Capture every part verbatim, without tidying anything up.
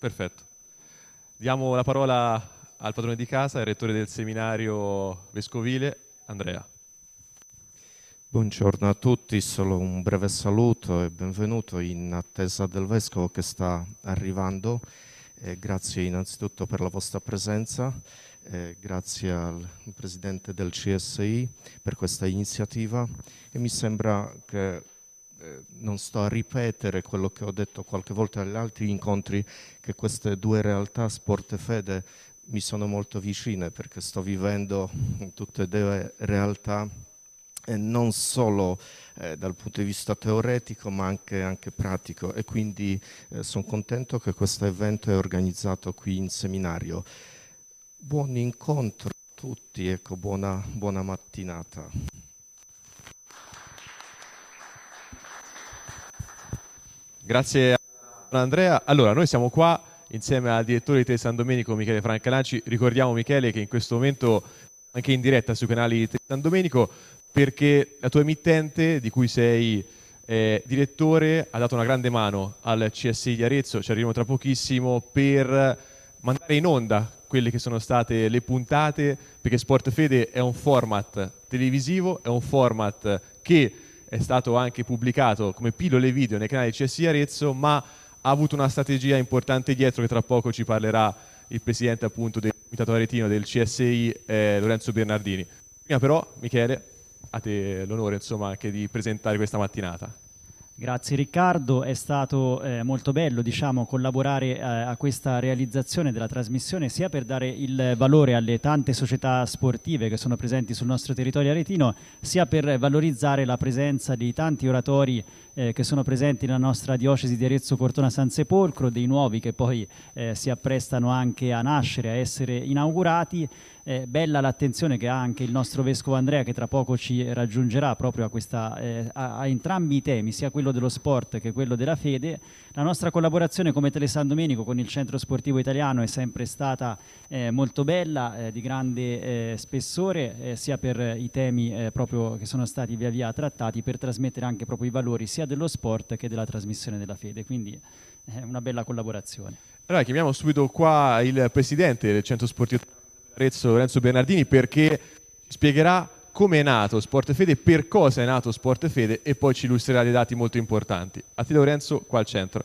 Perfetto. Diamo la parola al padrone di casa, il rettore del seminario vescovile, Andrea. Buongiorno a tutti, solo un breve saluto e benvenuto in attesa del Vescovo che sta arrivando. Eh, grazie innanzitutto per la vostra presenza, eh, grazie al Presidente del C S I per questa iniziativa e mi sembra che eh, non sto a ripetere quello che ho detto qualche volta agli altri incontri, che queste due realtà, sport e fede, mi sono molto vicine perché sto vivendo in tutte e due realtà e non solo eh, dal punto di vista teoretico ma anche, anche pratico, e quindi eh, sono contento che questo evento è organizzato qui in seminario. Buon incontro a tutti, ecco, buona, buona mattinata. Grazie a Andrea. Allora, noi siamo qua insieme al direttore di Tele San Domenico, Michele Francalanci. Ricordiamo, Michele, che in questo momento anche in diretta sui canali di Tele San Domenico, perché la tua emittente, di cui sei eh, direttore, ha dato una grande mano al C S I di Arezzo, ci arriviamo tra pochissimo, per mandare in onda quelle che sono state le puntate, perché Sport Fede è un format televisivo, è un format che è stato anche pubblicato come pillole video nei canali C S I Arezzo, ma ha avuto una strategia importante dietro, che tra poco ci parlerà il presidente appunto del Comitato Aretino del C S I, eh, Lorenzo Bernardini. Prima però, Michele, a te l'onore insomma anche di presentare questa mattinata. Grazie Riccardo, è stato eh, molto bello diciamo, collaborare eh, a questa realizzazione della trasmissione, sia per dare il valore alle tante società sportive che sono presenti sul nostro territorio aretino, sia per valorizzare la presenza di tanti oratori eh, che sono presenti nella nostra diocesi di Arezzo Cortona San Sepolcro, dei nuovi che poi eh, si apprestano anche a nascere, a essere inaugurati. Eh, bella l'attenzione che ha anche il nostro Vescovo Andrea, che tra poco ci raggiungerà proprio a, questa, eh, a, a entrambi i temi, sia quello dello sport che quello della fede. La nostra collaborazione come Tele San Domenico con il Centro Sportivo Italiano è sempre stata eh, molto bella, eh, di grande eh, spessore, eh, sia per i temi eh, proprio che sono stati via via trattati, per trasmettere anche proprio i valori sia dello sport che della trasmissione della fede, quindi è eh, una bella collaborazione. Allora chiamiamo subito qua il presidente del Centro Sportivo Arezzo, Lorenzo Bernardini, perché ci spiegherà come è nato Sport Fede, per cosa è nato Sport Fede, e poi ci illustrerà dei dati molto importanti. A te Lorenzo, qua al centro.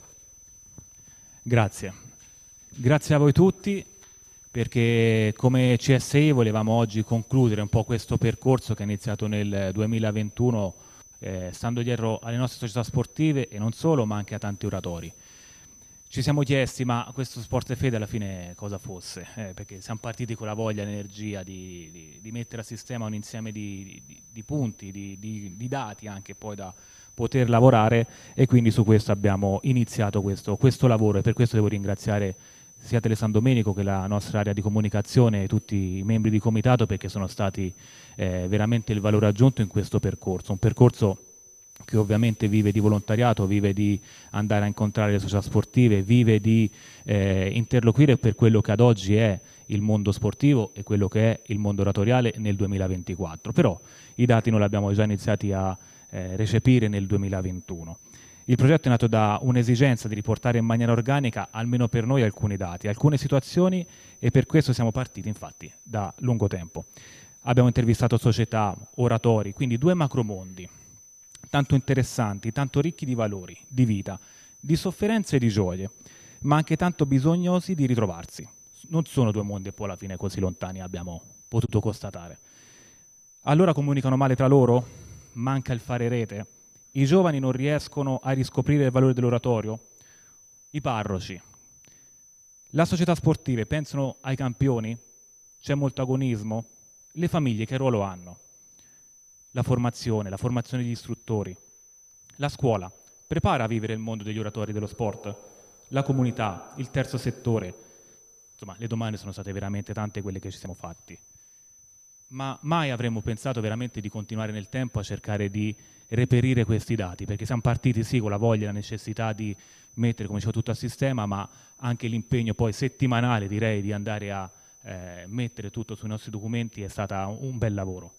Grazie. Grazie a voi tutti, perché come C S I volevamo oggi concludere un po' questo percorso che è iniziato nel duemilaventuno, eh, stando dietro alle nostre società sportive e non solo, ma anche a tanti oratori. Ci siamo chiesti, ma questo Sport Fede alla fine cosa fosse? Eh, perché siamo partiti con la voglia e l'energia di, di, di mettere a sistema un insieme di, di, di punti, di, di, di dati anche poi da poter lavorare, e quindi su questo abbiamo iniziato questo, questo lavoro, e per questo devo ringraziare sia Tele San Domenico che la nostra area di comunicazione e tutti i membri di comitato, perché sono stati eh, veramente il valore aggiunto in questo percorso, un percorso che ovviamente vive di volontariato, vive di andare a incontrare le società sportive, vive di eh, interloquire per quello che ad oggi è il mondo sportivo e quello che è il mondo oratoriale nel duemilaventiquattro. Però i dati noi li abbiamo già iniziati a eh, recepire nel duemilaventuno. Il progetto è nato da un'esigenza di riportare in maniera organica, almeno per noi, alcuni dati, alcune situazioni, e per questo siamo partiti infatti da lungo tempo. Abbiamo intervistato società, oratori, quindi due macromondi, tanto interessanti, tanto ricchi di valori, di vita, di sofferenze e di gioie, ma anche tanto bisognosi di ritrovarsi. Non sono due mondi poi alla fine così lontani, abbiamo potuto constatare. Allora comunicano male tra loro? Manca il fare rete? I giovani non riescono a riscoprire il valore dell'oratorio? I parroci? Le società sportive pensano ai campioni? C'è molto agonismo? Le famiglie che ruolo hanno? La formazione, la formazione degli istruttori. La scuola prepara a vivere il mondo degli oratori dello sport? La comunità, il terzo settore. Insomma, le domande sono state veramente tante quelle che ci siamo fatti. Ma mai avremmo pensato veramente di continuare nel tempo a cercare di reperire questi dati, perché siamo partiti sì con la voglia e la necessità di mettere, come dicevo, tutto a sistema, ma anche l'impegno poi settimanale, direi, di andare a eh, mettere tutto sui nostri documenti è stato un bel lavoro.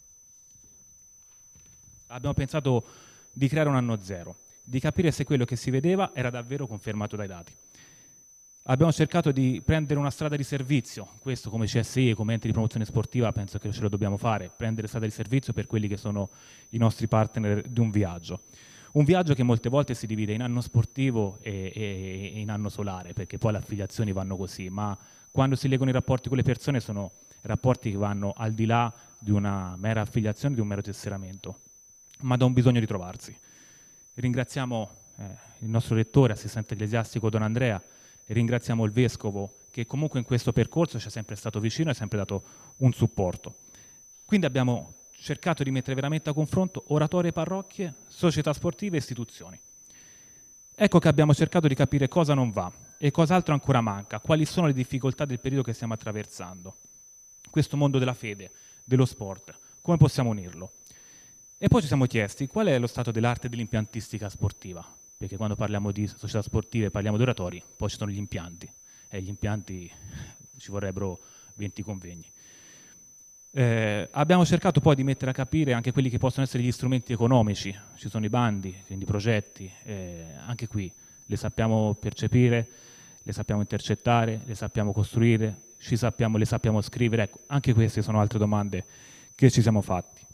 Abbiamo pensato di creare un anno zero, di capire se quello che si vedeva era davvero confermato dai dati. Abbiamo cercato di prendere una strada di servizio, questo come C S I e come ente di promozione sportiva penso che ce lo dobbiamo fare, prendere strada di servizio per quelli che sono i nostri partner di un viaggio. Un viaggio che molte volte si divide in anno sportivo e, e, e in anno solare, perché poi le affiliazioni vanno così, ma quando si legano i rapporti con le persone sono rapporti che vanno al di là di una mera affiliazione, di un mero tesseramento, ma da un bisogno di trovarsi. Ringraziamo eh, il nostro rettore, assistente ecclesiastico Don Andrea, e ringraziamo il Vescovo che comunque in questo percorso ci è sempre stato vicino e ha sempre dato un supporto. Quindi abbiamo cercato di mettere veramente a confronto oratorie, parrocchie, società sportive e istituzioni. Ecco che abbiamo cercato di capire cosa non va e cos'altro ancora manca, quali sono le difficoltà del periodo che stiamo attraversando. Questo mondo della fede, dello sport, come possiamo unirlo? E poi ci siamo chiesti qual è lo stato dell'arte dell'impiantistica sportiva, perché quando parliamo di società sportive parliamo di oratori, poi ci sono gli impianti, e gli impianti ci vorrebbero venti convegni. Eh, abbiamo cercato poi di mettere a capire anche quelli che possono essere gli strumenti economici, ci sono i bandi, quindi i progetti, eh, anche qui le sappiamo percepire, le sappiamo intercettare, le sappiamo costruire, ci sappiamo, le sappiamo scrivere, ecco, anche queste sono altre domande che ci siamo fatti.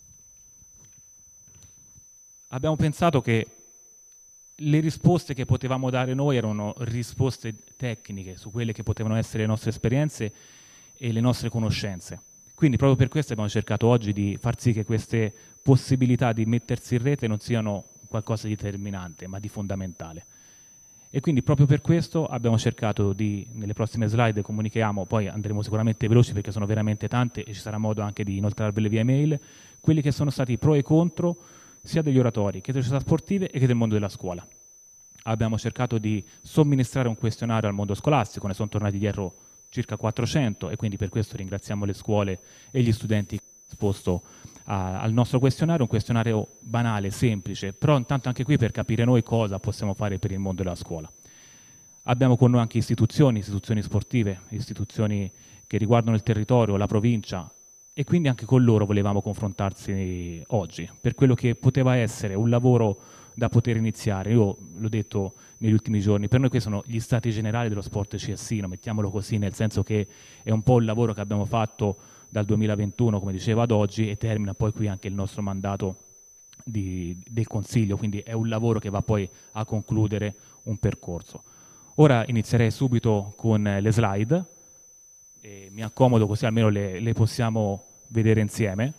Abbiamo pensato che le risposte che potevamo dare noi erano risposte tecniche su quelle che potevano essere le nostre esperienze e le nostre conoscenze. Quindi proprio per questo abbiamo cercato oggi di far sì che queste possibilità di mettersi in rete non siano qualcosa di determinante, ma di fondamentale. E quindi proprio per questo abbiamo cercato di, nelle prossime slide comunichiamo, poi andremo sicuramente veloci perché sono veramente tante e ci sarà modo anche di inoltrarvele via mail, quelli che sono stati pro e contro sia degli oratori che delle società sportive e che del mondo della scuola. Abbiamo cercato di somministrare un questionario al mondo scolastico, ne sono tornati dietro circa quattrocento e quindi per questo ringraziamo le scuole e gli studenti che hanno risposto a, al nostro questionario, un questionario banale, semplice, però intanto anche qui per capire noi cosa possiamo fare per il mondo della scuola. Abbiamo con noi anche istituzioni, istituzioni sportive, istituzioni che riguardano il territorio, la provincia, e quindi anche con loro volevamo confrontarsi oggi, per quello che poteva essere un lavoro da poter iniziare. Io l'ho detto negli ultimi giorni, per noi questi sono gli stati generali dello sport ciassino, mettiamolo così, nel senso che è un po' il lavoro che abbiamo fatto dal duemilaventuno, come dicevo, ad oggi, e termina poi qui anche il nostro mandato di, del Consiglio, quindi è un lavoro che va poi a concludere un percorso. Ora inizierei subito con le slide, e mi accomodo così almeno le, le possiamo vedere insieme.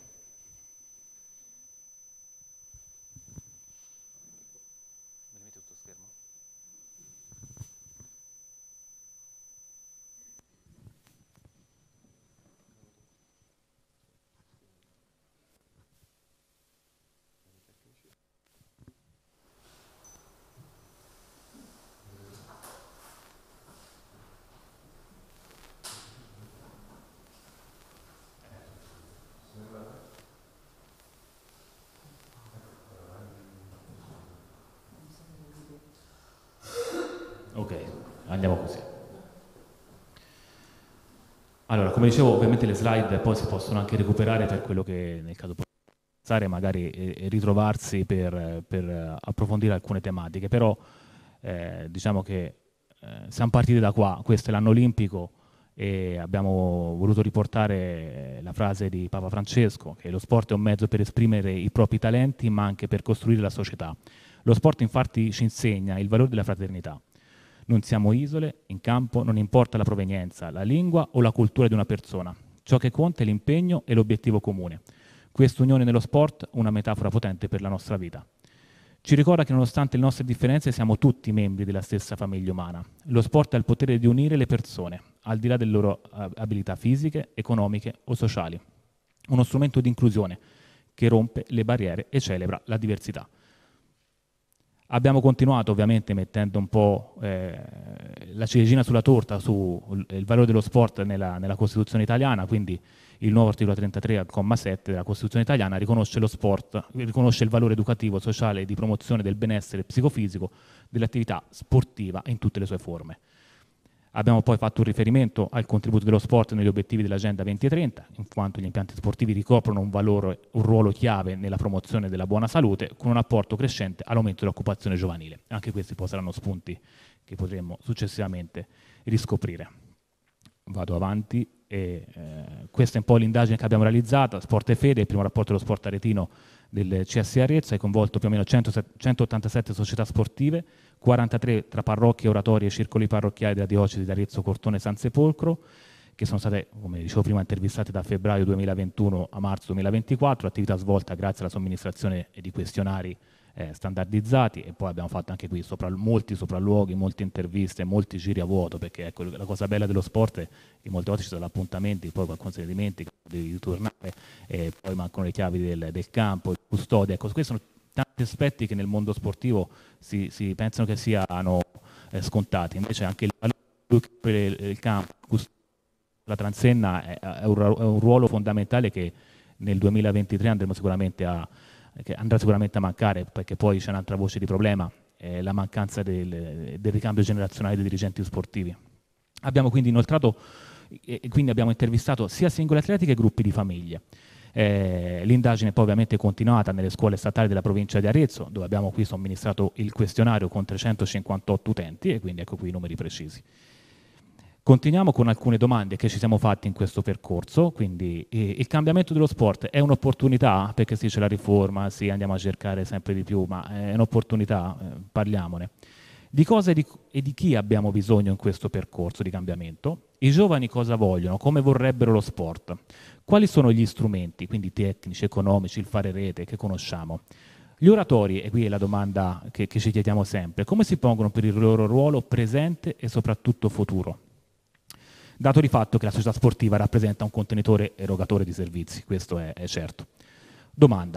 Ok, andiamo così. Allora, come dicevo, ovviamente le slide poi si possono anche recuperare per quello che nel caso può pensare, magari e, e ritrovarsi per, per approfondire alcune tematiche, però eh, diciamo che eh, siamo partiti da qua, questo è l'anno olimpico e abbiamo voluto riportare la frase di Papa Francesco, che lo sport è un mezzo per esprimere i propri talenti ma anche per costruire la società. Lo sport infatti ci insegna il valore della fraternità. Non siamo isole, in campo non importa la provenienza, la lingua o la cultura di una persona. Ciò che conta è l'impegno e l'obiettivo comune. Questa unione nello sport, una metafora potente per la nostra vita. Ci ricorda che nonostante le nostre differenze siamo tutti membri della stessa famiglia umana. Lo sport ha il potere di unire le persone, al di là delle loro abilità fisiche, economiche o sociali. Uno strumento di inclusione che rompe le barriere e celebra la diversità. Abbiamo continuato ovviamente mettendo un po' eh, la ciliegina sulla torta sul valore dello sport nella, nella Costituzione italiana, quindi il nuovo articolo trentatré al comma sette della Costituzione italiana riconosce lo sport, riconosce il valore educativo, sociale e di promozione del benessere psicofisico dell'attività sportiva in tutte le sue forme. Abbiamo poi fatto un riferimento al contributo dello sport negli obiettivi dell'Agenda duemilatrenta, in quanto gli impianti sportivi ricoprono un, valore, un ruolo chiave nella promozione della buona salute, con un apporto crescente all'aumento dell'occupazione giovanile. Anche questi poi saranno spunti che potremmo successivamente riscoprire. Vado avanti. E, eh, questa è un po' l'indagine che abbiamo realizzato. Sport e Fede, il primo rapporto dello sport aretino del C S I Arezzo, ha coinvolto più o meno centottantasette società sportive, quarantatré tra parrocchie, oratori e circoli parrocchiali della diocesi di Arezzo, Cortona e San Sepolcro, che sono state, come dicevo prima, intervistate da febbraio duemilaventuno a marzo duemilaventiquattro, attività svolta grazie alla somministrazione di questionari eh, standardizzati, e poi abbiamo fatto anche qui sopra, molti sopralluoghi, molte interviste, molti giri a vuoto, perché ecco, la cosa bella dello sport è che molte volte ci sono appuntamenti, poi qualcuno si dimentica, devi tornare, e poi mancano le chiavi del, del campo, il custode, ecco, questi sono tanti aspetti che nel mondo sportivo si, si pensano che siano eh, scontati, invece anche il valore del campo, la transenna è, è, un, è un ruolo fondamentale che nel duemilaventitré andremo sicuramente a che andrà sicuramente a mancare, perché poi c'è un'altra voce di problema, eh, la mancanza del, del ricambio generazionale dei dirigenti sportivi. Abbiamo quindi inoltrato e quindi abbiamo intervistato sia singoli atleti che gruppi di famiglie. Eh, l'indagine poi ovviamente è continuata nelle scuole statali della provincia di Arezzo, dove abbiamo qui somministrato il questionario con trecentocinquantotto utenti, e quindi ecco qui i numeri precisi. Continuiamo con alcune domande che ci siamo fatti in questo percorso. Quindi eh, il cambiamento dello sport è un'opportunità? Perché sì, c'è la riforma, sì, andiamo a cercare sempre di più, ma è un'opportunità, eh, parliamone. Di cosa e di, e di chi abbiamo bisogno in questo percorso di cambiamento? I giovani cosa vogliono? Come vorrebbero lo sport? Quali sono gli strumenti, quindi tecnici, economici, il fare rete, che conosciamo? Gli oratori, e qui è la domanda che, che ci chiediamo sempre, come si pongono per il loro ruolo presente e soprattutto futuro? Dato di fatto che la società sportiva rappresenta un contenitore erogatore di servizi, questo è, è certo. Domanda.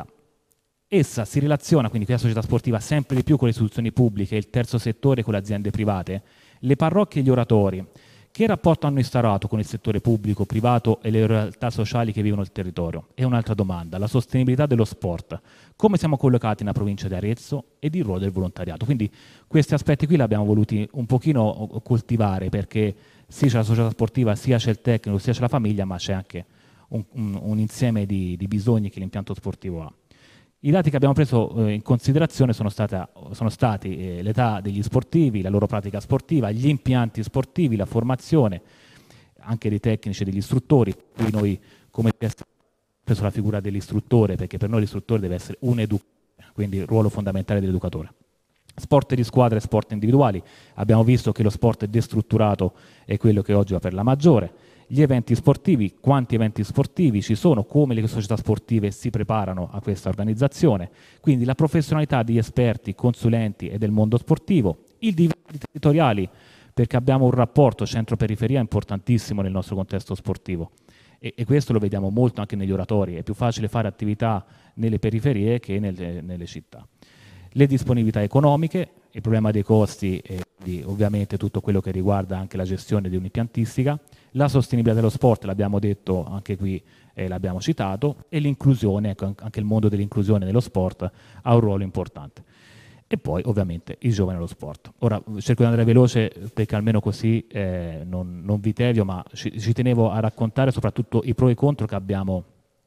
Essa si relaziona quindi con la società sportiva sempre di più con le istituzioni pubbliche, il terzo settore con le aziende private? Le parrocchie e gli oratori, che rapporto hanno instaurato con il settore pubblico, privato e le realtà sociali che vivono il territorio? E un'altra domanda, la sostenibilità dello sport. Come siamo collocati nella provincia di Arezzo ed il ruolo del volontariato? Quindi questi aspetti qui li abbiamo voluti un pochino coltivare, perché sì, c'è la società sportiva, sia c'è il tecnico, sia c'è la famiglia, ma c'è anche un, un, un insieme di, di bisogni che l'impianto sportivo ha. I dati che abbiamo preso eh, in considerazione sono, stata, sono stati eh, l'età degli sportivi, la loro pratica sportiva, gli impianti sportivi, la formazione, anche dei tecnici e degli istruttori. Qui noi come abbiamo preso la figura dell'istruttore, perché per noi l'istruttore deve essere un educatore, quindi il ruolo fondamentale dell'educatore. Sport di squadra e sport individuali, abbiamo visto che lo sport destrutturato è quello che oggi va per la maggiore. Gli eventi sportivi, quanti eventi sportivi ci sono, come le società sportive si preparano a questa organizzazione, quindi la professionalità di esperti, consulenti e del mondo sportivo, i divari territoriali, perché abbiamo un rapporto centro-periferia importantissimo nel nostro contesto sportivo, e, e questo lo vediamo molto anche negli oratori, è più facile fare attività nelle periferie che nelle, nelle città. Le disponibilità economiche, il problema dei costi e di, ovviamente tutto quello che riguarda anche la gestione di un'impiantistica, la sostenibilità dello sport, l'abbiamo detto anche qui, eh, l'abbiamo citato, e l'inclusione, ecco, anche il mondo dell'inclusione nello sport ha un ruolo importante. E poi ovviamente i giovani nello sport. Ora cerco di andare veloce perché almeno così eh, non, non vi tedio, ma ci, ci tenevo a raccontare soprattutto i pro e i contro che abbiamo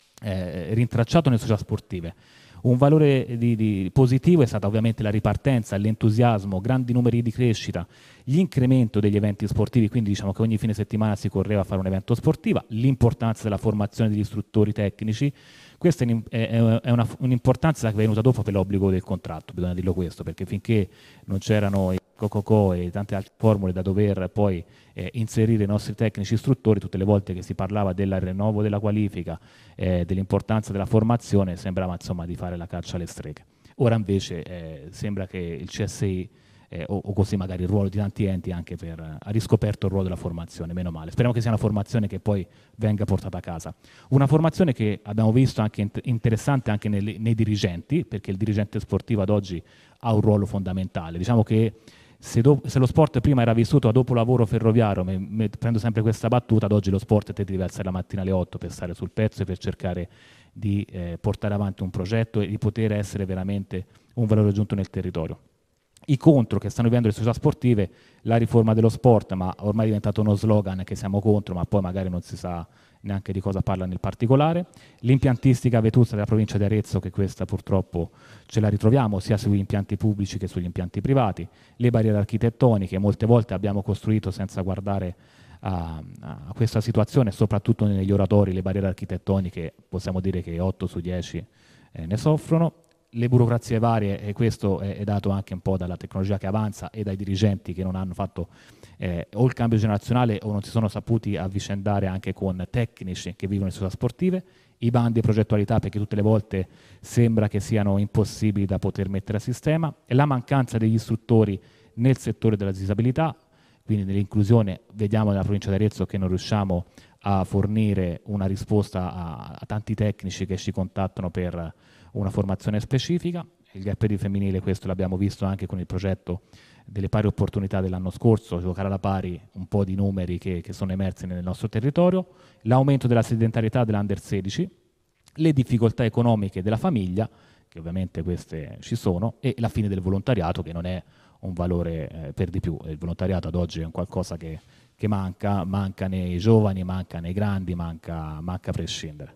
eh, rintracciato nelle società sportive. Un valore di, di positivo è stata ovviamente la ripartenza, l'entusiasmo, grandi numeri di crescita, l'incremento degli eventi sportivi, quindi diciamo che ogni fine settimana si correva a fare un evento sportivo, l'importanza della formazione degli istruttori tecnici. Questa è, è, è una, un'importanza che è venuta dopo per l'obbligo del contratto, bisogna dirlo questo, perché finché non c'erano i Cococò e tante altre formule da dover poi eh, inserire i nostri tecnici istruttori, tutte le volte che si parlava del rinnovo della qualifica, eh, dell'importanza della formazione, sembrava insomma di fare la caccia alle streghe. Ora invece eh, sembra che il C S I Eh, o, o così magari il ruolo di tanti enti anche per, eh, ha riscoperto il ruolo della formazione, meno male. Speriamo che sia una formazione che poi venga portata a casa. Una formazione che abbiamo visto anche int- interessante anche nel, nei dirigenti, perché il dirigente sportivo ad oggi ha un ruolo fondamentale. Diciamo che se, do- se lo sport prima era vissuto a dopo lavoro ferroviario, me- me- prendo sempre questa battuta, ad oggi lo sport te devi alzare la mattina alle otto per stare sul pezzo e per cercare di eh, portare avanti un progetto e di poter essere veramente un valore aggiunto nel territorio. I contro che stanno vivendo le società sportive, la riforma dello sport, ma ormai è diventato uno slogan che siamo contro, ma poi magari non si sa neanche di cosa parla nel particolare. L'impiantistica vetusta della provincia di Arezzo, che questa purtroppo ce la ritroviamo sia sugli impianti pubblici che sugli impianti privati. Le barriere architettoniche, molte volte abbiamo costruito senza guardare a, a questa situazione, soprattutto negli oratori, le barriere architettoniche possiamo dire che otto su dieci eh, ne soffrono. Le burocrazie varie, e questo è, è dato anche un po' dalla tecnologia che avanza e dai dirigenti che non hanno fatto eh, o il cambio generazionale o non si sono saputi avvicendare anche con tecnici che vivono in società sportive, i bandi e progettualità, perché tutte le volte sembra che siano impossibili da poter mettere a sistema, e la mancanza degli istruttori nel settore della disabilità, quindi nell'inclusione vediamo nella provincia di Arezzo che non riusciamo a fornire una risposta a, a tanti tecnici che ci contattano per una formazione specifica. Il gap di femminile, questo l'abbiamo visto anche con il progetto delle pari opportunità dell'anno scorso, giocare alla pari, un po' di numeri che, che sono emersi nel nostro territorio, l'aumento della sedentarietà dell'Under sedici, le difficoltà economiche della famiglia, che ovviamente queste ci sono, e la fine del volontariato, che non è un valore eh, per di più. Il volontariato ad oggi è un qualcosa che, che manca, manca nei giovani, manca nei grandi, manca, manca a prescindere.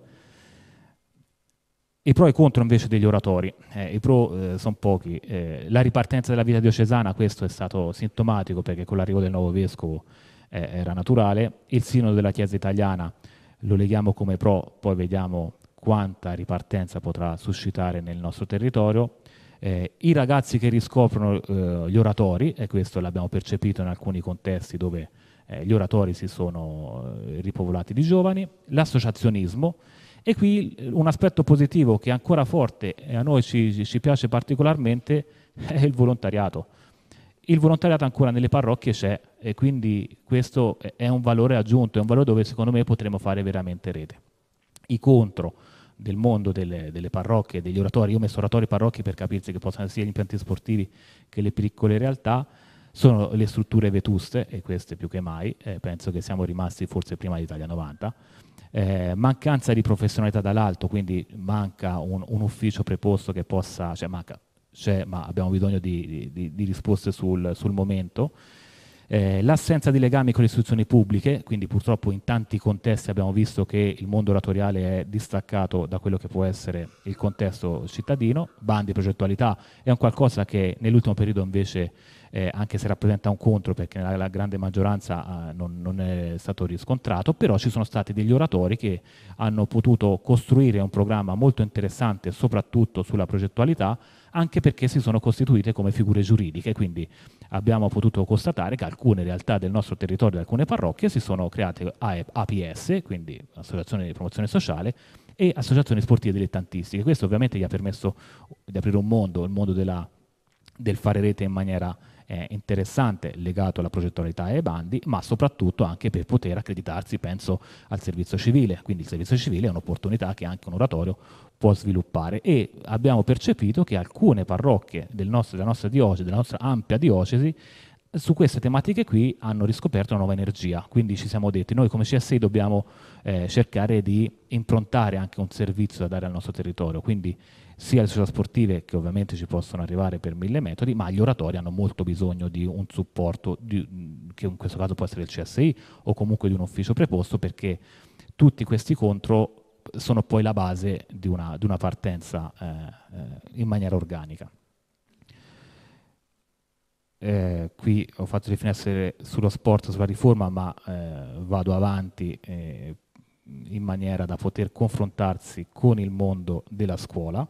I pro e i contro invece degli oratori. Eh, I pro eh, sono pochi. Eh, la ripartenza della vita diocesana, questo è stato sintomatico perché con l'arrivo del nuovo vescovo eh, era naturale. Il sinodo della Chiesa italiana lo leghiamo come pro, poi vediamo quanta ripartenza potrà suscitare nel nostro territorio. Eh, I ragazzi che riscoprono eh, gli oratori, e questo l'abbiamo percepito in alcuni contesti dove eh, gli oratori si sono eh, ripopolati di giovani. L'associazionismo. E qui un aspetto positivo che è ancora forte e a noi ci, ci piace particolarmente è il volontariato. Il volontariato ancora nelle parrocchie c'è e quindi questo è un valore aggiunto, è un valore dove secondo me potremo fare veramente rete. I contro del mondo delle, delle parrocchie, degli oratori, io ho messo oratori e parrocchie per capirsi che possono essere sia gli impianti sportivi che le piccole realtà, sono le strutture vetuste, e queste più che mai, eh, penso che siamo rimasti forse prima dell'Italia novanta, eh, mancanza di professionalità dall'alto, quindi manca un, un ufficio preposto che possa, cioè manca, c'è, ma abbiamo bisogno di, di, di risposte sul, sul momento, eh, l'assenza di legami con le istituzioni pubbliche, quindi purtroppo in tanti contesti abbiamo visto che il mondo oratoriale è distaccato da quello che può essere il contesto cittadino, bandi, progettualità, è un qualcosa che nell'ultimo periodo invece Eh, anche se rappresenta un contro perché nella la grande maggioranza eh, non, non è stato riscontrato, però ci sono stati degli oratori che hanno potuto costruire un programma molto interessante soprattutto sulla progettualità, anche perché si sono costituite come figure giuridiche, quindi abbiamo potuto constatare che alcune realtà del nostro territorio, alcune parrocchie, si sono create A P S, quindi Associazione di Promozione Sociale, e associazioni sportive dilettantistiche. Questo ovviamente gli ha permesso di aprire un mondo, il mondo della, del fare rete in maniera Eh, interessante, legato alla progettualità e ai bandi, ma soprattutto anche per poter accreditarsi, penso, al servizio civile. Quindi il servizio civile è un'opportunità che anche un oratorio può sviluppare, e abbiamo percepito che alcune parrocchie del nostro, della nostra diocesi, della nostra ampia diocesi, su queste tematiche qui hanno riscoperto una nuova energia. Quindi ci siamo detti, noi come C S I dobbiamo eh, cercare di improntare anche un servizio da dare al nostro territorio, quindi sia le società sportive, che ovviamente ci possono arrivare per mille metodi, ma gli oratori hanno molto bisogno di un supporto, di, che in questo caso può essere il C S I o comunque di un ufficio preposto, perché tutti questi contro sono poi la base di una, di una partenza eh, eh, in maniera organica. Eh, qui ho fatto riflettere sullo sport, sulla riforma, ma eh, vado avanti eh, in maniera da poter confrontarsi con il mondo della scuola.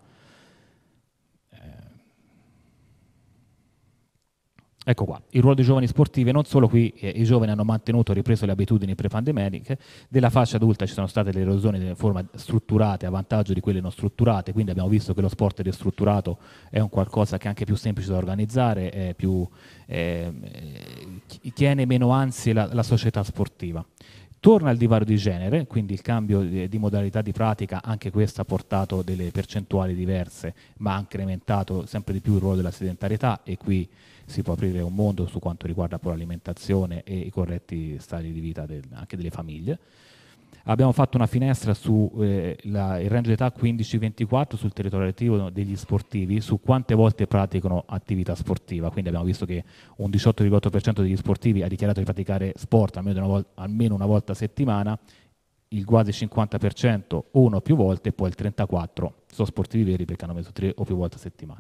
Ecco qua, il ruolo dei giovani sportivi. Non solo qui eh, i giovani hanno mantenuto e ripreso le abitudini prepandemiche, della fascia adulta ci sono state le erosioni in forma strutturate a vantaggio di quelle non strutturate, quindi abbiamo visto che lo sport ristrutturato è un qualcosa che è anche più semplice da organizzare, è più, eh, tiene meno ansie la, la società sportiva. Torna il divario di genere, quindi il cambio di, di modalità di pratica, anche questo ha portato delle percentuali diverse, ma ha incrementato sempre di più il ruolo della sedentarietà, e qui si può aprire un mondo su quanto riguarda poi l'alimentazione e i corretti stili di vita del, anche delle famiglie. Abbiamo fatto una finestra su eh, la, il range d'età quindici ventiquattro sul territorio attivo degli sportivi, su quante volte praticano attività sportiva. Quindi abbiamo visto che un diciotto virgola otto per cento degli sportivi ha dichiarato di praticare sport almeno una, volta, almeno una volta a settimana. il quasi cinquanta per cento una o più volte, e poi il trentaquattro per cento sono sportivi veri perché hanno messo tre o più volte a settimana.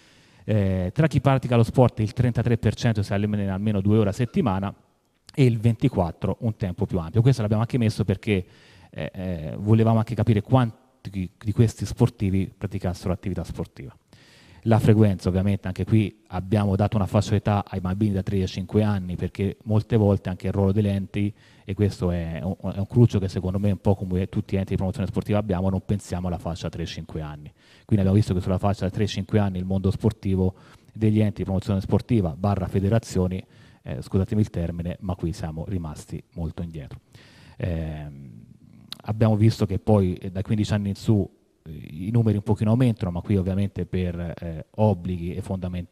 Eh, tra chi pratica lo sport il trentatré per cento si allena almeno due ore a settimana e il ventiquattro per cento un tempo più ampio. Questo l'abbiamo anche messo perché eh, eh, volevamo anche capire quanti di questi sportivi praticassero attività sportiva. La frequenza, ovviamente, anche qui abbiamo dato una fascia d'età ai bambini da tre a cinque anni, perché molte volte anche il ruolo delle enti, e questo è un, è un cruccio che secondo me un po' come tutti gli enti di promozione sportiva abbiamo, non pensiamo alla fascia tre cinque anni. Quindi abbiamo visto che sulla fascia da tre cinque anni il mondo sportivo degli enti di promozione sportiva barra federazioni, eh, scusatemi il termine, ma qui siamo rimasti molto indietro. Eh, abbiamo visto che poi eh, da quindici anni in su i numeri un pochino aumentano, ma qui ovviamente per eh, obblighi e,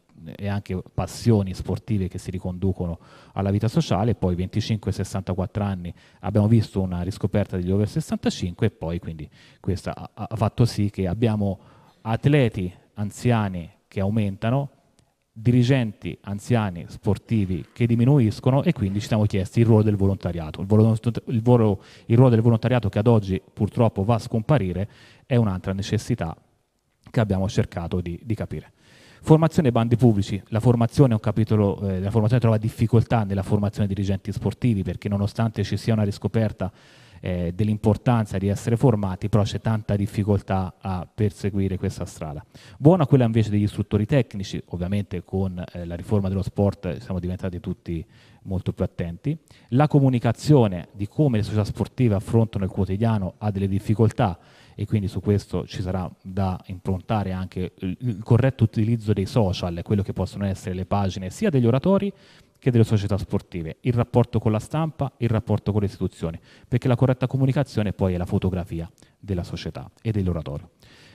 e anche passioni sportive che si riconducono alla vita sociale. Poi venticinque sessantaquattro anni abbiamo visto una riscoperta degli over sessantacinque, e poi quindi questo ha, ha fatto sì che abbiamo atleti anziani che aumentano, dirigenti anziani sportivi che diminuiscono, e quindi ci siamo chiesti il ruolo del volontariato. Il, volo, il, volo, il ruolo del volontariato, che ad oggi purtroppo va a scomparire, è un'altra necessità che abbiamo cercato di, di capire. Formazione e bandi pubblici. La formazione è un capitolo, eh, la formazione trova difficoltà nella formazione di dirigenti sportivi, perché nonostante ci sia una riscoperta eh, dell'importanza di essere formati, però c'è tanta difficoltà a perseguire questa strada. Buona quella invece degli istruttori tecnici, ovviamente con eh, la riforma dello sport siamo diventati tutti molto più attenti. La comunicazione di come le società sportive affrontano il quotidiano ha delle difficoltà, e quindi su questo ci sarà da improntare anche il, il corretto utilizzo dei social, quello che possono essere le pagine sia degli oratori che delle società sportive, il rapporto con la stampa, il rapporto con le istituzioni, perché la corretta comunicazione poi è la fotografia della società e dell'oratorio.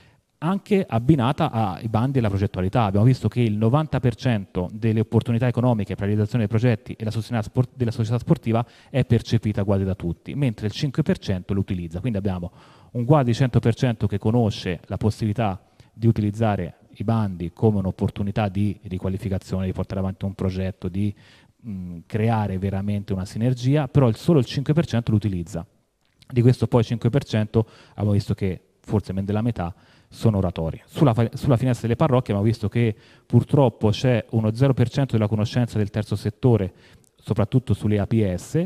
Anche abbinata ai bandi e alla progettualità. Abbiamo visto che il novanta per cento delle opportunità economiche per la realizzazione dei progetti e la sostenibilità sport- della società sportiva è percepita quasi da tutti, mentre il cinque per cento lo utilizza. Quindi abbiamo un quasi cento per cento che conosce la possibilità di utilizzare i bandi come un'opportunità di riqualificazione, di portare avanti un progetto, di mh, creare veramente una sinergia, però il solo il cinque per cento lo utilizza. Di questo poi cinque per cento abbiamo visto che forse meno della metà sono oratori. Sulla, sulla finestra delle parrocchie abbiamo visto che purtroppo c'è uno zero per cento della conoscenza del terzo settore, soprattutto sulle A P S.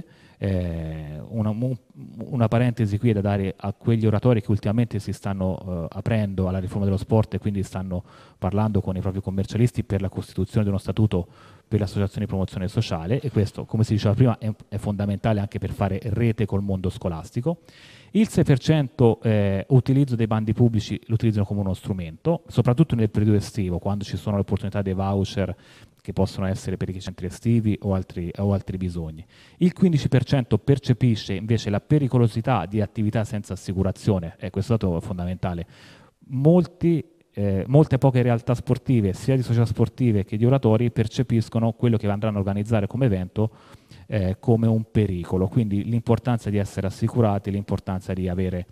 Eh, una, una parentesi qui è da dare a quegli oratori che ultimamente si stanno eh, aprendo alla riforma dello sport, e quindi stanno parlando con i propri commercialisti per la costituzione di uno statuto per l'associazione di promozione sociale, e questo, come si diceva prima, è, è fondamentale anche per fare rete col mondo scolastico. Il sei per cento eh, utilizzo dei bandi pubblici lo utilizzano come uno strumento, soprattutto nel periodo estivo, quando ci sono le opportunità dei voucher che possono essere per i centri estivi o altri, o altri bisogni. Il quindici per cento percepisce invece la pericolosità di attività senza assicurazione, e questo dato è fondamentale. Molti, eh, molte poche realtà sportive, sia di società sportive che di oratori, percepiscono quello che andranno a organizzare come evento eh, come un pericolo, quindi l'importanza di essere assicurati, l'importanza di avere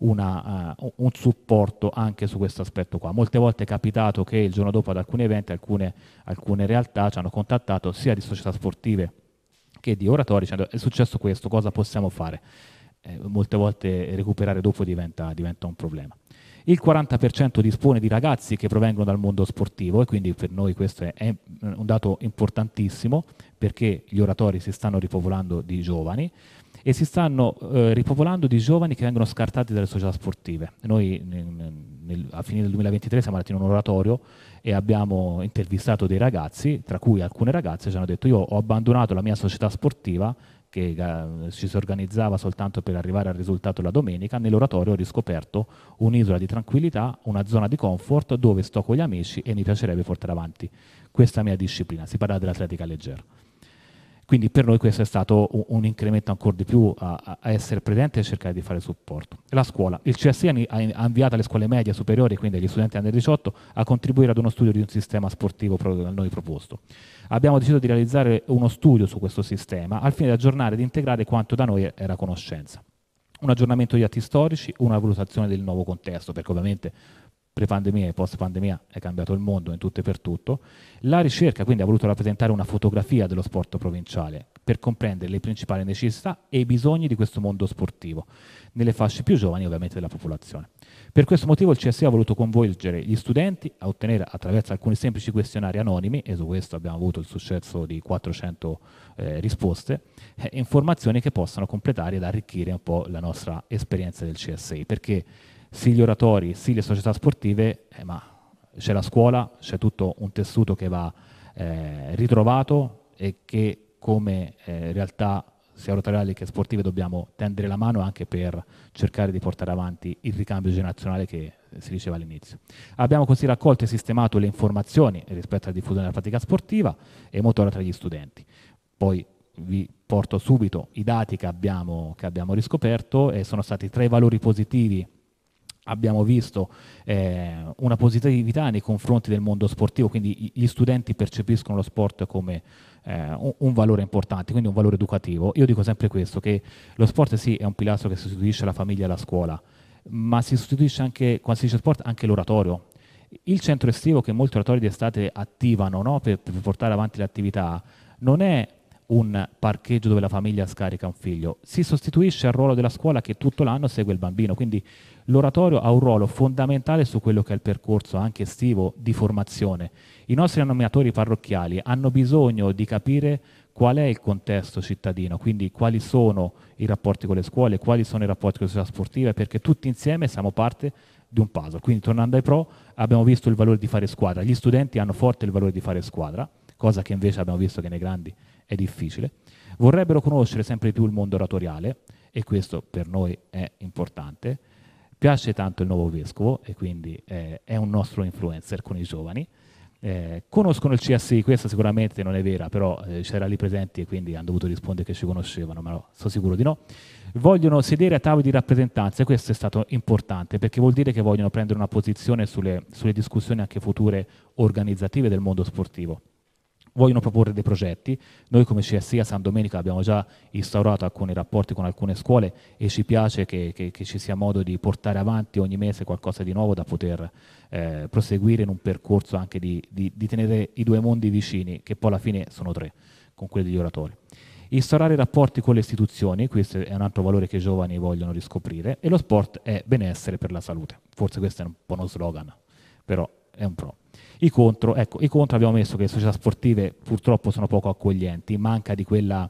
una, uh, un supporto anche su questo aspetto qua. Molte volte è capitato che il giorno dopo ad alcuni eventi alcune, alcune realtà ci hanno contattato sia di società sportive che di oratori dicendo: è successo questo, cosa possiamo fare? Eh, molte volte recuperare dopo diventa, diventa un problema. Il quaranta per cento dispone di ragazzi che provengono dal mondo sportivo, e quindi per noi questo è, è un dato importantissimo, perché gli oratori si stanno ripopolando di giovani, e si stanno eh, ripopolando di giovani che vengono scartati dalle società sportive. Noi nel, nel, a fine del duemilaventitré siamo andati in un oratorio e abbiamo intervistato dei ragazzi, tra cui alcune ragazze ci hanno detto: io ho abbandonato la mia società sportiva che eh, ci si organizzava soltanto per arrivare al risultato la domenica, nell'oratorio ho riscoperto un'isola di tranquillità, una zona di comfort dove sto con gli amici e mi piacerebbe portare avanti questa mia disciplina. Si parla dell'atletica leggera. Quindi per noi questo è stato un, un incremento ancora di più a, a essere presente e cercare di fare supporto. La scuola. Il C S I ha, ha inviato alle scuole medie e superiori, quindi agli studenti under diciotto, a contribuire ad uno studio di un sistema sportivo da noi proposto. Abbiamo deciso di realizzare uno studio su questo sistema al fine di aggiornare e di integrare quanto da noi era conoscenza. Un aggiornamento degli atti storici, una valutazione del nuovo contesto, perché ovviamente pre-pandemia e post-pandemia è cambiato il mondo in tutto e per tutto. La ricerca quindi ha voluto rappresentare una fotografia dello sport provinciale, per comprendere le principali necessità e i bisogni di questo mondo sportivo, nelle fasce più giovani ovviamente della popolazione. Per questo motivo il C S I ha voluto coinvolgere gli studenti a ottenere attraverso alcuni semplici questionari anonimi, e su questo abbiamo avuto il successo di quattrocento eh, risposte, eh, informazioni che possano completare ed arricchire un po' la nostra esperienza del C S I, perché sì gli oratori, sì le società sportive, eh, ma c'è la scuola, c'è tutto un tessuto che va eh, ritrovato e che come eh, realtà sia oratoriali che sportive dobbiamo tendere la mano anche per cercare di portare avanti il ricambio generazionale che si diceva all'inizio. Abbiamo così raccolto e sistemato le informazioni rispetto alla diffusione della pratica sportiva e motora tra gli studenti. Poi vi porto subito i dati che abbiamo, che abbiamo riscoperto, e sono stati tre valori positivi. Abbiamo visto eh, una positività nei confronti del mondo sportivo, quindi gli studenti percepiscono lo sport come eh, un, un valore importante, quindi un valore educativo. Io dico sempre questo, che lo sport sì è un pilastro che sostituisce la famiglia e la scuola, ma si sostituisce anche, quando si dice sport, anche l'oratorio. Il centro estivo che molti oratori di estate attivano, no, per, per portare avanti le attività, non è un parcheggio dove la famiglia scarica un figlio, si sostituisce al ruolo della scuola che tutto l'anno segue il bambino, quindi l'oratorio ha un ruolo fondamentale su quello che è il percorso anche estivo di formazione. I nostri animatori parrocchiali hanno bisogno di capire qual è il contesto cittadino, quindi quali sono i rapporti con le scuole, quali sono i rapporti con le società sportive, perché tutti insieme siamo parte di un puzzle. Quindi tornando ai pro, abbiamo visto il valore di fare squadra, gli studenti hanno forte il valore di fare squadra, cosa che invece abbiamo visto che nei grandi è difficile. Vorrebbero conoscere sempre di più il mondo oratoriale, e questo per noi è importante. Piace tanto il nuovo vescovo e quindi eh, è un nostro influencer con i giovani. Eh, conoscono il C S I, questa sicuramente non è vera, però eh, c'era lì presenti e quindi hanno dovuto rispondere che ci conoscevano, ma no, sono sicuro di no. Vogliono sedere a tavoli di rappresentanza, e questo è stato importante perché vuol dire che vogliono prendere una posizione sulle, sulle discussioni anche future organizzative del mondo sportivo. Vogliono proporre dei progetti. Noi come C S I a San Domenico abbiamo già instaurato alcuni rapporti con alcune scuole e ci piace che, che, che ci sia modo di portare avanti ogni mese qualcosa di nuovo da poter eh, proseguire in un percorso anche di, di, di tenere i due mondi vicini, che poi alla fine sono tre, con quelli degli oratori. Instaurare rapporti con le istituzioni, questo è un altro valore che i giovani vogliono riscoprire, e lo sport è benessere per la salute. Forse questo è un po' uno slogan, però è un pro. I contro, ecco, i contro abbiamo messo che le società sportive purtroppo sono poco accoglienti, manca di quella,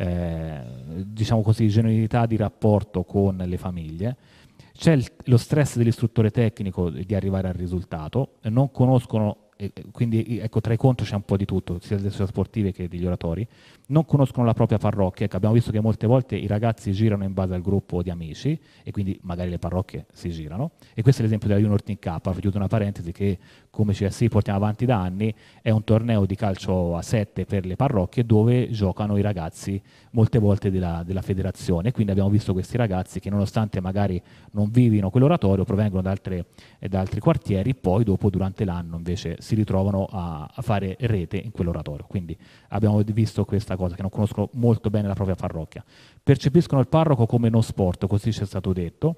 eh, diciamo così, genuinità di rapporto con le famiglie. C'è il, lo stress dell'istruttore tecnico di arrivare al risultato, non conoscono, eh, quindi ecco, tra i contro c'è un po' di tutto, sia delle società sportive che degli oratori, non conoscono la propria parrocchia. Ecco, abbiamo visto che molte volte i ragazzi girano in base al gruppo di amici e quindi magari le parrocchie si girano, e questo è l'esempio della Junior Team Cup, ho chiuso una parentesi, che come C S I portiamo avanti da anni, è un torneo di calcio a sette per le parrocchie dove giocano i ragazzi molte volte della, della federazione, quindi abbiamo visto questi ragazzi che nonostante magari non vivino quell'oratorio, provengono da, altre, da altri quartieri, poi dopo durante l'anno invece si ritrovano a, a fare rete in quell'oratorio, quindi abbiamo visto questa cosa, che non conoscono molto bene la propria parrocchia. Percepiscono il parroco come non sport, così ci è stato detto,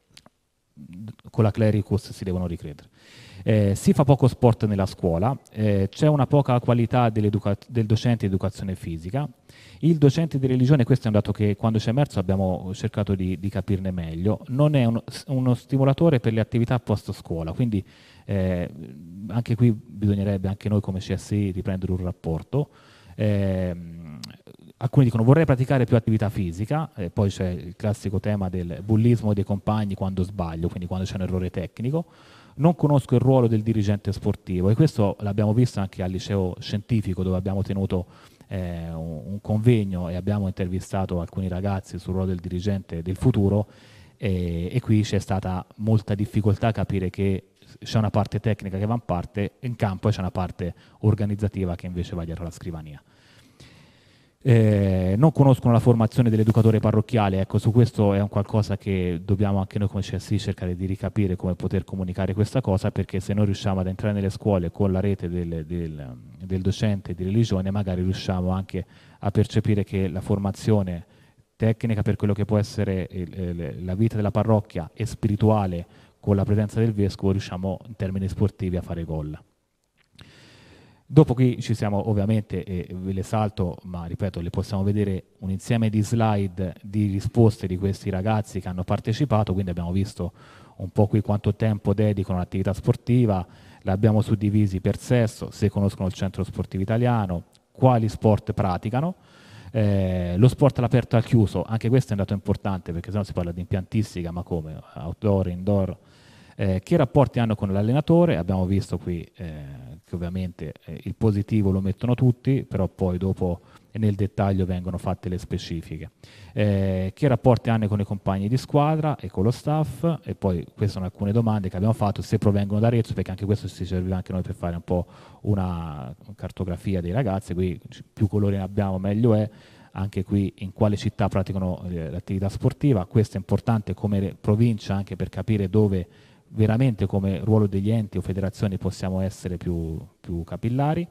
con la clericus si devono ricredere. Eh, si fa poco sport nella scuola, eh, c'è una poca qualità del docente di educazione fisica. Il docente di religione, questo è un dato che quando ci è emerso abbiamo cercato di, di capirne meglio, non è uno, uno stimolatore per le attività post scuola, quindi eh, anche qui bisognerebbe anche noi come C S I riprendere un rapporto. Eh, alcuni dicono vorrei praticare più attività fisica, eh, poi c'è il classico tema del bullismo dei compagni quando sbaglio, quindi quando c'è un errore tecnico. Non conosco il ruolo del dirigente sportivo, e questo l'abbiamo visto anche al liceo scientifico, dove abbiamo tenuto eh, un, un convegno e abbiamo intervistato alcuni ragazzi sul ruolo del dirigente del futuro, e, e qui c'è stata molta difficoltà a capire che c'è una parte tecnica che va in parte in campo e c'è una parte organizzativa che invece va dietro la scrivania. Eh, non conoscono la formazione dell'educatore parrocchiale, ecco, su questo è un qualcosa che dobbiamo anche noi come C S I cercare di ricapire come poter comunicare questa cosa, perché se noi riusciamo ad entrare nelle scuole con la rete del, del, del docente di religione, magari riusciamo anche a percepire che la formazione tecnica per quello che può essere il, il, la vita della parrocchia e spirituale con la presenza del vescovo riusciamo in termini sportivi a fare gol. Dopo qui ci siamo ovviamente, e ve le salto, ma ripeto, le possiamo vedere un insieme di slide di risposte di questi ragazzi che hanno partecipato, quindi abbiamo visto un po' qui quanto tempo dedicano all'attività sportiva, l'abbiamo suddivisi per sesso, se conoscono il centro sportivo italiano, quali sport praticano, eh, lo sport all'aperto e al chiuso, anche questo è un dato importante perché sennò si parla di impiantistica, ma come? Outdoor, indoor. Eh, che rapporti hanno con l'allenatore? Abbiamo visto qui eh, che ovviamente eh, il positivo lo mettono tutti, però poi dopo nel dettaglio vengono fatte le specifiche. Eh, che rapporti hanno con i compagni di squadra e con lo staff? E poi queste sono alcune domande che abbiamo fatto, se provengono da Arezzo, perché anche questo ci serviva anche noi per fare un po' una cartografia dei ragazzi, qui più colori ne abbiamo meglio è. Anche qui in quale città praticano eh, l'attività sportiva, questo è importante come provincia anche per capire dove veramente come ruolo degli enti o federazioni possiamo essere più, più capillari,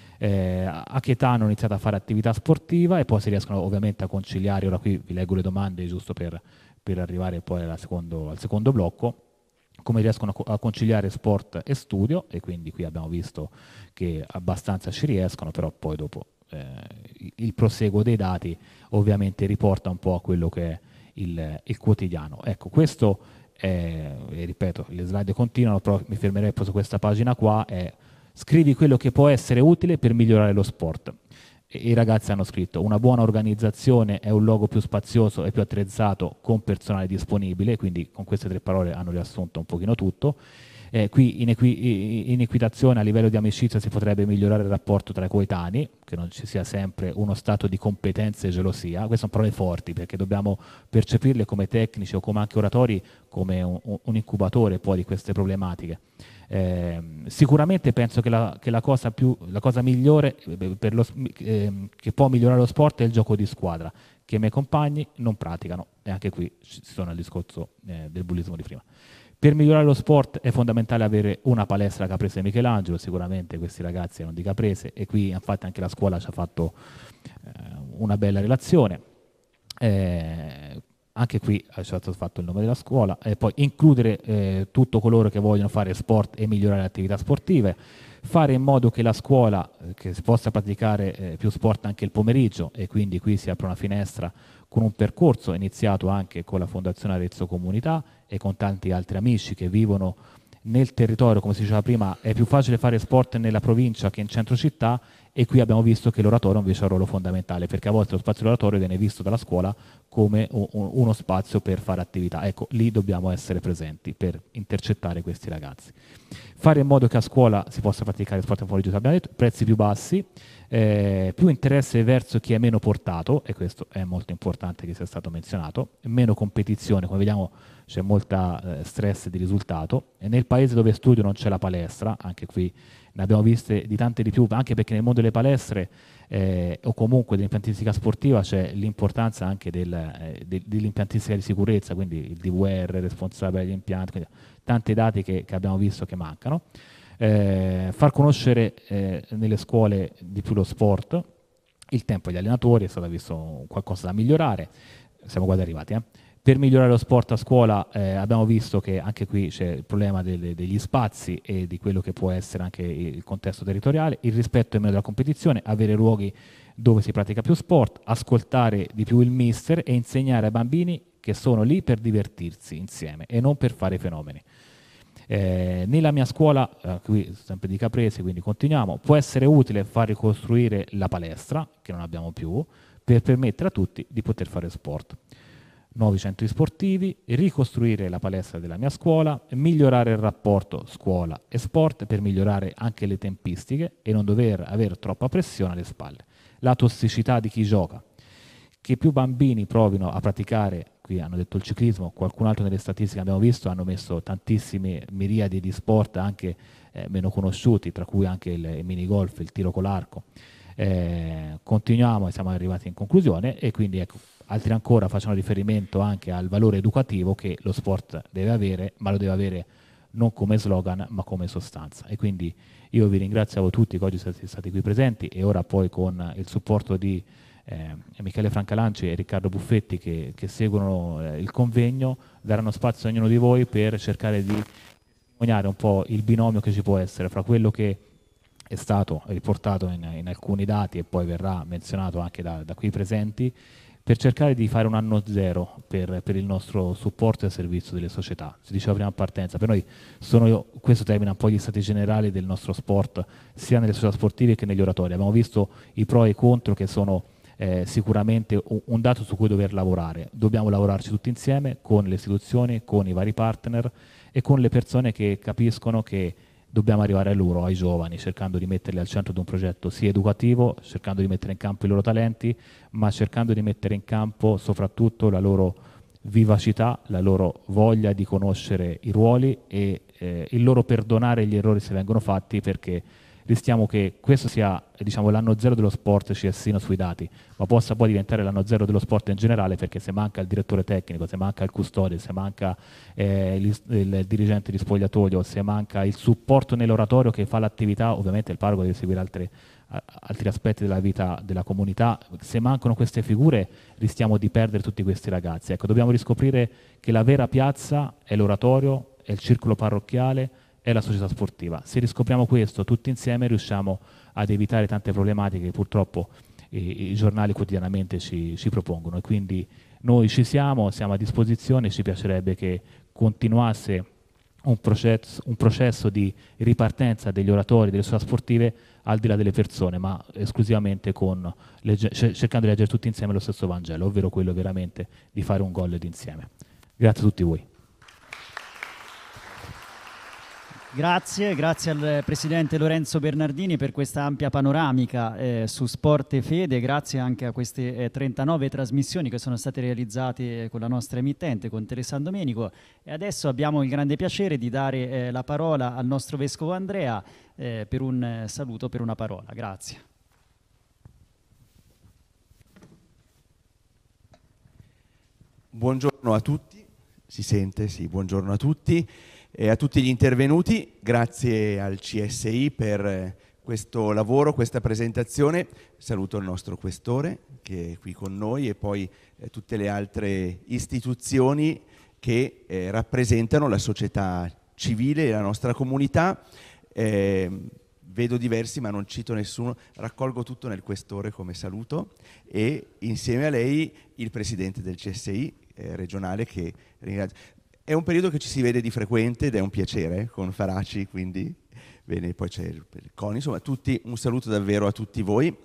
eh, a che età hanno iniziato a fare attività sportiva e poi si riescono ovviamente a conciliare, ora qui vi leggo le domande giusto per, per arrivare poi alla secondo, al secondo blocco, come riescono a conciliare sport e studio, e quindi qui abbiamo visto che abbastanza ci riescono, però poi dopo eh, il proseguo dei dati ovviamente riporta un po' a quello che è il, il quotidiano. Ecco, questo Eh, e ripeto, le slide continuano, però mi fermerei su questa pagina qua, è scrivi quello che può essere utile per migliorare lo sport. E i ragazzi hanno scritto: una buona organizzazione è un luogo più spazioso e più attrezzato con personale disponibile, quindi con queste tre parole hanno riassunto un pochino tutto. Eh, qui in, equi in equitazione a livello di amicizia si potrebbe migliorare il rapporto tra i coetanei, che non ci sia sempre uno stato di competenza e gelosia. Queste sono parole forti perché dobbiamo percepirle come tecnici o come anche oratori come un, un incubatore poi di queste problematiche. Eh, sicuramente penso che, la, che la, cosa più, la cosa migliore per lo, eh, che può migliorare lo sport è il gioco di squadra, che i miei compagni non praticano, e anche qui si torna al discorso eh, del bullismo di prima. Per migliorare lo sport è fondamentale avere una palestra Caprese Michelangelo, sicuramente questi ragazzi erano di Caprese e qui infatti anche la scuola ci ha fatto eh, una bella relazione. Eh, anche qui è stato fatto il nome della scuola, e poi includere eh, tutto coloro che vogliono fare sport e migliorare le attività sportive, fare in modo che la scuola eh, che si possa praticare eh, più sport anche il pomeriggio, e quindi qui si apre una finestra con un percorso iniziato anche con la Fondazione Arezzo Comunità e con tanti altri amici che vivono nel territorio. Come si diceva prima, è più facile fare sport nella provincia che in centro città, e qui abbiamo visto che l'oratorio invece ha un ruolo fondamentale, perché a volte lo spazio dell'oratorio viene visto dalla scuola come uno spazio per fare attività. Ecco, lì dobbiamo essere presenti per intercettare questi ragazzi. Fare in modo che a scuola si possa praticare sport in pomeriggio, abbiamo detto, prezzi più bassi, eh, più interesse verso chi è meno portato, e questo è molto importante che sia stato menzionato, meno competizione, come vediamo c'è molta eh, stress di risultato, e nel paese dove studio non c'è la palestra, anche qui ne abbiamo viste di tante di più, anche perché nel mondo delle palestre eh, o comunque dell'impiantistica sportiva c'è l'importanza anche del, eh, de, dell'impiantistica di sicurezza, quindi il D V R, responsabile degli impianti, quindi tanti dati che, che abbiamo visto che mancano. Eh, far conoscere eh, nelle scuole di più lo sport, il tempo agli allenatori è stato visto qualcosa da migliorare, siamo quasi arrivati. Eh. Per migliorare lo sport a scuola eh, abbiamo visto che anche qui c'è il problema delle, degli spazi e di quello che può essere anche il contesto territoriale, il rispetto e meno della competizione, avere luoghi dove si pratica più sport, ascoltare di più il mister e insegnare ai bambini che sono lì per divertirsi insieme e non per fare fenomeni. Eh, nella mia scuola, eh, qui sempre di Caprese, quindi continuiamo, può essere utile far ricostruire la palestra, che non abbiamo più, per permettere a tutti di poter fare sport. Nuovi centri sportivi, ricostruire la palestra della mia scuola, migliorare il rapporto scuola e sport per migliorare anche le tempistiche e non dover avere troppa pressione alle spalle. La tossicità di chi gioca, che più bambini provino a praticare, qui hanno detto il ciclismo, qualcun altro nelle statistiche abbiamo visto, hanno messo tantissime miriadi di sport anche eh, meno conosciuti, tra cui anche il, il minigolf, il tiro con l'arco. Eh, continuiamo e siamo arrivati in conclusione, e quindi ecco, altri ancora facciano riferimento anche al valore educativo che lo sport deve avere, ma lo deve avere non come slogan ma come sostanza. E quindi io vi ringrazio a voi tutti che oggi siete stati qui presenti, e ora poi con il supporto di eh, Michele Francalanci e Riccardo Buffetti che, che seguono eh, il convegno, daranno spazio a ognuno di voi per cercare di testimoniare un po' il binomio che ci può essere fra quello che è stato riportato in, in alcuni dati e poi verrà menzionato anche da, da qui presenti, per cercare di fare un anno zero per, per il nostro supporto e servizio delle società. Si diceva prima a partenza, per noi sono, questo termina un po' gli stati generali del nostro sport, sia nelle società sportive che negli oratori. Abbiamo visto i pro e i contro, che sono eh, sicuramente un dato su cui dover lavorare. Dobbiamo lavorarci tutti insieme con le istituzioni, con i vari partner e con le persone che capiscono che dobbiamo arrivare a loro, ai giovani, cercando di metterli al centro di un progetto sia educativo, cercando di mettere in campo i loro talenti, ma cercando di mettere in campo soprattutto la loro vivacità, la loro voglia di conoscere i ruoli e eh, il loro perdonare gli errori se vengono fatti, perché rischiamo che questo sia, diciamo, l'anno zero dello sport C S I sui dati, ma possa poi diventare l'anno zero dello sport in generale, perché se manca il direttore tecnico, se manca il custode, se manca eh, il, il dirigente di spogliatoio, se manca il supporto nell'oratorio che fa l'attività, ovviamente il parroco deve seguire altre, altri aspetti della vita della comunità, se mancano queste figure rischiamo di perdere tutti questi ragazzi. Ecco, dobbiamo riscoprire che la vera piazza è l'oratorio, è il circolo parrocchiale, è la società sportiva. Se riscopriamo questo tutti insieme riusciamo ad evitare tante problematiche che purtroppo i, i giornali quotidianamente ci, ci propongono, e quindi noi ci siamo, siamo a disposizione. Ci piacerebbe che continuasse un processo, un processo di ripartenza degli oratori, delle società sportive, al di là delle persone, ma esclusivamente con legge, cercando di leggere tutti insieme lo stesso Vangelo, ovvero quello veramente di fare un gol d'insieme. Grazie a tutti voi. Grazie, grazie al Presidente Lorenzo Bernardini per questa ampia panoramica eh, su Sport e Fede, grazie anche a queste eh, trentanove trasmissioni che sono state realizzate con la nostra emittente, con Tele San Domenico, e adesso abbiamo il grande piacere di dare eh, la parola al nostro Vescovo Andrea eh, per un eh, saluto, per una parola. Grazie. Buongiorno a tutti, si sente? Sì, buongiorno a tutti. E a tutti gli intervenuti, grazie al C S I per questo lavoro, questa presentazione. Saluto il nostro questore che è qui con noi e poi eh, tutte le altre istituzioni che eh, rappresentano la società civile e la nostra comunità. Eh, vedo diversi ma non cito nessuno, raccolgo tutto nel questore come saluto, e insieme a lei il Presidente del C S I eh, regionale, che ringrazio. È un periodo che ci si vede di frequente ed è un piacere con Faraci, quindi bene, poi c'è il, il CONI, insomma tutti, un saluto davvero a tutti voi.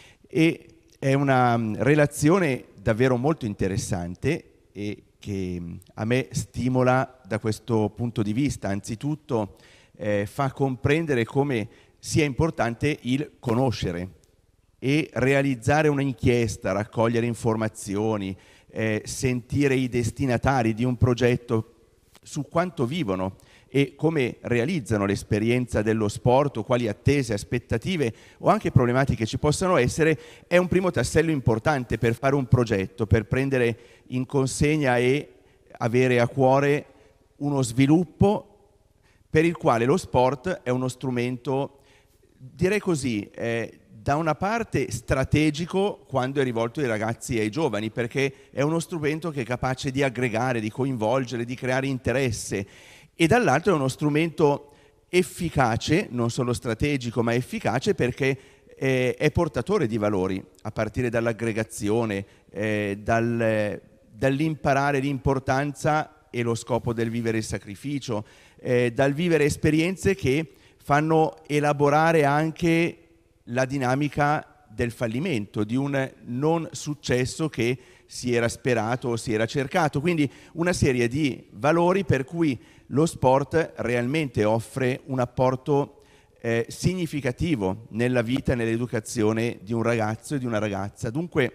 E è una relazione davvero molto interessante e che a me stimola da questo punto di vista. Anzitutto eh, fa comprendere come sia importante il conoscere e realizzare un'inchiesta, raccogliere informazioni, Eh, sentire i destinatari di un progetto su quanto vivono e come realizzano l'esperienza dello sport, o quali attese, aspettative o anche problematiche ci possano essere, è un primo tassello importante per fare un progetto, per prendere in consegna e avere a cuore uno sviluppo per il quale lo sport è uno strumento, direi così, eh, da una parte strategico quando è rivolto ai ragazzi e ai giovani, perché è uno strumento che è capace di aggregare, di coinvolgere, di creare interesse, e dall'altro è uno strumento efficace, non solo strategico ma efficace, perché eh, è portatore di valori, a partire dall'aggregazione, eh, dal, dall'imparare l'importanza e lo scopo del vivere il sacrificio, eh, dal vivere esperienze che fanno elaborare anche la dinamica del fallimento, di un non successo che si era sperato o si era cercato. Quindi una serie di valori per cui lo sport realmente offre un apporto eh, significativo nella vita e nell'educazione di un ragazzo e di una ragazza. Dunque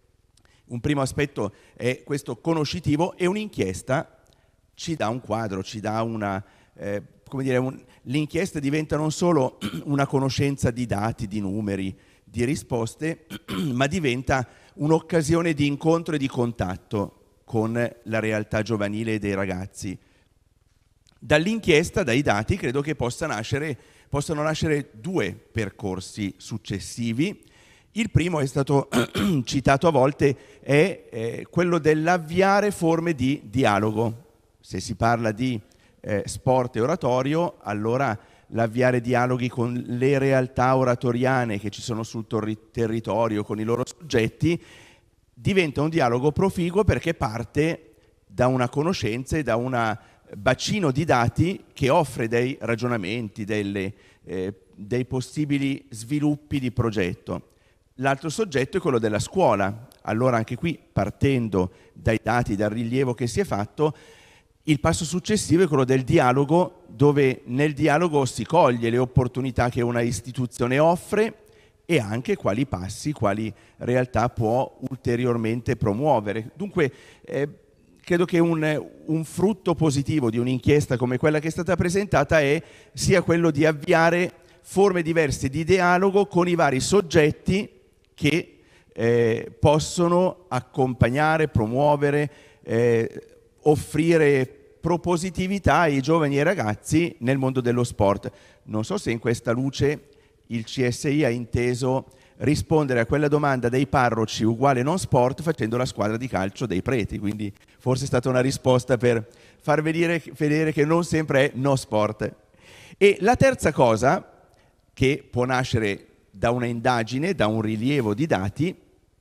un primo aspetto è questo conoscitivo, e un'inchiesta ci dà un quadro, ci dà una... Eh, come dire, un, l'inchiesta diventa non solo una conoscenza di dati, di numeri, di risposte, ma diventa un'occasione di incontro e di contatto con la realtà giovanile dei ragazzi. Dall'inchiesta, dai dati, credo che possa nascere, possano nascere due percorsi successivi. Il primo è stato citato a volte, è eh, quello dell'avviare forme di dialogo. Se si parla di Eh, sport e oratorio, allora l'avviare dialoghi con le realtà oratoriane che ci sono sul territorio, con i loro soggetti, diventa un dialogo proficuo perché parte da una conoscenza e da un bacino di dati che offre dei ragionamenti, delle, eh, dei possibili sviluppi di progetto. L'altro soggetto è quello della scuola. Allora anche qui, partendo dai dati, dal rilievo che si è fatto, il passo successivo è quello del dialogo, dove nel dialogo si coglie le opportunità che una istituzione offre e anche quali passi, quali realtà può ulteriormente promuovere. Dunque, eh, credo che un, un frutto positivo di un'inchiesta come quella che è stata presentata è sia quello di avviare forme diverse di dialogo con i vari soggetti che eh, possono accompagnare, promuovere, eh, offrire propositività ai giovani e ai ragazzi nel mondo dello sport. Non so se in questa luce il C S I ha inteso rispondere a quella domanda dei parroci uguale non sport facendo la squadra di calcio dei preti, quindi forse è stata una risposta per far vedere, vedere che non sempre è no sport. E la terza cosa, che può nascere da una indagine, da un rilievo di dati,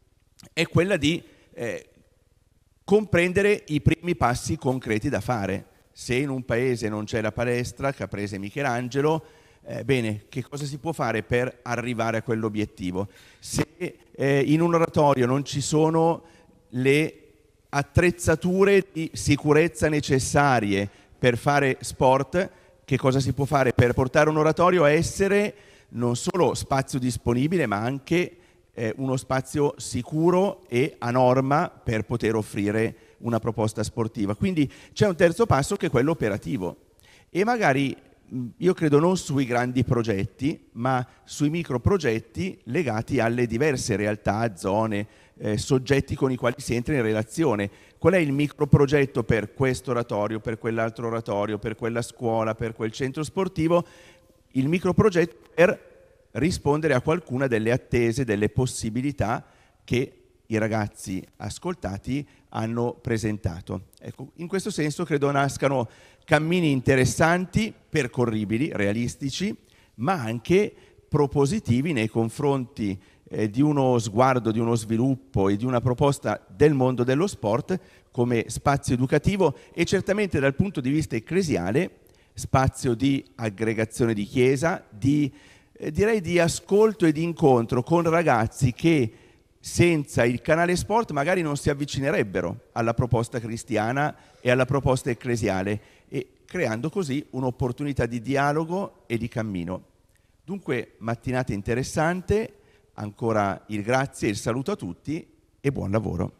è quella di eh, comprendere i primi passi concreti da fare. Se in un paese non c'è la palestra, Caprese Michelangelo, eh, bene, che cosa si può fare per arrivare a quell'obiettivo? Se eh, in un oratorio non ci sono le attrezzature di sicurezza necessarie per fare sport, che cosa si può fare per portare un oratorio a essere non solo spazio disponibile, ma anche eh, uno spazio sicuro e a norma per poter offrire una proposta sportiva? Quindi c'è un terzo passo che è quello operativo, e magari io credo non sui grandi progetti, ma sui microprogetti legati alle diverse realtà, zone, eh, soggetti con i quali si entra in relazione. Qual è il microprogetto per questo oratorio, per quell'altro oratorio, per quella scuola, per quel centro sportivo? Il microprogetto per rispondere a qualcuna delle attese, delle possibilità che i ragazzi ascoltati hanno presentato. Ecco, in questo senso credo nascano cammini interessanti, percorribili, realistici, ma anche propositivi nei confronti eh, di uno sguardo, di uno sviluppo e di una proposta del mondo dello sport come spazio educativo e certamente dal punto di vista ecclesiale spazio di aggregazione di chiesa, di, eh, direi di ascolto e di incontro con ragazzi che senza il canale sport magari non si avvicinerebbero alla proposta cristiana e alla proposta ecclesiale, e creando così un'opportunità di dialogo e di cammino. Dunque, mattinata interessante, ancora il grazie e il saluto a tutti e buon lavoro.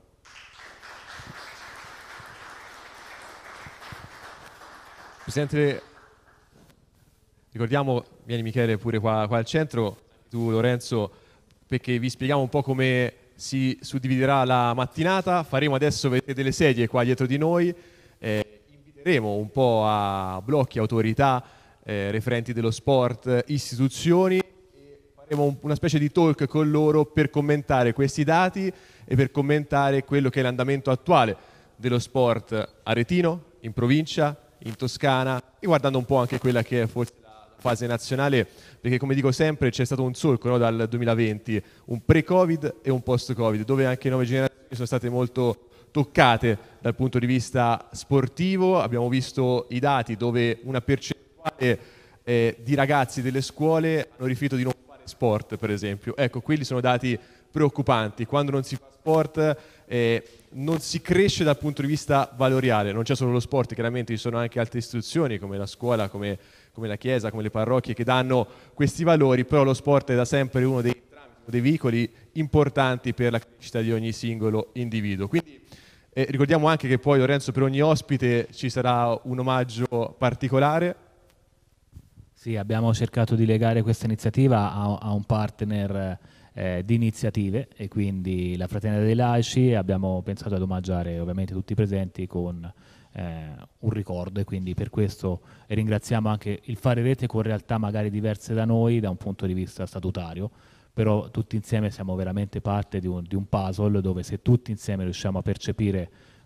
Presidente, ricordiamo, vieni Michele pure qua, qua al centro, tu Lorenzo, perché vi spieghiamo un po' come si suddividerà la mattinata. Faremo adesso, vedete delle sedie qua dietro di noi, eh, inviteremo un po' a blocchi, autorità, eh, referenti dello sport, istituzioni, e faremo un, una specie di talk con loro per commentare questi dati e per commentare quello che è l'andamento attuale dello sport aretino, in provincia, in Toscana, e guardando un po' anche quella che è forse fase nazionale, perché come dico sempre c'è stato un solco, no, dal duemilaventi, un pre-Covid e un post-Covid, dove anche nuove generazioni sono state molto toccate dal punto di vista sportivo. Abbiamo visto i dati dove una percentuale eh, di ragazzi delle scuole hanno rifiutato di non fare sport, per esempio. Ecco, quelli sono dati preoccupanti. Quando non si fa sport eh, non si cresce dal punto di vista valoriale. Non c'è solo lo sport, chiaramente ci sono anche altre istituzioni come la scuola, come come la Chiesa, come le parrocchie, che danno questi valori, però lo sport è da sempre uno dei, dei veicoli importanti per la crescita di ogni singolo individuo. Quindi eh, ricordiamo anche che poi, Lorenzo, per ogni ospite ci sarà un omaggio particolare. Sì, abbiamo cercato di legare questa iniziativa a, a un partner eh, di iniziative, e quindi la Fraternità dei Laici. Abbiamo pensato ad omaggiare ovviamente tutti i presenti con Eh, un ricordo, e quindi per questo ringraziamo anche il fare rete con realtà magari diverse da noi da un punto di vista statutario, però tutti insieme siamo veramente parte di un, di un puzzle dove, se tutti insieme riusciamo a percepire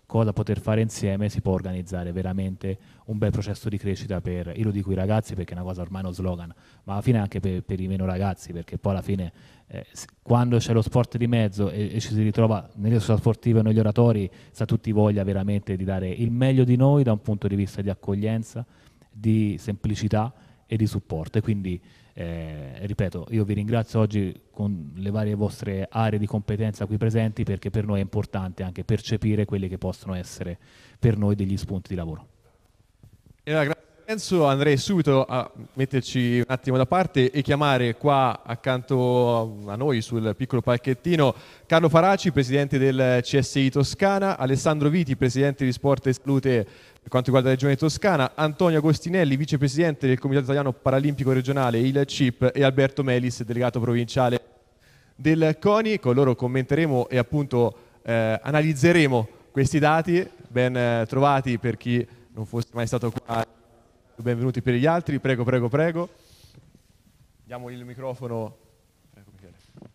cosa poter fare insieme, si può organizzare veramente un bel processo di crescita per, io lo dico i ragazzi perché è una cosa ormai uno slogan, ma alla fine anche per, per i meno ragazzi, perché poi alla fine eh, quando c'è lo sport di mezzo e, e ci si ritrova nelle società sportive o negli oratori, sa tutti voglia veramente di dare il meglio di noi da un punto di vista di accoglienza, di semplicità e di supporto. E quindi eh, ripeto, io vi ringrazio oggi con le varie vostre aree di competenza qui presenti, perché per noi è importante anche percepire quelli che possono essere per noi degli spunti di lavoro. E allora, grazie Enzo, andrei subito a metterci un attimo da parte e chiamare qua accanto a noi sul piccolo palchettino Carlo Faraci, presidente del C S I Toscana, Alessandro Viti, presidente di Sport e Salute per quanto riguarda la regione Toscana, Antonio Agostinelli, vicepresidente del Comitato Italiano Paralimpico Regionale, il C I P, e Alberto Melis, delegato provinciale del CONI. Con loro commenteremo e appunto eh, analizzeremo questi dati, ben eh, trovati per chi non fosse mai stato qua. Benvenuti per gli altri, prego, prego, prego. Diamo il microfono. Prego, Michele.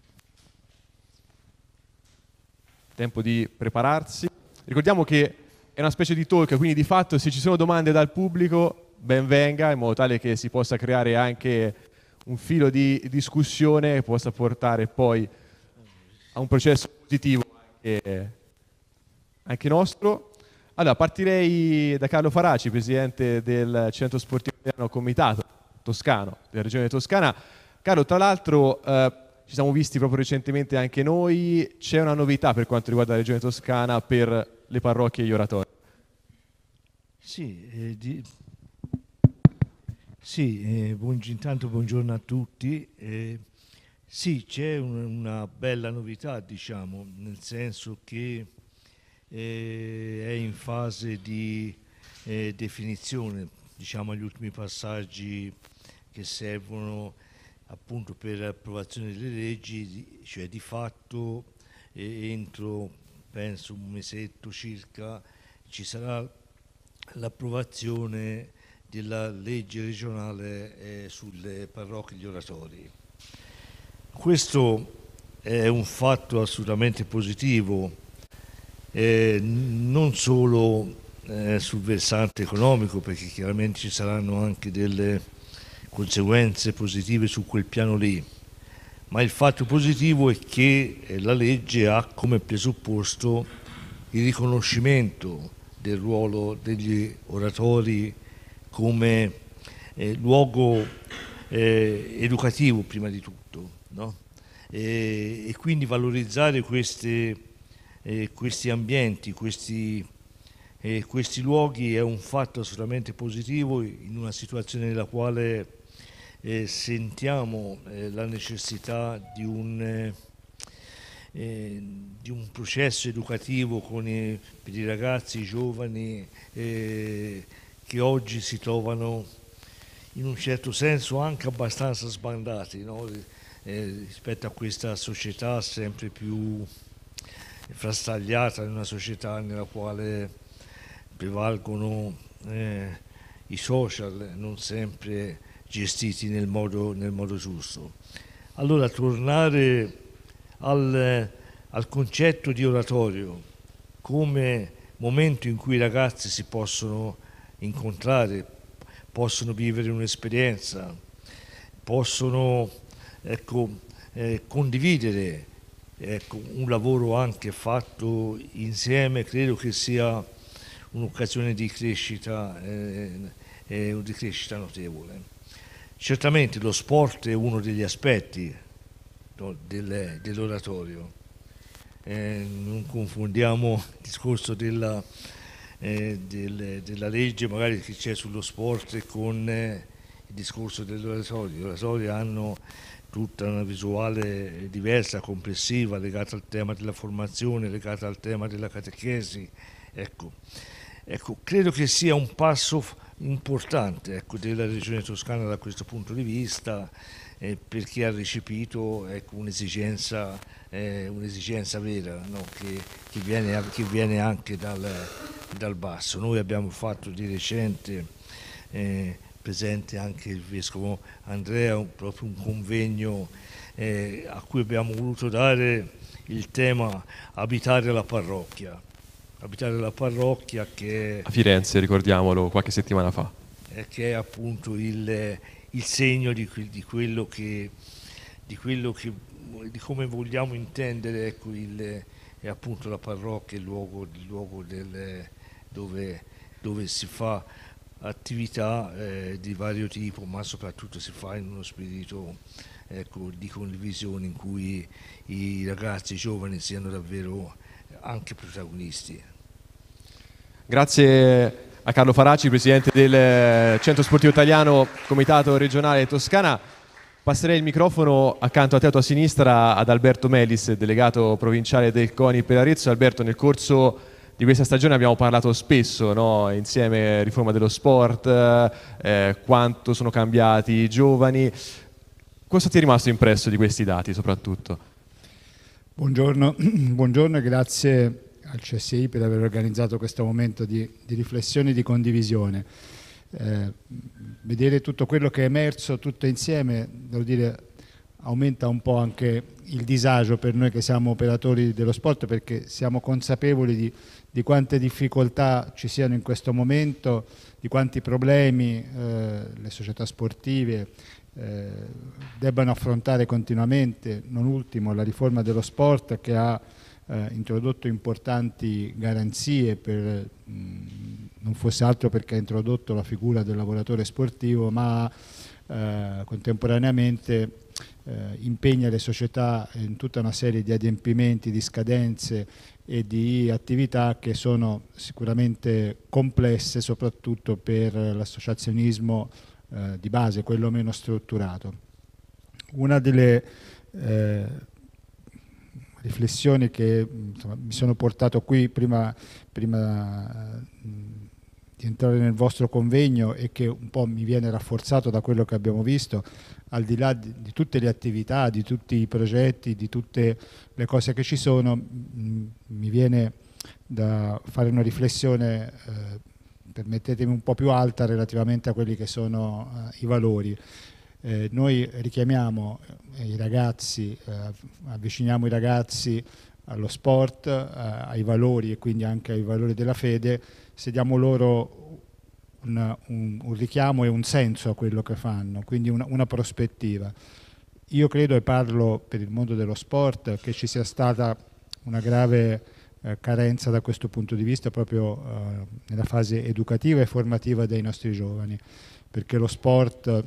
Tempo di prepararsi. Ricordiamo che è una specie di talk, quindi di fatto se ci sono domande dal pubblico, ben venga, in modo tale che si possa creare anche un filo di discussione che possa portare poi a un processo positivo anche, anche nostro. Allora, partirei da Carlo Faraci, presidente del Centro Sportivo Italiano Comitato Toscano, della Regione Toscana. Carlo, tra l'altro eh, ci siamo visti proprio recentemente anche noi, c'è una novità per quanto riguarda la Regione Toscana per le parrocchie e gli oratori. Sì, eh, di... sì eh, buong... intanto buongiorno a tutti. Eh, sì, c'è un, una bella novità, diciamo, nel senso che eh, è in fase di eh, definizione, diciamo, agli ultimi passaggi che servono appunto per l'approvazione delle leggi, cioè di fatto eh, entro, penso, un mesetto circa, ci sarà l'approvazione della legge regionale eh, sulle parrocchie e gli oratori. Questo è un fatto assolutamente positivo, eh, non solo eh, sul versante economico, perché chiaramente ci saranno anche delle conseguenze positive su quel piano lì, ma il fatto positivo è che la legge ha come presupposto il riconoscimento del ruolo degli oratori come eh, luogo eh, educativo prima di tutto, no? e, e quindi valorizzare queste, eh, questi ambienti, questi, eh, questi luoghi è un fatto assolutamente positivo in una situazione nella quale eh, sentiamo eh, la necessità di un... Eh, Eh, di un processo educativo con i, per i ragazzi, i giovani eh, che oggi si trovano in un certo senso anche abbastanza sbandati, no? eh, rispetto a questa società sempre più frastagliata, in una società nella quale prevalgono eh, i social, non sempre gestiti nel modo, nel modo giusto. Allora tornare Al, al concetto di oratorio come momento in cui i ragazzi si possono incontrare, possono vivere un'esperienza, possono ecco, eh, condividere ecco, un lavoro anche fatto insieme, credo che sia un'occasione di crescita, eh, eh, di crescita notevole. Certamente lo sport è uno degli aspetti Del, dell'oratorio. Eh, non confondiamo il discorso della, eh, del, della legge magari che c'è sullo sport con eh, il discorso dell'oratorio. Gli oratori hanno tutta una visuale diversa, complessiva, legata al tema della formazione, legata al tema della catechesi. Ecco, ecco credo che sia un passo importante ecco, della Regione Toscana da questo punto di vista, Eh, perché ha recepito ecco, un'esigenza, eh, un'esigenza vera, no? che, che, viene, che viene anche dal, dal basso. Noi abbiamo fatto di recente, eh, presente anche il Vescovo Andrea, un, proprio un convegno eh, a cui abbiamo voluto dare il tema abitare la parrocchia, abitare la parrocchia che a Firenze, ricordiamolo, qualche settimana fa. È, che è appunto il, il segno di, di quello che, di quello che, di come vogliamo intendere, ecco, il, è appunto la parrocchia, il luogo, il luogo del, dove, dove si fa attività eh, di vario tipo, ma soprattutto si fa in uno spirito, ecco, di condivisione in cui i ragazzi, i giovani siano davvero anche protagonisti. Grazie a Carlo Faraci, presidente del Centro Sportivo Italiano, Comitato Regionale Toscana. Passerei il microfono accanto a te, a tua sinistra, ad Alberto Melis, delegato provinciale del CONI per Arezzo. Alberto, nel corso di questa stagione abbiamo parlato spesso, no? Insieme, riforma dello sport, eh, quanto sono cambiati i giovani. Cosa ti è rimasto impresso di questi dati soprattutto? Buongiorno, buongiorno e grazie al C S I per aver organizzato questo momento di, di riflessione e di condivisione. Eh, vedere tutto quello che è emerso tutto insieme, devo dire, aumenta un po' anche il disagio per noi che siamo operatori dello sport, perché siamo consapevoli di, di quante difficoltà ci siano in questo momento, di quanti problemi eh, le società sportive eh, debbano affrontare continuamente, non ultimo la riforma dello sport che ha eh, introdotto importanti garanzie per mh, non fosse altro perché ha introdotto la figura del lavoratore sportivo, ma eh, contemporaneamente eh, impegna le società in tutta una serie di adempimenti, di scadenze e di attività che sono sicuramente complesse, soprattutto per l'associazionismo eh, di base, quello meno strutturato. Una delle eh, riflessioni che insomma, mi sono portato qui prima, prima mh, di entrare nel vostro convegno e che un po' mi viene rafforzato da quello che abbiamo visto, al di là di, di tutte le attività, di tutti i progetti, di tutte le cose che ci sono, mh, mi viene da fare una riflessione, eh, permettetemi, un po' più alta relativamente a quelli che sono eh, i valori. Eh, noi richiamiamo eh, i ragazzi, eh, avviciniamo i ragazzi allo sport, eh, ai valori e quindi anche ai valori della fede, se diamo loro un, un, un richiamo e un senso a quello che fanno, quindi una, una prospettiva. Io credo, e parlo per il mondo dello sport, che ci sia stata una grave eh, carenza da questo punto di vista proprio eh, nella fase educativa e formativa dei nostri giovani, perché lo sport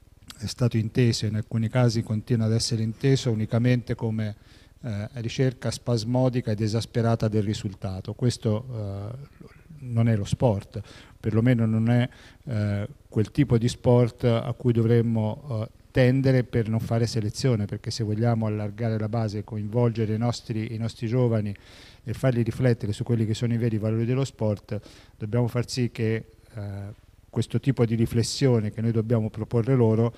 è stato inteso, in alcuni casi continua ad essere inteso unicamente come eh, ricerca spasmodica ed esasperata del risultato. Questo eh, non è lo sport, perlomeno non è eh, quel tipo di sport a cui dovremmo eh, tendere per non fare selezione, perché se vogliamo allargare la base, coinvolgere i nostri, i nostri giovani e farli riflettere su quelli che sono i veri valori dello sport, dobbiamo far sì che eh, questo tipo di riflessione che noi dobbiamo proporre loro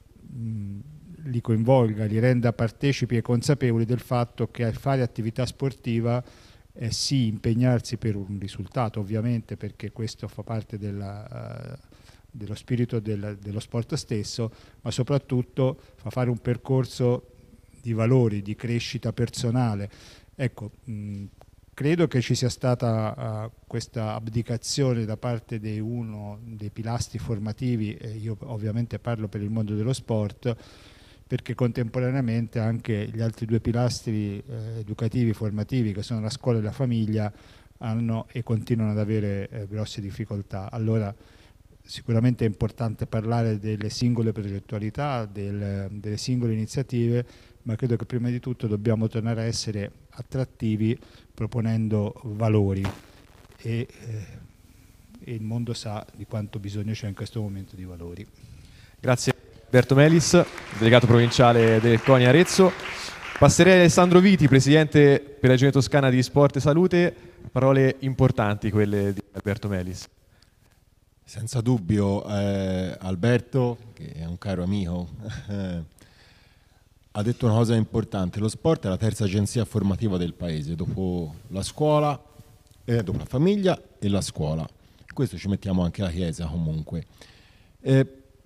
mh, li coinvolga, li renda partecipi e consapevoli del fatto che a fare attività sportiva è sì impegnarsi per un risultato, ovviamente, perché questo fa parte della, uh, dello spirito del, dello sport stesso, ma soprattutto fa fare un percorso di valori, di crescita personale. Ecco, mh, credo che ci sia stata uh, questa abdicazione da parte di uno dei pilastri formativi, e io ovviamente parlo per il mondo dello sport, perché contemporaneamente anche gli altri due pilastri eh, educativi, formativi, che sono la scuola e la famiglia, hanno e continuano ad avere eh, grosse difficoltà. Allora sicuramente è importante parlare delle singole progettualità, del, delle singole iniziative, ma credo che prima di tutto dobbiamo tornare a essere attrattivi proponendo valori e, eh, e il mondo sa di quanto bisogno c'è in questo momento di valori. Grazie Alberto Melis, delegato provinciale del CONI Arezzo. Passerei a Alessandro Viti, presidente per la Regione Toscana di Sport e Salute. Parole importanti quelle di Alberto Melis. Senza dubbio eh, Alberto, che è un caro amico, eh, ha detto una cosa importante. Lo sport è la terza agenzia formativa del paese, dopo la scuola, eh, dopo la famiglia e la scuola. In questo ci mettiamo anche la Chiesa comunque. Eh,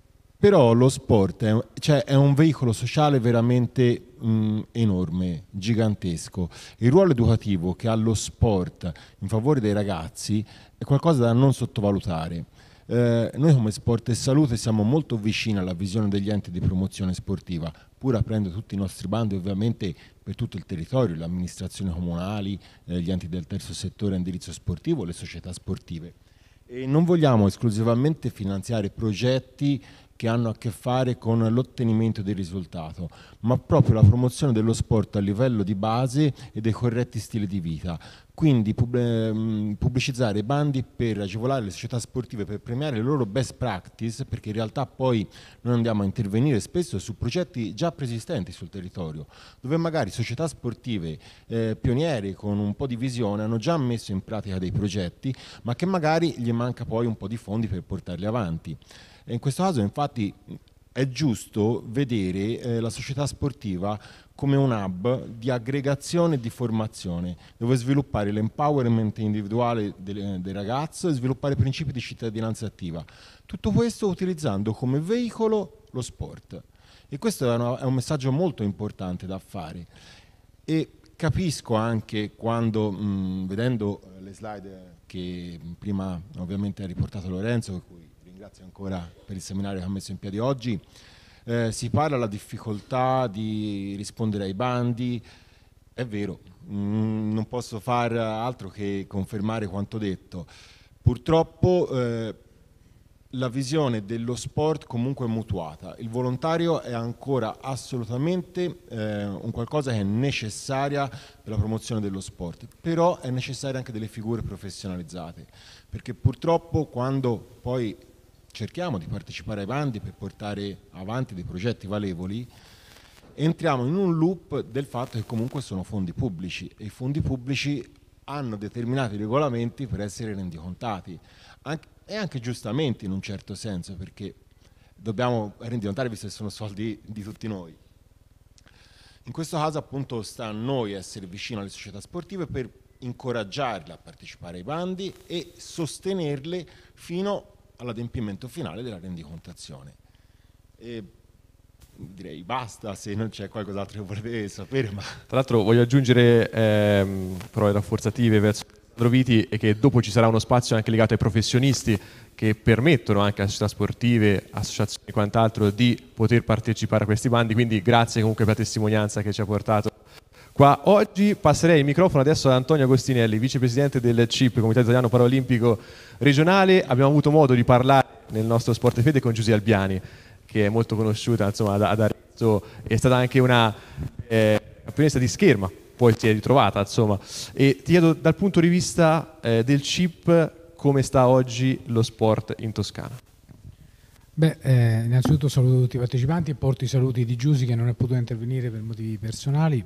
però lo sport è, cioè, è un veicolo sociale veramente mh, enorme, gigantesco. Il ruolo educativo che ha lo sport in favore dei ragazzi è qualcosa da non sottovalutare. Eh, noi come Sport e Salute siamo molto vicini alla visione degli enti di promozione sportiva, pur aprendo tutti i nostri bandi ovviamente per tutto il territorio, le amministrazioni comunali, eh, gli enti del terzo settore a indirizzo sportivo, le società sportive. E non vogliamo esclusivamente finanziare progetti che hanno a che fare con l'ottenimento del risultato, ma proprio la promozione dello sport a livello di base e dei corretti stili di vita. Quindi pubblicizzare bandi per agevolare le società sportive, per premiare le loro best practice, perché in realtà poi noi andiamo a intervenire spesso su progetti già preesistenti sul territorio, dove magari società sportive eh, pioniere con un po' di visione hanno già messo in pratica dei progetti, ma che magari gli manca poi un po' di fondi per portarli avanti. E in questo caso infatti è giusto vedere eh, la società sportiva come un hub di aggregazione e di formazione, dove sviluppare l'empowerment individuale del, del ragazzo e sviluppare principi di cittadinanza attiva. Tutto questo utilizzando come veicolo lo sport. E questo è, una, è un messaggio molto importante da fare. E capisco anche quando, mh, vedendo le slide che prima ovviamente ha riportato Lorenzo, per cui ringrazio ancora per il seminario che ha messo in piedi oggi, Eh, si parla della difficoltà di rispondere ai bandi. È vero, mh, non posso far altro che confermare quanto detto. Purtroppo eh, la visione dello sport comunque è mutuata. Il volontario è ancora assolutamente eh, un qualcosa che è necessaria per la promozione dello sport, però è necessaria anche delle figure professionalizzate, perché purtroppo quando poi cerchiamo di partecipare ai bandi per portare avanti dei progetti valevoli, entriamo in un loop del fatto che comunque sono fondi pubblici e i fondi pubblici hanno determinati regolamenti per essere rendicontati, anche, e anche giustamente in un certo senso, perché dobbiamo rendicontare visto che sono soldi di tutti noi. In questo caso appunto sta a noi essere vicini alle società sportive per incoraggiarle a partecipare ai bandi e sostenerle fino all'adempimento finale della rendicontazione. E direi basta se non c'è qualcos'altro che volete sapere. Ma... Tra l'altro voglio aggiungere ehm, parole rafforzative verso Alessandro Viti, e che dopo ci sarà uno spazio anche legato ai professionisti che permettono anche a società sportive, associazioni e quant'altro di poter partecipare a questi bandi, quindi grazie comunque per la testimonianza che ci ha portato qua oggi. Passerei il microfono adesso ad Antonio Agostinelli, vicepresidente del C I P, Comitato Italiano Paraolimpico Regionale. Abbiamo avuto modo di parlare nel nostro Sport e Fede con Giusy Albiani, che è molto conosciuta insomma ad Arezzo, è stata anche una eh, campionessa di scherma, poi si è ritrovata insomma. E ti chiedo dal punto di vista eh, del C I P come sta oggi lo sport in Toscana. Beh, eh, innanzitutto saluto tutti i partecipanti e porto i saluti di Giusy che non è potuta intervenire per motivi personali.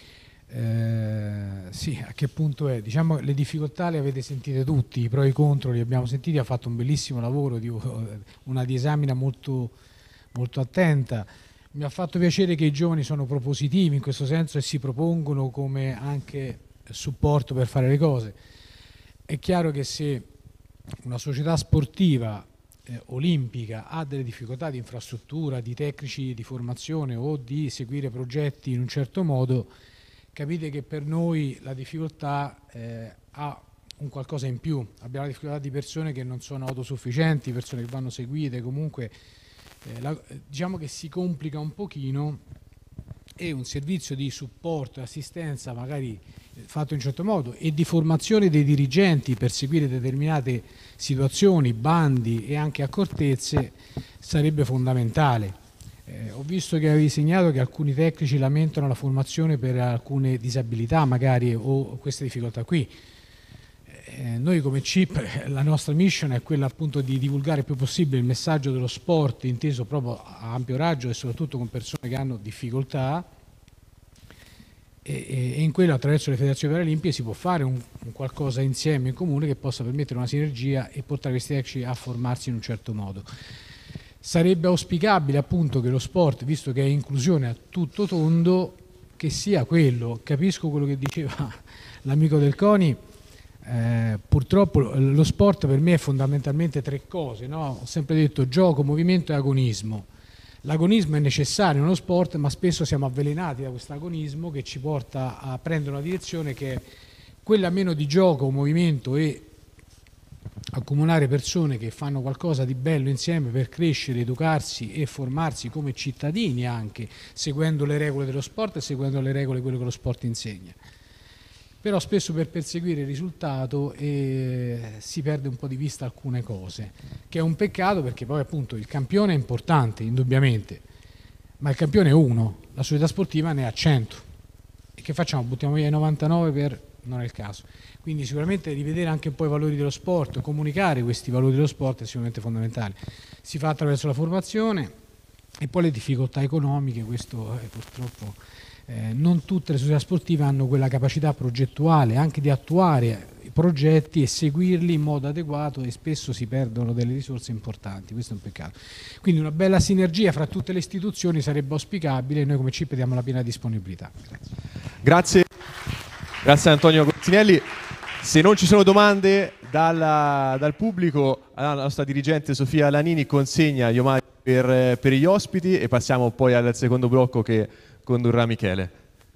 Eh, sì, a che punto è? Diciamo le difficoltà le avete sentite tutti, i pro e i contro li abbiamo sentiti, ha fatto un bellissimo lavoro, di, una disamina molto, molto attenta. Mi ha fatto piacere che i giovani sono propositivi in questo senso e si propongono come anche supporto per fare le cose. È chiaro che se una società sportiva eh, olimpica ha delle difficoltà di infrastruttura, di tecnici di formazione o di seguire progetti in un certo modo, capite che per noi la difficoltà eh, ha un qualcosa in più. Abbiamo la difficoltà di persone che non sono autosufficienti, persone che vanno seguite, comunque eh, la, diciamo che si complica un pochino, e un servizio di supporto e assistenza magari fatto in un certo modo e di formazione dei dirigenti per seguire determinate situazioni, bandi e anche accortezze sarebbe fondamentale. Eh, ho visto che avevi segnato che alcuni tecnici lamentano la formazione per alcune disabilità magari o queste difficoltà qui. Eh, noi come C I P la nostra mission è quella appunto di divulgare il più possibile il messaggio dello sport inteso proprio a ampio raggio e soprattutto con persone che hanno difficoltà, e, e in quello attraverso le federazioni paralimpiche si può fare un, un qualcosa insieme in comune che possa permettere una sinergia e portare questi tecnici a formarsi in un certo modo. Sarebbe auspicabile appunto che lo sport, visto che è inclusione a tutto tondo, che sia quello. Capisco quello che diceva l'amico del CONI, eh, purtroppo lo sport per me è fondamentalmente tre cose, no? Ho sempre detto gioco, movimento e agonismo. L'agonismo è necessario nello sport, ma spesso siamo avvelenati da questo agonismo che ci porta a prendere una direzione che è quella meno di gioco, movimento e accomunare persone che fanno qualcosa di bello insieme per crescere, educarsi e formarsi come cittadini, anche seguendo le regole dello sport e seguendo le regole quello che lo sport insegna. Però spesso per perseguire il risultato eh, si perde un po' di vista alcune cose, che è un peccato, perché poi appunto il campione è importante, indubbiamente, ma il campione è uno, la società sportiva ne ha cento. E che facciamo? Buttiamo via i novantanove per... non è il caso. Quindi sicuramente rivedere anche un po' i valori dello sport, comunicare questi valori dello sport è sicuramente fondamentale. Si fa attraverso la formazione e poi le difficoltà economiche, questo eh, purtroppo... Eh, non tutte le società sportive hanno quella capacità progettuale anche di attuare i progetti e seguirli in modo adeguato, e spesso si perdono delle risorse importanti. Questo è un peccato. Quindi una bella sinergia fra tutte le istituzioni sarebbe auspicabile, e noi come C I P diamo la piena disponibilità. Grazie. Grazie, grazie Antonio Cottinelli. Se non ci sono domande dalla, dal pubblico, la nostra dirigente Sofia Lanini consegna gli omaggi per, per gli ospiti, e passiamo poi al secondo blocco che condurrà Michele.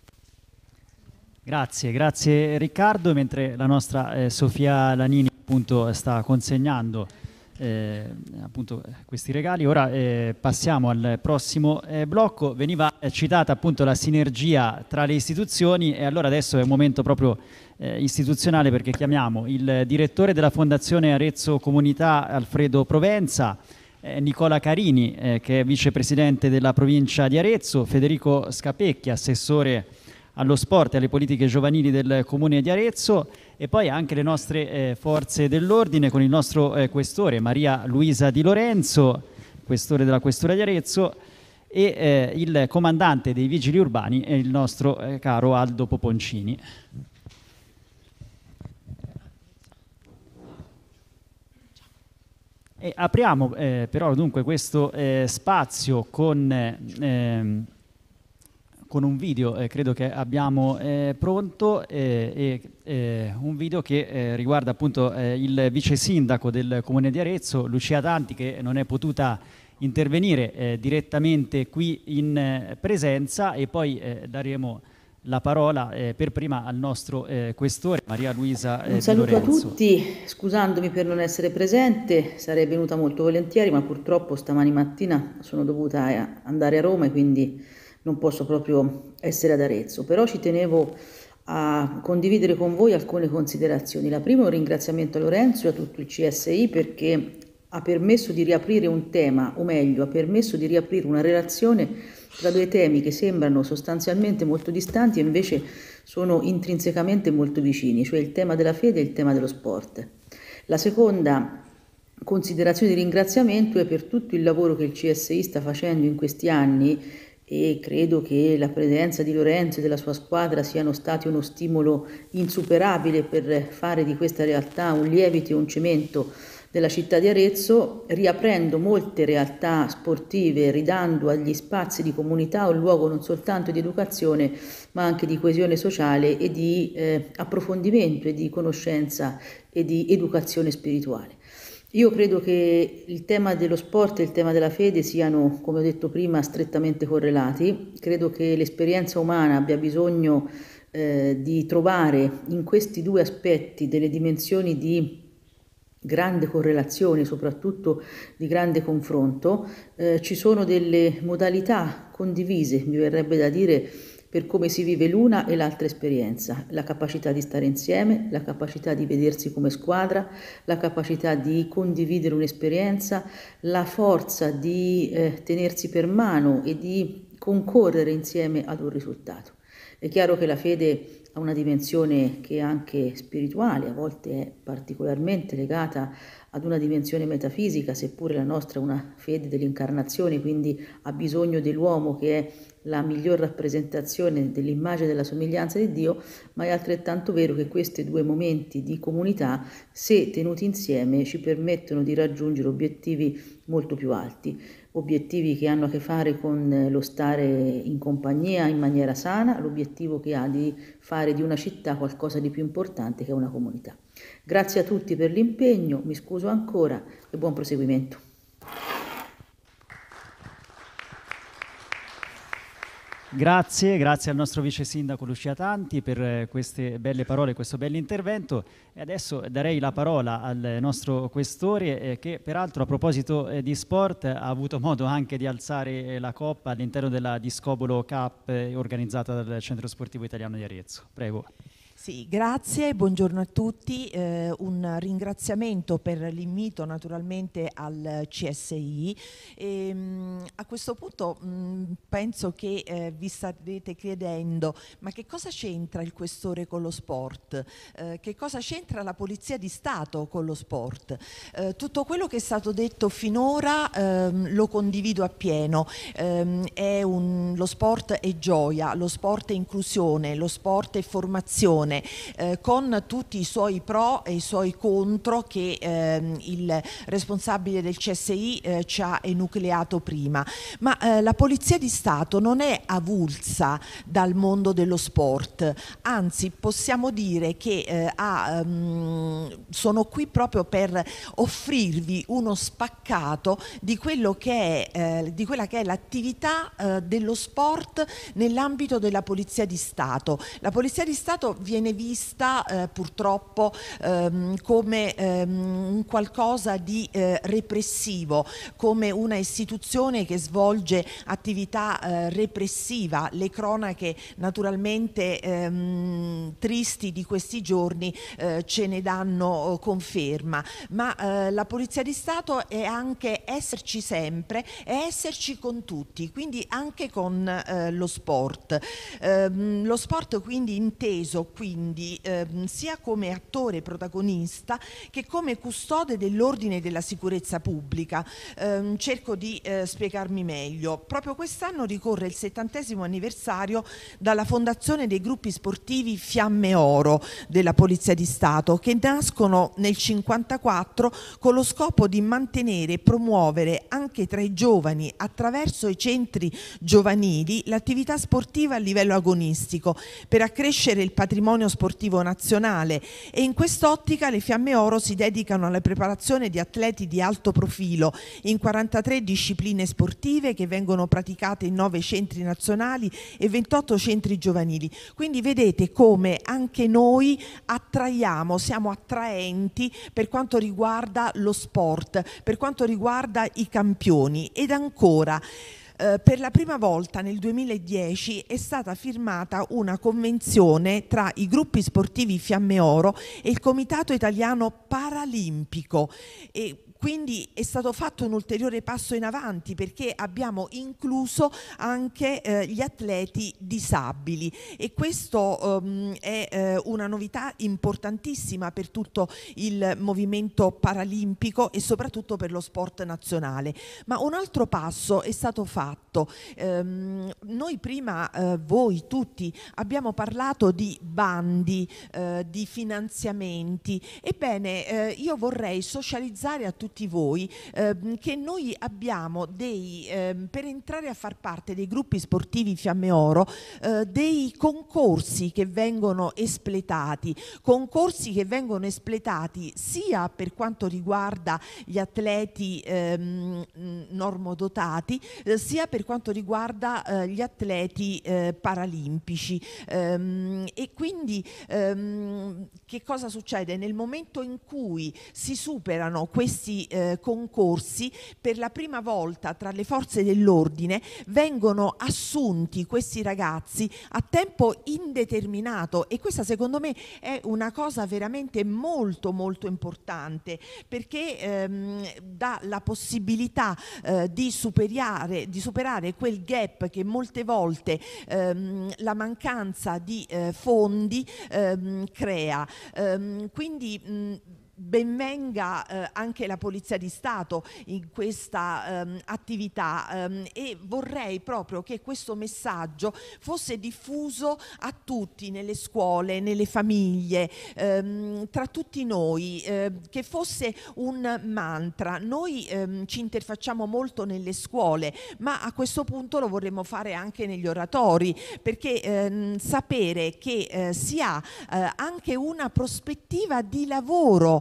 Grazie, grazie Riccardo. Mentre la nostra eh, Sofia Lanini appunto sta consegnando eh, appunto questi regali, ora eh, passiamo al prossimo eh, blocco. Veniva eh, citata appunto la sinergia tra le istituzioni, e allora adesso è un momento proprio eh, istituzionale, perché chiamiamo il direttore della Fondazione Arezzo Comunità Alfredo Provenza, Eh, Nicola Carini, eh, che è vicepresidente della provincia di Arezzo, Federico Scapecchi, assessore allo sport e alle politiche giovanili del comune di Arezzo, e poi anche le nostre eh, forze dell'ordine con il nostro eh, questore Maria Luisa Di Lorenzo, questore della questura di Arezzo, e eh, il comandante dei vigili urbani, eh, il nostro eh, caro Aldo Poponcini. E apriamo eh, però dunque questo eh, spazio con, eh, con un video, eh, credo che abbiamo eh, pronto, eh, eh, un video che eh, riguarda appunto eh, il vice sindaco del comune di Arezzo, Lucia Tanti, che non è potuta intervenire eh, direttamente qui in eh, presenza, e poi eh, daremo la parola eh, per prima al nostro eh, questore Maria Luisa eh, Un saluto a Lorenzo. tutti, scusandomi per non essere presente, sarei venuta molto volentieri, ma purtroppo stamani mattina sono dovuta andare a Roma e quindi non posso proprio essere ad Arezzo, però ci tenevo a condividere con voi alcune considerazioni. La prima è un ringraziamento a Lorenzo e a tutto il C S I, perché ha permesso di riaprire un tema, o meglio, ha permesso di riaprire una relazione tra due temi che sembrano sostanzialmente molto distanti e invece sono intrinsecamente molto vicini, cioè il tema della fede e il tema dello sport. La seconda considerazione di ringraziamento è per tutto il lavoro che il C S I sta facendo in questi anni, e credo che la presenza di Lorenzo e della sua squadra siano stati uno stimolo insuperabile per fare di questa realtà un lievito e un cemento della città di Arezzo, riaprendo molte realtà sportive, ridando agli spazi di comunità un luogo non soltanto di educazione ma anche di coesione sociale e di eh, approfondimento e di conoscenza e di educazione spirituale. Io credo che il tema dello sport e il tema della fede siano, come ho detto prima, strettamente correlati. Credo che l'esperienza umana abbia bisogno eh, di trovare in questi due aspetti delle dimensioni di grande correlazione, soprattutto di grande confronto. Eh, ci sono delle modalità condivise, mi verrebbe da dire, per come si vive l'una e l'altra esperienza: la capacità di stare insieme, la capacità di vedersi come squadra, la capacità di condividere un'esperienza, la forza di eh, tenersi per mano e di concorrere insieme ad un risultato. È chiaro che la fede ha una dimensione che è anche spirituale, a volte è particolarmente legata ad una dimensione metafisica, seppure la nostra è una fede dell'incarnazione, quindi ha bisogno dell'uomo che è la miglior rappresentazione dell'immagine e della somiglianza di Dio, ma è altrettanto vero che questi due momenti di comunità, se tenuti insieme, ci permettono di raggiungere obiettivi molto più alti. Obiettivi che hanno a che fare con lo stare in compagnia in maniera sana, l'obiettivo che ha di fare di una città qualcosa di più importante che è una comunità. Grazie a tutti per l'impegno, mi scuso ancora e buon proseguimento. Grazie, grazie al nostro vice sindaco Lucia Tanti per queste belle parole, questo bell'intervento. E adesso darei la parola al nostro questore eh, che peraltro a proposito eh, di sport ha avuto modo anche di alzare eh, la coppa all'interno della Discobolo Cup eh, organizzata dal Centro Sportivo Italiano di Arezzo. Prego. Sì, grazie, buongiorno a tutti. Eh, un ringraziamento per l'invito naturalmente al C S I. E, mh, a questo punto mh, penso che eh, vi starete chiedendo ma che cosa c'entra il questore con lo sport? Eh, che cosa c'entra la Polizia di Stato con lo sport? Eh, tutto quello che è stato detto finora ehm, lo condivido appieno. Ehm, è un, lo sport è gioia, lo sport è inclusione, lo sport è formazione. Eh, con tutti i suoi pro e i suoi contro che ehm, il responsabile del C S I eh, ci ha enucleato prima, ma eh, la Polizia di Stato non è avulsa dal mondo dello sport, anzi possiamo dire che eh, ha, um, sono qui proprio per offrirvi uno spaccato di quello che è, eh, di quella che è l'attività eh, dello sport nell'ambito della Polizia di Stato. La Polizia di Stato viene viene vista eh, purtroppo ehm, come ehm, un qualcosa di eh, repressivo, come una istituzione che svolge attività eh, repressiva. Le cronache naturalmente ehm, tristi di questi giorni eh, ce ne danno conferma, ma eh, la Polizia di Stato è anche esserci sempre e esserci con tutti, quindi anche con eh, lo sport. Ehm, lo sport quindi inteso qui quindi ehm, sia come attore protagonista che come custode dell'ordine e della sicurezza pubblica. Ehm, cerco di eh, spiegarmi meglio. Proprio quest'anno ricorre il settantesimo anniversario dalla fondazione dei gruppi sportivi Fiamme Oro della Polizia di Stato, che nascono nel cinquantaquattro con lo scopo di mantenere e promuovere anche tra i giovani, attraverso i centri giovanili, l'attività sportiva a livello agonistico per accrescere il patrimonio sportivo nazionale, e in quest'ottica le Fiamme Oro si dedicano alla preparazione di atleti di alto profilo in quarantatré discipline sportive che vengono praticate in nove centri nazionali e ventotto centri giovanili. Quindi vedete come anche noi attraiamo, siamo attraenti per quanto riguarda lo sport, per quanto riguarda i campioni. Ed ancora, Uh, per la prima volta nel duemiladieci è stata firmata una convenzione tra i gruppi sportivi Fiamme Oro e il Comitato Italiano Paralimpico, e quindi è stato fatto un ulteriore passo in avanti perché abbiamo incluso anche eh, gli atleti disabili, e questo um, è eh, una novità importantissima per tutto il movimento paralimpico e soprattutto per lo sport nazionale. Ma un altro passo è stato fatto. Um, noi prima, eh, voi tutti, abbiamo parlato di bandi, eh, di finanziamenti. Ebbene, eh, io vorrei socializzare a tutti voi eh, che noi abbiamo dei, eh, per entrare a far parte dei gruppi sportivi Fiamme Oro, eh, dei concorsi che vengono espletati, concorsi che vengono espletati sia per quanto riguarda gli atleti ehm, normodotati, eh, sia per quanto riguarda eh, gli atleti eh, paralimpici. Ehm, e quindi ehm, che cosa succede? Nel momento in cui si superano questi Eh, concorsi, per la prima volta tra le forze dell'ordine vengono assunti questi ragazzi a tempo indeterminato, e questa secondo me è una cosa veramente molto molto importante, perché ehm, dà la possibilità eh, di superare, di superare quel gap che molte volte ehm, la mancanza di eh, fondi ehm, crea. Ehm, quindi mh, benvenga eh, anche la Polizia di Stato in questa ehm, attività, ehm, e vorrei proprio che questo messaggio fosse diffuso a tutti, nelle scuole, nelle famiglie, ehm, tra tutti noi, eh, che fosse un mantra. Noi ehm, ci interfacciamo molto nelle scuole, ma a questo punto lo vorremmo fare anche negli oratori, perché ehm, sapere che eh, si ha eh, anche una prospettiva di lavoro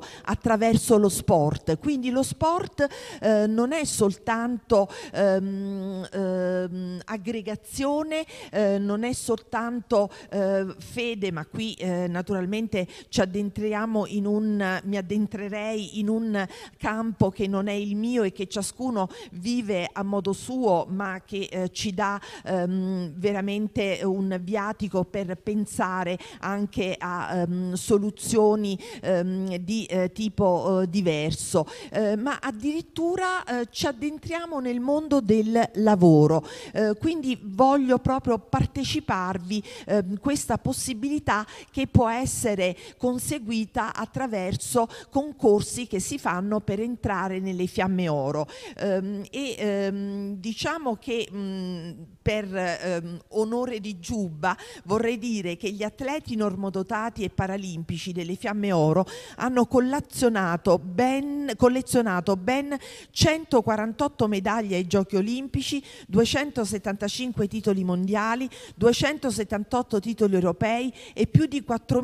attraverso lo sport. Quindi lo sport eh, non è soltanto ehm, ehm, aggregazione, eh, non è soltanto eh, fede, ma qui eh, naturalmente ci addentriamo in un, mi addentrerei in un campo che non è il mio e che ciascuno vive a modo suo, ma che eh, ci dà ehm, veramente un viatico per pensare anche a ehm, soluzioni ehm, di eh, tipo eh, diverso, eh, ma addirittura eh, ci addentriamo nel mondo del lavoro, eh, quindi voglio proprio parteciparvi eh, questa possibilità che può essere conseguita attraverso concorsi che si fanno per entrare nelle Fiamme Oro, ehm, e ehm, diciamo che mh, per ehm, onore di giubba vorrei dire che gli atleti normodotati e paralimpici delle Fiamme Oro hanno collezionato ben, collezionato ben centoquarantotto medaglie ai Giochi Olimpici, duecentosettantacinque titoli mondiali, duecentosettantotto titoli europei e più di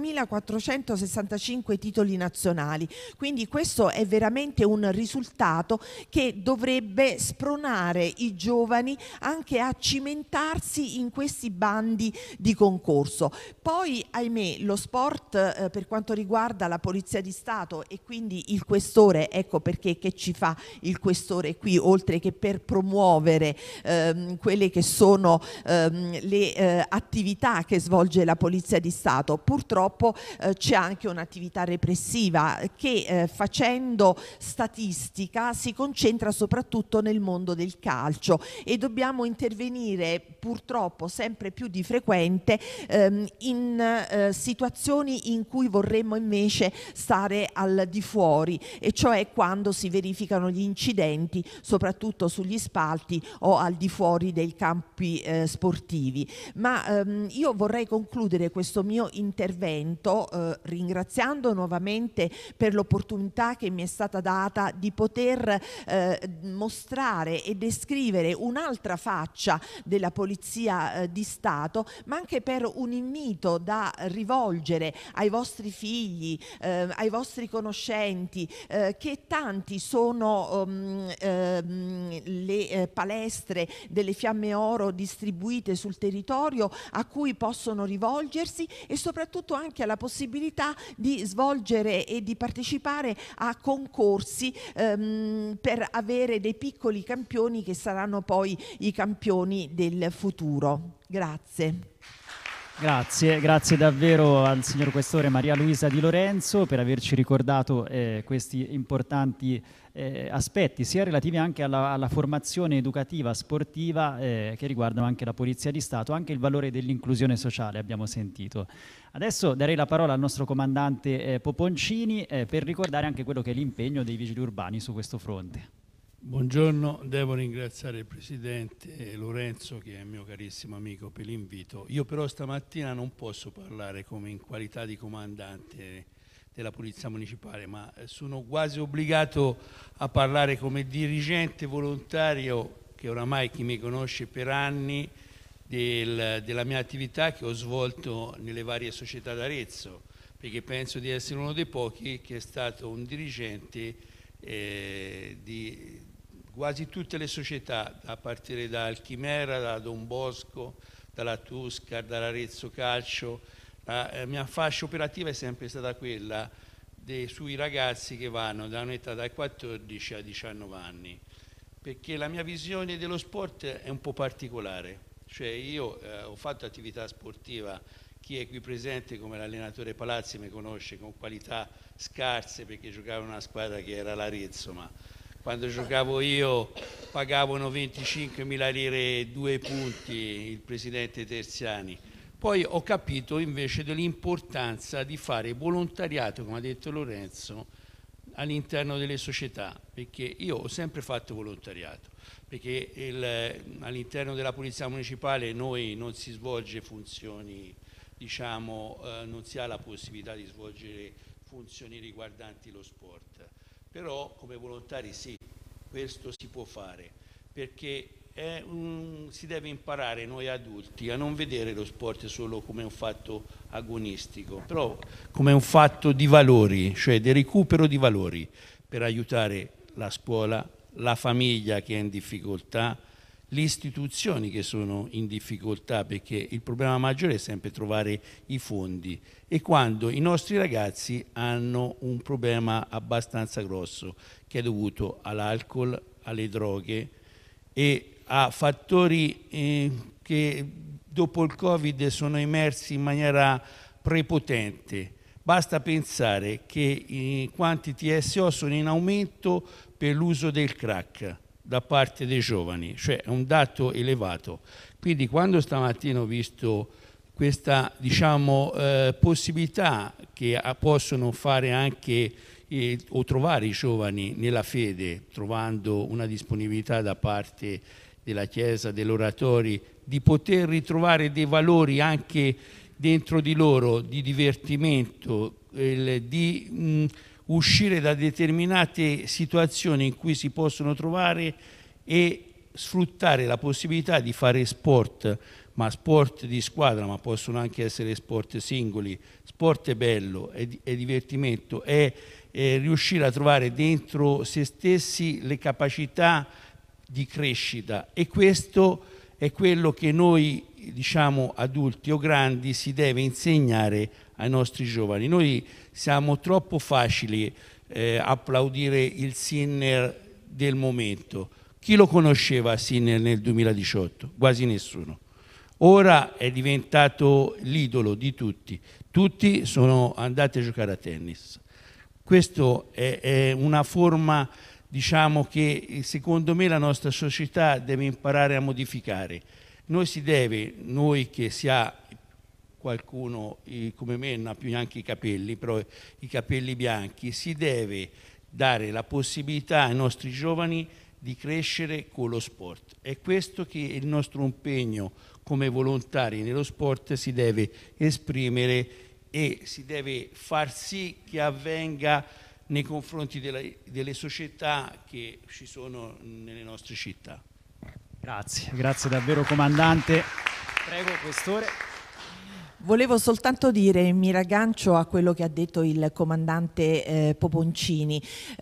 quattromilaquattrocentosessantacinque titoli nazionali. Quindi questo è veramente un risultato che dovrebbe spronare i giovani anche a cimentarsi in questi bandi di concorso. Poi, ahimè, lo sport eh, per quanto riguarda la Polizia di Stato e quindi il questore, ecco perché che ci fa il questore qui, oltre che per promuovere ehm, quelle che sono ehm, le eh, attività che svolge la Polizia di Stato, purtroppo eh, c'è anche un'attività repressiva che eh, facendo statistica si concentra soprattutto nel mondo del calcio e dobbiamo intervenire purtroppo sempre più di frequente ehm, in eh, situazioni in cui vorremmo invece stare al di fuori, e cioè quando si verificano gli incidenti soprattutto sugli spalti o al di fuori dei campi eh, sportivi. Ma ehm, io vorrei concludere questo mio intervento eh, ringraziando nuovamente per l'opportunità che mi è stata data di poter eh, mostrare e descrivere un'altra faccia della Polizia eh, di Stato, ma anche per un invito da rivolgere ai vostri figli, eh, ai vostri conoscenti, eh, che tanti sono um, ehm, le eh, palestre delle Fiamme Oro distribuite sul territorio a cui possono rivolgersi, e soprattutto anche alla possibilità di svolgere e di partecipare a concorsi ehm, per avere dei piccoli campioni che saranno poi i campioni del futuro. Grazie. Grazie, grazie davvero al signor Questore Maria Luisa Di Lorenzo per averci ricordato eh, questi importanti eh, aspetti, sia relativi anche alla, alla formazione educativa sportiva eh, che riguardano anche la Polizia di Stato, anche il valore dell'inclusione sociale abbiamo sentito. Adesso darei la parola al nostro comandante eh, Poponcini eh, per ricordare anche quello che è l'impegno dei vigili urbani su questo fronte. Buongiorno, devo ringraziare il Presidente Lorenzo, che è il mio carissimo amico, per l'invito. Io però stamattina non posso parlare come in qualità di comandante della Polizia Municipale, ma sono quasi obbligato a parlare come dirigente volontario, che oramai chi mi conosce per anni, del, della mia attività che ho svolto nelle varie società d'Arezzo, perché penso di essere uno dei pochi che è stato un dirigente eh, di quasi tutte le società, a partire dal Chimera, da Don Bosco, dalla Tuscar, dall'Arezzo Calcio. La eh, mia fascia operativa è sempre stata quella dei, sui ragazzi che vanno da un'età dai quattordici ai diciannove anni, perché la mia visione dello sport è un po' particolare. Cioè io eh, ho fatto attività sportiva, chi è qui presente come l'allenatore Palazzi mi conosce, con qualità scarse, perché giocavo in una squadra che era l'Arezzo, ma quando giocavo io pagavano venticinquemila lire due punti il presidente Terziani. Poi ho capito invece dell'importanza di fare volontariato, come ha detto Lorenzo, all'interno delle società, perché io ho sempre fatto volontariato, perché all'interno della Polizia Municipale noi non si svolge funzioni, diciamo, eh, non si ha la possibilità di svolgere funzioni riguardanti lo sport. Però come volontari sì, questo si può fare, perché è un, si deve imparare noi adulti a non vedere lo sport solo come un fatto agonistico, però come un fatto di valori, cioè di recupero di valori per aiutare la scuola, la famiglia che è in difficoltà, le istituzioni che sono in difficoltà, perché il problema maggiore è sempre trovare i fondi, e quando i nostri ragazzi hanno un problema abbastanza grosso che è dovuto all'alcol, alle droghe e a fattori eh, che dopo il Covid sono emersi in maniera prepotente. Basta pensare che eh, quanti T S O sono in aumento per l'uso del crack da parte dei giovani, cioè è un dato elevato. Quindi quando stamattina ho visto questa, diciamo, eh, possibilità che a, possono fare anche eh, o trovare i giovani nella fede, trovando una disponibilità da parte della Chiesa, degli oratori, di poter ritrovare dei valori anche dentro di loro, di divertimento, eh, di mh, uscire da determinate situazioni in cui si possono trovare e sfruttare la possibilità di fare sport, ma sport di squadra, ma possono anche essere sport singoli. Sport è bello, è, è divertimento, è, è riuscire a trovare dentro se stessi le capacità di crescita, e questo è quello che noi, diciamo, adulti o grandi, si deve insegnare ai nostri giovani. Noi siamo troppo facili eh, applaudire il Sinner del momento. Chi lo conosceva Sinner nel duemiladiciotto? Quasi nessuno. Ora è diventato l'idolo di tutti. Tutti sono andati a giocare a tennis. Questo è, è una forma, diciamo, che secondo me la nostra società deve imparare a modificare. Noi si deve, noi che si ha, qualcuno come me non ha più neanche i capelli, però i capelli bianchi, si deve dare la possibilità ai nostri giovani di crescere con lo sport. È questo che il nostro impegno come volontari nello sport si deve esprimere e si deve far sì che avvenga nei confronti delle, delle società che ci sono nelle nostre città. Grazie, grazie davvero comandante. Prego, questore. Volevo soltanto dire, mi raggancio a quello che ha detto il comandante eh, Poponcini.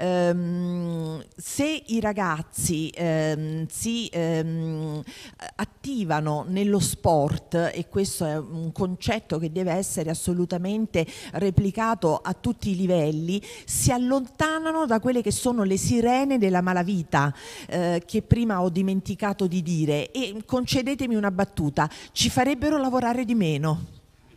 Ehm, se i ragazzi ehm, si ehm, attivano nello sport, e questo è un concetto che deve essere assolutamente replicato a tutti i livelli, si allontanano da quelle che sono le sirene della malavita, eh, che prima ho dimenticato di dire, e concedetemi una battuta, ci farebbero lavorare di meno.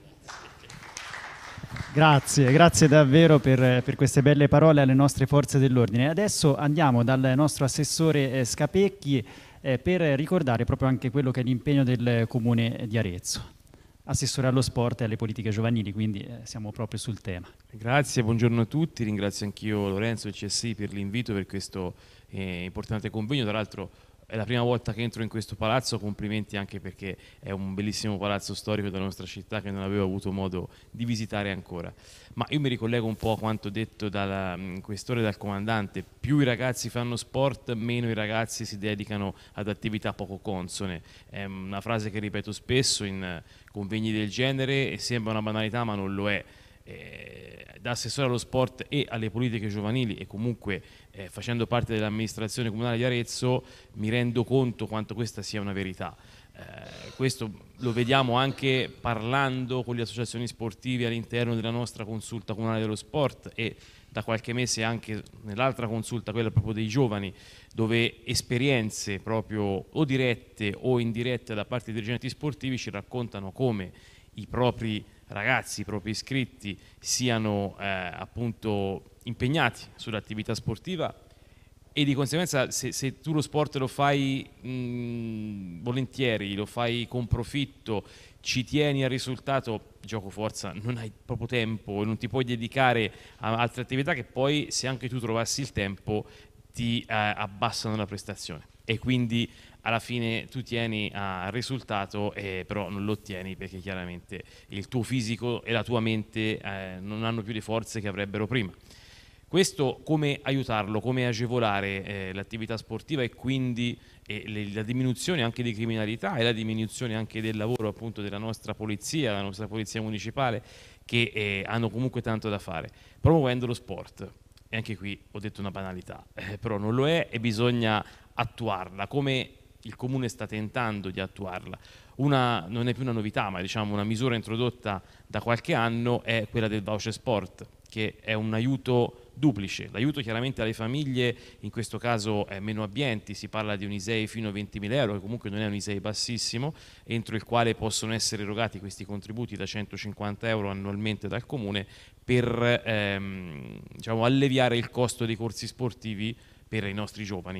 Grazie, grazie davvero per, per queste belle parole alle nostre forze dell'ordine. Adesso andiamo dal nostro assessore eh, Scapecchi eh, per ricordare proprio anche quello che è l'impegno del Comune di Arezzo. Assessore allo sport e alle politiche giovanili, quindi eh, siamo proprio sul tema. Grazie, buongiorno a tutti, ringrazio anch'io Lorenzo e il C S I per l'invito per questo eh, importante convegno. Tra l'altro è la prima volta che entro in questo palazzo, complimenti anche perché è un bellissimo palazzo storico della nostra città che non avevo avuto modo di visitare ancora. Ma io mi ricollego un po' a quanto detto dal questore e dal comandante: più i ragazzi fanno sport, meno i ragazzi si dedicano ad attività poco consone. È una frase che ripeto spesso in convegni del genere e sembra una banalità, ma non lo è. Eh, da assessore allo sport e alle politiche giovanili e comunque eh, facendo parte dell'amministrazione comunale di Arezzo mi rendo conto quanto questa sia una verità. Eh, questo lo vediamo anche parlando con le associazioni sportive all'interno della nostra consulta comunale dello sport e da qualche mese anche nell'altra consulta, quella proprio dei giovani, dove esperienze proprio o dirette o indirette da parte dei dirigenti sportivi ci raccontano come i propri ragazzi, i propri iscritti siano eh, appunto impegnati sull'attività sportiva e di conseguenza se, se tu lo sport lo fai mh, volentieri, lo fai con profitto, ci tieni al risultato, gioco forza, non hai proprio tempo e non ti puoi dedicare a altre attività che poi se anche tu trovassi il tempo ti eh, abbassano la prestazione e quindi alla fine tu tieni al risultato eh, però non lo ottieni perché chiaramente il tuo fisico e la tua mente eh, non hanno più le forze che avrebbero prima. Questo come aiutarlo, come agevolare eh, l'attività sportiva e quindi eh, le, la diminuzione anche di criminalità e la diminuzione anche del lavoro appunto della nostra polizia, la nostra polizia municipale, che eh, hanno comunque tanto da fare, promuovendo lo sport. E anche qui ho detto una banalità, eh, però non lo è e bisogna attuarla, come il Comune sta tentando di attuarla. Una, non è più una novità, ma diciamo una misura introdotta da qualche anno è quella del voucher sport, che è un aiuto duplice. L'aiuto chiaramente alle famiglie, in questo caso è meno abbienti, si parla di un I S E E fino a ventimila euro, che comunque non è un I S E E bassissimo, entro il quale possono essere erogati questi contributi da centocinquanta euro annualmente dal Comune per ehm, diciamo, alleviare il costo dei corsi sportivi per i nostri giovani.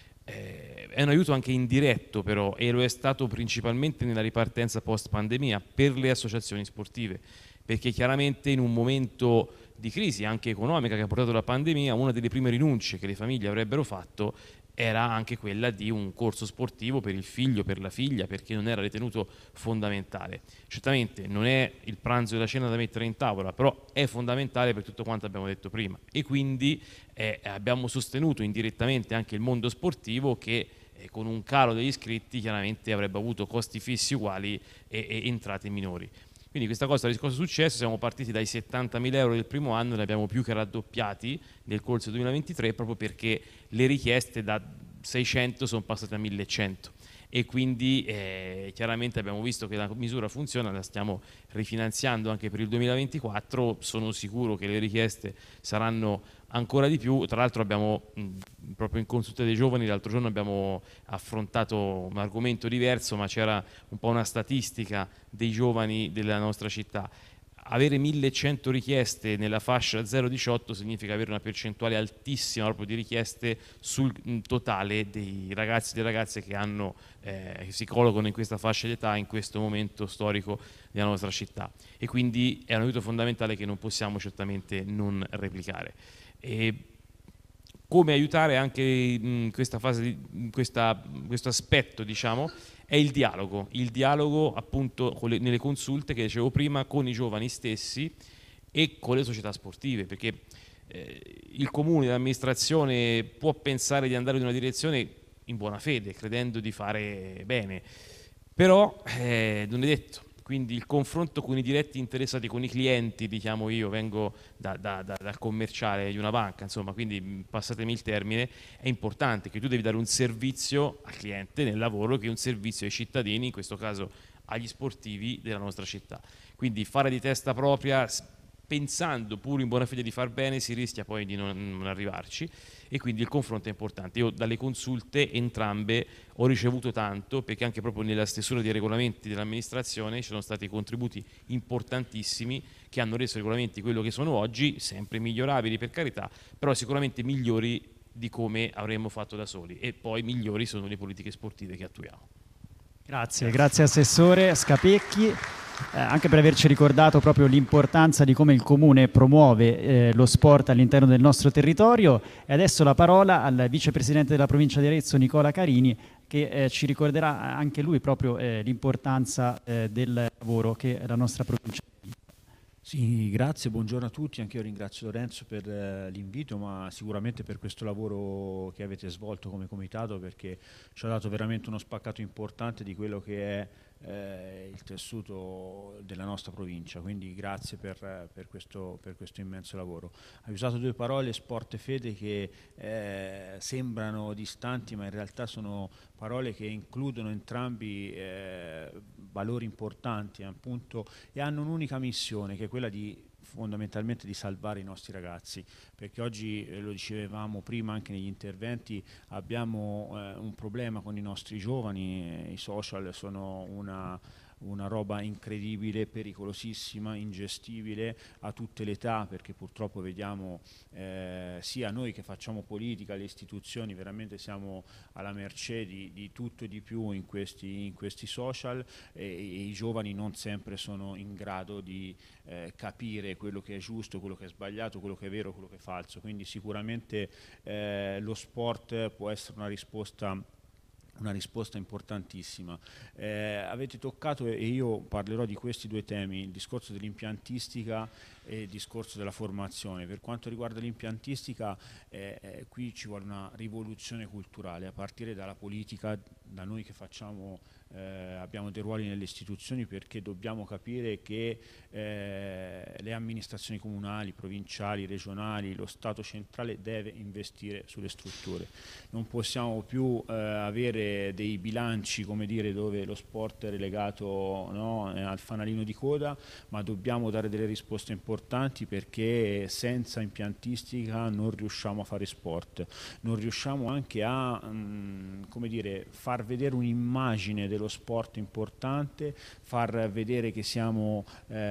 Eh, è un aiuto anche indiretto però, e lo è stato principalmente nella ripartenza post pandemia per le associazioni sportive, perché chiaramente in un momento di crisi anche economica che ha portato la pandemia, una delle prime rinunce che le famiglie avrebbero fatto era anche quella di un corso sportivo per il figlio, per la figlia, perché non era ritenuto fondamentale. Certamente non è il pranzo e la cena da mettere in tavola, però è fondamentale per tutto quanto abbiamo detto prima, e quindi eh, abbiamo sostenuto indirettamente anche il mondo sportivo che eh, con un calo degli iscritti chiaramente avrebbe avuto costi fissi uguali e, e entrate minori. Quindi questa cosa è cosa è successo? Siamo partiti dai settantamila euro del primo anno e li abbiamo più che raddoppiati nel corso del duemilaventitré, proprio perché le richieste da seicento sono passate a millecento, e quindi eh, chiaramente abbiamo visto che la misura funziona, la stiamo rifinanziando anche per il duemilaventiquattro, sono sicuro che le richieste saranno ancora di più. Tra l'altro abbiamo mh, proprio in consulta dei giovani l'altro giorno abbiamo affrontato un argomento diverso, ma c'era un po' una statistica dei giovani della nostra città. Avere millecento richieste nella fascia zero diciotto significa avere una percentuale altissima proprio di richieste sul totale dei ragazzi e delle ragazze che, hanno, eh, che si collocano in questa fascia d'età in questo momento storico della nostra città, e quindi è un aiuto fondamentale che non possiamo certamente non replicare. E come aiutare anche in questa fase, di, in questa, questo aspetto, diciamo, è il dialogo, il dialogo appunto con le, nelle consulte che dicevo prima con i giovani stessi e con le società sportive, perché eh, il comune, l'amministrazione può pensare di andare in una direzione in buona fede, credendo di fare bene, però eh, non è detto. Quindi il confronto con i diretti interessati, con i clienti, diciamo, io vengo da, da, da, dal commerciale di una banca, insomma, quindi passatemi il termine, è importante che tu devi dare un servizio al cliente nel lavoro che è un servizio ai cittadini, in questo caso agli sportivi della nostra città. Quindi fare di testa propria, pensando pure in buona fede di far bene, si rischia poi di non, non arrivarci, e quindi il confronto è importante. Io dalle consulte entrambe ho ricevuto tanto, perché anche proprio nella stesura dei regolamenti dell'amministrazione ci sono stati contributi importantissimi che hanno reso i regolamenti quello che sono oggi, sempre migliorabili per carità, però sicuramente migliori di come avremmo fatto da soli, e poi migliori sono le politiche sportive che attuiamo. Grazie, grazie Assessore Scapecchi, eh, anche per averci ricordato proprio l'importanza di come il Comune promuove eh, lo sport all'interno del nostro territorio. E adesso la parola al Vicepresidente della Provincia di Arezzo, Nicola Carini, che eh, ci ricorderà anche lui proprio eh, l'importanza eh, del lavoro che la nostra provincia. Sì, grazie, buongiorno a tutti, anche io ringrazio Lorenzo per eh, l'invito, ma sicuramente per questo lavoro che avete svolto come comitato, perché ci ha dato veramente uno spaccato importante di quello che è eh, il tessuto della nostra provincia, quindi grazie per, per, questo, per questo immenso lavoro. Hai usato due parole, sport e fede, che eh, sembrano distanti, ma in realtà sono parole che includono entrambi eh, valori importanti, appunto, e hanno un'unica missione, che è quella di fondamentalmente di salvare i nostri ragazzi, perché oggi, eh, lo dicevamo prima anche negli interventi, abbiamo eh, un problema con i nostri giovani, eh, i social sono una una roba incredibile, pericolosissima, ingestibile a tutte le età, perché purtroppo vediamo eh, sia noi che facciamo politica, le istituzioni, veramente siamo alla mercé di, di tutto e di più in questi, in questi social, e, e i giovani non sempre sono in grado di eh, capire quello che è giusto, quello che è sbagliato, quello che è vero, quello che è falso. Quindi sicuramente eh, lo sport può essere una risposta una risposta importantissima. Eh, avete toccato, e io parlerò di questi due temi, il discorso dell'impiantistica e il discorso della formazione. Per quanto riguarda l'impiantistica, eh, eh, qui ci vuole una rivoluzione culturale, a partire dalla politica, da noi che facciamo, eh, abbiamo dei ruoli nelle istituzioni, perché dobbiamo capire che eh, le amministrazioni comunali, provinciali, regionali, lo Stato centrale deve investire sulle strutture. Non possiamo più eh, avere dei bilanci, come dire, dove lo sport è relegato, no, al fanalino di coda, ma dobbiamo dare delle risposte importanti, perché senza impiantistica non riusciamo a fare sport, non riusciamo anche a mh, come dire, far vedere un'immagine dello sport importante, far vedere che siamo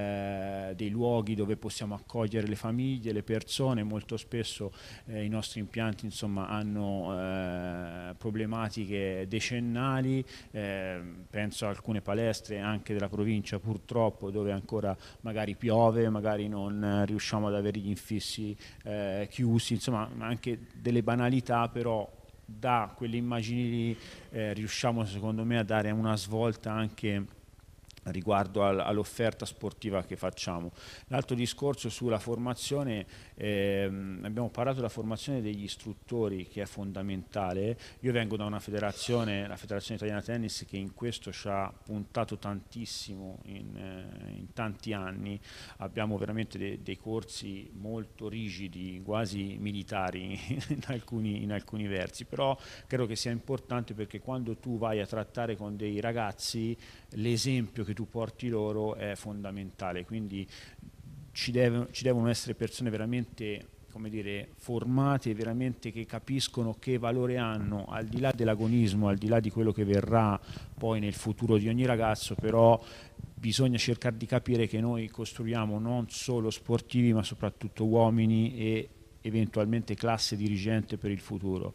eh, dei luoghi dove possiamo accogliere le famiglie, le persone. Molto spesso eh, i nostri impianti, insomma, hanno eh, problematiche decennali, eh, penso a alcune palestre anche della provincia, purtroppo, dove ancora magari piove, magari non eh, riusciamo ad avere gli infissi eh, chiusi, insomma anche delle banalità, però da quelle immagini lì eh, riusciamo, secondo me, a dare una svolta anche riguardo al, all'offerta sportiva che facciamo. L'altro discorso sulla formazione, ehm, abbiamo parlato della formazione degli istruttori, che è fondamentale. Io vengo da una federazione, la Federazione Italiana Tennis, che in questo ci ha puntato tantissimo in, eh, in tanti anni. Abbiamo veramente de, dei corsi molto rigidi, quasi militari in alcuni, in alcuni versi, però credo che sia importante, perché quando tu vai a trattare con dei ragazzi, l'esempio che tu porti loro è fondamentale, quindi ci, deve, ci devono essere persone veramente, come dire, formate, veramente, che capiscono che valore hanno, al di là dell'agonismo, al di là di quello che verrà poi nel futuro di ogni ragazzo. Però bisogna cercare di capire che noi costruiamo non solo sportivi, ma soprattutto uomini e eventualmente classe dirigente per il futuro.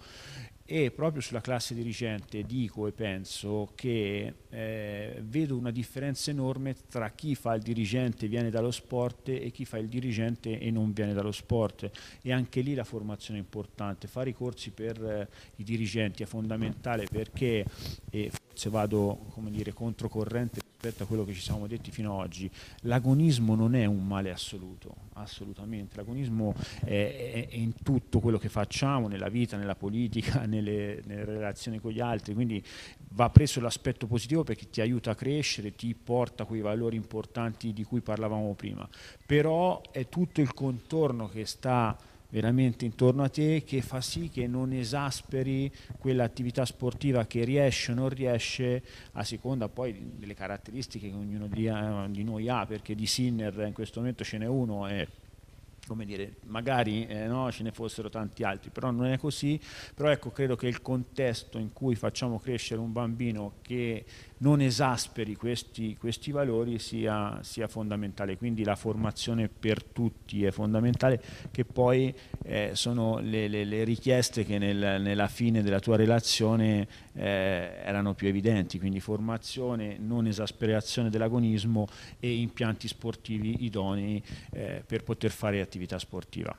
E proprio sulla classe dirigente dico e penso che eh, vedo una differenza enorme tra chi fa il dirigente e viene dallo sport e chi fa il dirigente e non viene dallo sport, e anche lì la formazione è importante. Fare i corsi per eh, i dirigenti è fondamentale, perché, e forse vado, come dire, controcorrente rispetto a quello che ci siamo detti fino ad oggi, l'agonismo non è un male assoluto, assolutamente. L'agonismo è, è, è in tutto quello che facciamo, nella vita, nella politica, nelle, nelle relazioni con gli altri, quindi va preso l'aspetto positivo, perché ti aiuta a crescere, ti porta quei valori importanti di cui parlavamo prima. Però è tutto il contorno che sta veramente intorno a te che fa sì che non esasperi quell'attività sportiva che riesce o non riesce, a seconda poi delle caratteristiche che ognuno di, di noi ha, perché di Sinner in questo momento ce n'è uno e, come dire, magari eh, no, ce ne fossero tanti altri, però non è così. Però ecco, credo che il contesto in cui facciamo crescere un bambino che non esasperi questi, questi valori sia, sia fondamentale. Quindi la formazione per tutti è fondamentale, che poi eh, sono le, le, le richieste che nel, nella fine della tua relazione eh, erano più evidenti, quindi formazione, non esasperazione dell'agonismo e impianti sportivi idonei eh, per poter fare attività sportiva.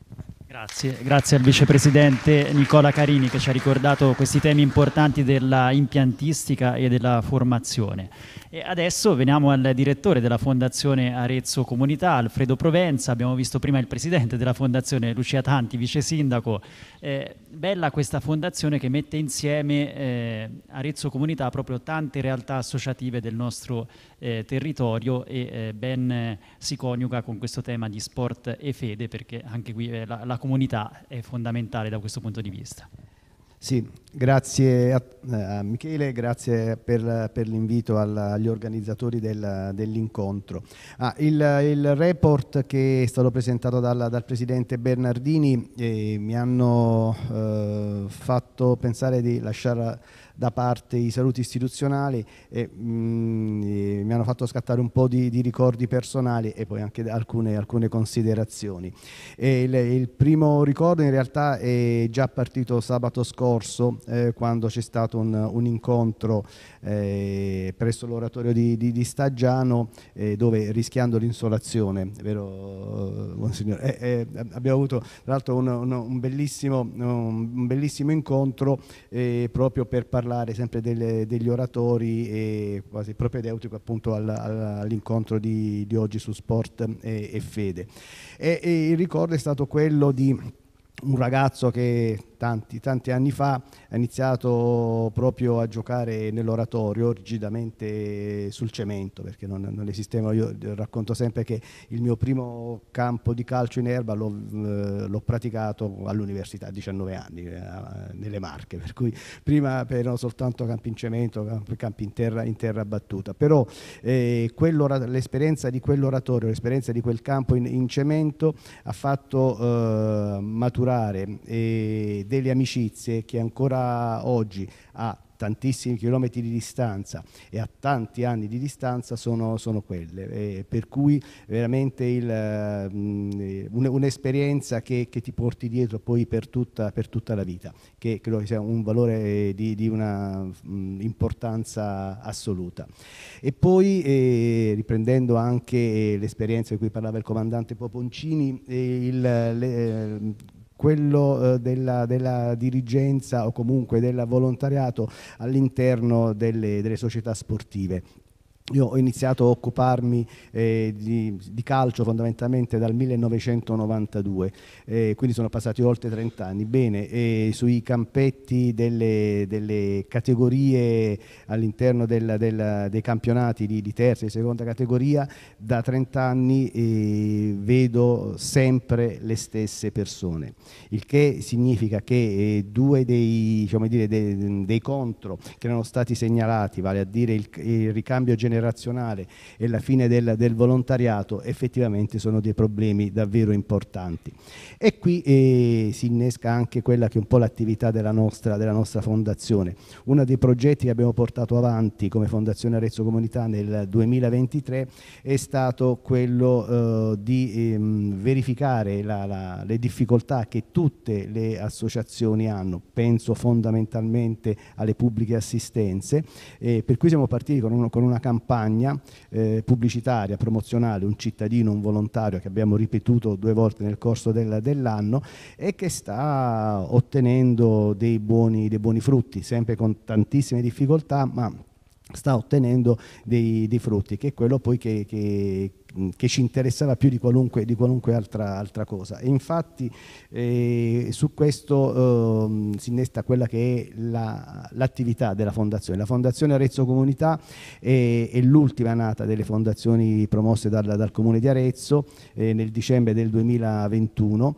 Grazie, grazie al vicepresidente Nicola Carini, che ci ha ricordato questi temi importanti della impiantistica e della formazione. E adesso veniamo al direttore della Fondazione Arezzo Comunità, Alfredo Provenza. Abbiamo visto prima il presidente della Fondazione, Lucia Tanti, vice sindaco. Eh, bella questa fondazione che mette insieme eh, Arezzo Comunità, proprio tante realtà associative del nostro eh, territorio, e eh, ben eh, si coniuga con questo tema di sport e fede, perché anche qui eh, la, la comunità è fondamentale da questo punto di vista. Sì, grazie a, a Michele, grazie per, per l'invito alla, agli organizzatori del, dell'incontro. Ah, il, il report che è stato presentato dal, dal Presidente Bernardini eh, mi hanno eh, fatto pensare di lasciare da parte i saluti istituzionali e, mh, e mi hanno fatto scattare un po' di, di ricordi personali e poi anche alcune, alcune considerazioni. E il, il primo ricordo in realtà è già partito sabato scorso eh, quando c'è stato un, un incontro eh, presso l'oratorio di, di, di Staggiano eh, dove, rischiando l'insolazione, vero Monsignore? Eh, eh, abbiamo avuto tra l'altro un, un, un, bellissimo, un bellissimo incontro eh, proprio per parlare parlare sempre delle, degli oratori e quasi propedeutico appunto al, all'incontro di, di oggi su sport e, e fede. E, e il ricordo è stato quello di un ragazzo che tanti, tanti anni fa ha iniziato proprio a giocare nell'oratorio, rigidamente sul cemento, perché non, non esisteva. Io racconto sempre che il mio primo campo di calcio in erba l'ho, eh, l'ho praticato all'università a diciannove anni, eh, nelle Marche, per cui prima erano soltanto campi in cemento, campi, campi in terra, in terra battuta. Però eh, l'esperienza di quell'oratorio, l'esperienza di quel campo in, in cemento ha fatto eh, maturare eh, delle amicizie che ancora oggi, a tantissimi chilometri di distanza e a tanti anni di distanza, sono, sono quelle, eh, per cui veramente il, um, un'esperienza che, che ti porti dietro poi per tutta, per tutta la vita, che credo che sia un valore di, di una um, importanza assoluta. E poi eh, riprendendo anche l'esperienza di cui parlava il comandante Poponcini, eh, il, le, quello eh, della, della dirigenza o comunque del volontariato all'interno delle, delle società sportive. Io ho iniziato a occuparmi eh, di, di calcio fondamentalmente dal millenovecentonovantadue, eh, quindi sono passati oltre trenta anni. Bene, eh, sui campetti delle, delle categorie all'interno del, del, dei campionati di, di terza e di seconda categoria, da trenta anni eh, vedo sempre le stesse persone, il che significa che eh, due dei, diciamo dire, dei, dei contro che erano stati segnalati, vale a dire il, il ricambio generazionale e la fine del, del volontariato, effettivamente sono dei problemi davvero importanti. E qui eh, si innesca anche quella che è un po' l'attività della nostra, della nostra fondazione. Uno dei progetti che abbiamo portato avanti come Fondazione Arezzo Comunità nel duemilaventitré è stato quello eh, di ehm, verificare la, la, le difficoltà che tutte le associazioni hanno. Penso fondamentalmente alle pubbliche assistenze, eh, per cui siamo partiti con, uno, con una campagna campagna eh, pubblicitaria, promozionale, un cittadino, un volontario, che abbiamo ripetuto due volte nel corso del, dell'anno e che sta ottenendo dei buoni, dei buoni frutti, sempre con tantissime difficoltà, ma sta ottenendo dei, dei frutti, che è quello poi che, che che ci interessava più di qualunque, di qualunque altra, altra cosa. E infatti eh, su questo eh, si innesta quella che è la, l'attività della fondazione. La Fondazione Arezzo Comunità è, è l'ultima nata delle fondazioni promosse dal, dal Comune di Arezzo eh, nel dicembre del duemilaventuno,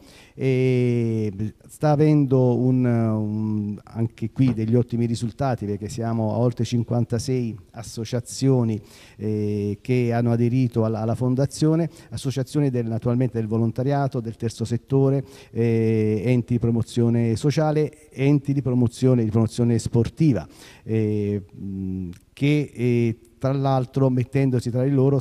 e sta avendo un, un, anche qui degli ottimi risultati, perché siamo a oltre cinquantasei associazioni eh, che hanno aderito alla, alla fondazione, associazioni del, naturalmente del volontariato, del terzo settore, eh, enti di promozione sociale, enti di promozione, di promozione sportiva, eh, che eh, tra l'altro mettendosi tra di loro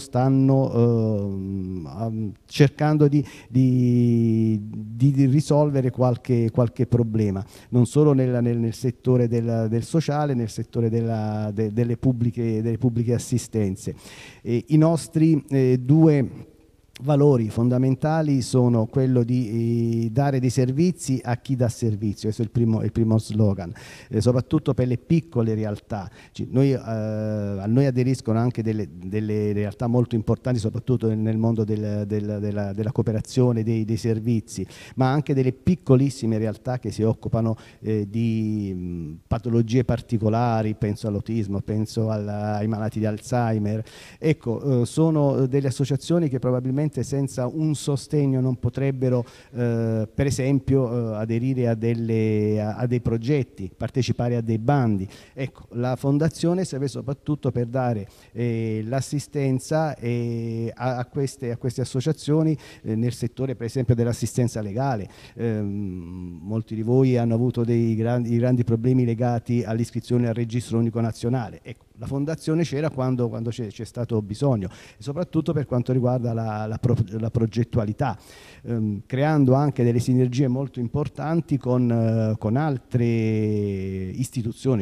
stanno eh, cercando di, di, di risolvere qualche, qualche problema, non solo nel, nel, nel settore del, del sociale, nel settore della, de, delle, pubbliche, delle pubbliche assistenze. E i nostri eh, due valori fondamentali sono quello di eh, dare dei servizi a chi dà servizio, questo è il primo, il primo slogan, eh, soprattutto per le piccole realtà. Cioè, noi, eh, a noi aderiscono anche delle, delle realtà molto importanti, soprattutto nel, nel mondo del, del, della, della cooperazione, dei, dei servizi, ma anche delle piccolissime realtà che si occupano eh, di mh, patologie particolari, penso all'autismo, penso alla, ai malati di Alzheimer. Ecco, eh, sono delle associazioni che probabilmente senza un sostegno non potrebbero eh, per esempio eh, aderire a, delle, a, a dei progetti, partecipare a dei bandi. Ecco, la fondazione serve soprattutto per dare eh, l'assistenza eh, a, a, queste, a queste associazioni eh, nel settore per esempio dell'assistenza legale. Eh, molti di voi hanno avuto dei grandi, grandi problemi legati all'iscrizione al registro unico nazionale. Ecco, la fondazione c'era quando, quando c'è, c'è stato bisogno, e soprattutto per quanto riguarda la, la, pro, la progettualità, ehm, creando anche delle sinergie molto importanti con, eh, con altre istituzioni come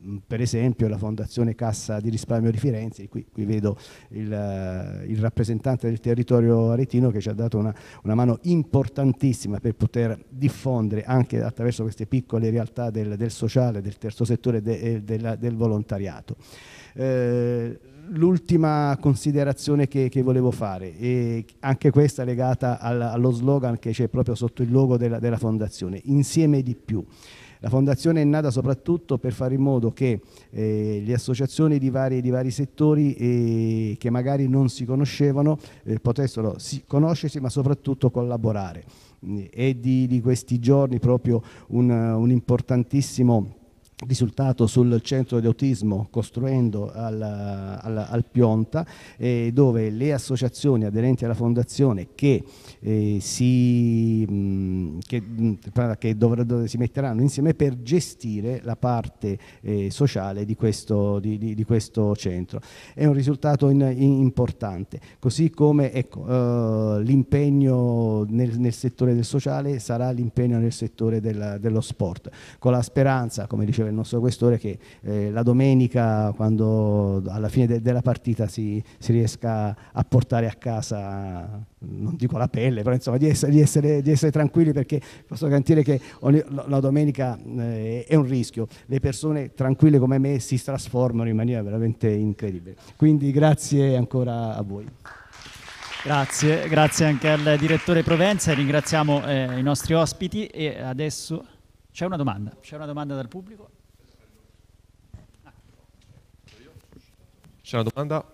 per esempio la Fondazione Cassa di Risparmio di Firenze. Qui, qui vedo il, il rappresentante del territorio aretino che ci ha dato una, una mano importantissima per poter diffondere anche attraverso queste piccole realtà del, del sociale, del terzo settore e de, del, del volontariato. Eh, L'ultima considerazione che, che volevo fare, e anche questa legata al, allo slogan che c'è proprio sotto il logo della, della Fondazione, insieme di più. La Fondazione è nata soprattutto per fare in modo che eh, le associazioni di vari, di vari settori eh, che magari non si conoscevano eh, potessero si, conoscersi ma soprattutto collaborare. È di, di questi giorni proprio un, un importantissimo risultato sul centro di autismo Costruendo al, al, al Pionta, eh, dove le associazioni aderenti alla fondazione che, eh, si, mh, che, mh, che dovrebbero, si metteranno insieme per gestire la parte eh, sociale di questo, di, di, di questo centro. È un risultato in, in importante, così come ecco, eh, l'impegno nel, nel settore del sociale sarà l'impegno nel settore del, dello sport, con la speranza, come diceva il nostro questore, che eh, la domenica, quando alla fine de della partita si, si riesca a portare a casa, non dico la pelle, però insomma di essere, di essere, di essere tranquilli, perché posso garantire che ogni, la domenica eh, è un rischio. Le persone tranquille come me si trasformano in maniera veramente incredibile. Quindi grazie ancora a voi. Grazie, grazie anche al direttore Provenza, ringraziamo eh, i nostri ospiti e adesso c'è una domanda, c'è una domanda dal pubblico. C'è una domanda?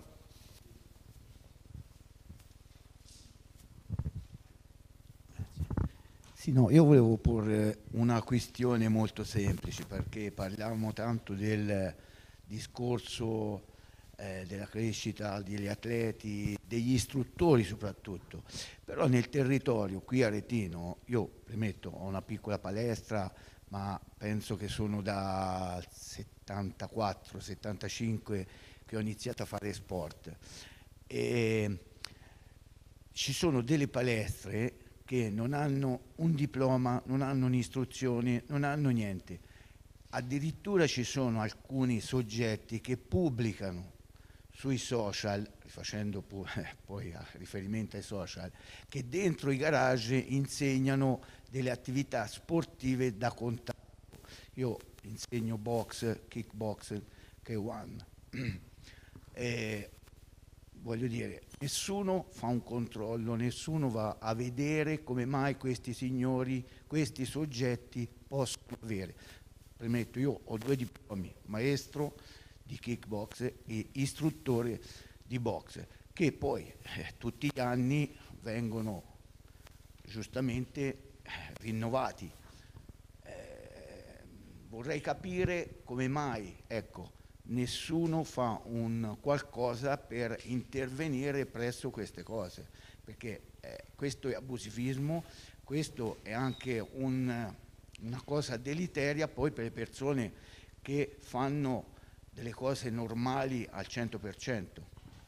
Sì, no, io volevo porre una questione molto semplice, perché parliamo tanto del discorso eh, della crescita degli atleti, degli istruttori soprattutto, però nel territorio qui a Aretino, io premetto, ho una piccola palestra, ma penso che sono dal settantaquattro settantacinque che ho iniziato a fare sport, e ci sono delle palestre che non hanno un diploma, non hanno un'istruzione, non hanno niente. Addirittura ci sono alcuni soggetti che pubblicano sui social, facendo poi riferimento ai social, che dentro i garage insegnano delle attività sportive da contatto. Io insegno box, kickbox, K uno. Eh, voglio dire, nessuno fa un controllo, nessuno va a vedere come mai questi signori, questi soggetti possono avere. Premetto, io ho due diplomi, maestro di kickbox e istruttore di box, che poi eh, tutti gli anni vengono giustamente eh, rinnovati. Eh, vorrei capire come mai, ecco, nessuno fa un qualcosa per intervenire presso queste cose, perché eh, questo è abusivismo, questo è anche un, una cosa deleteria poi per le persone che fanno delle cose normali al cento per cento.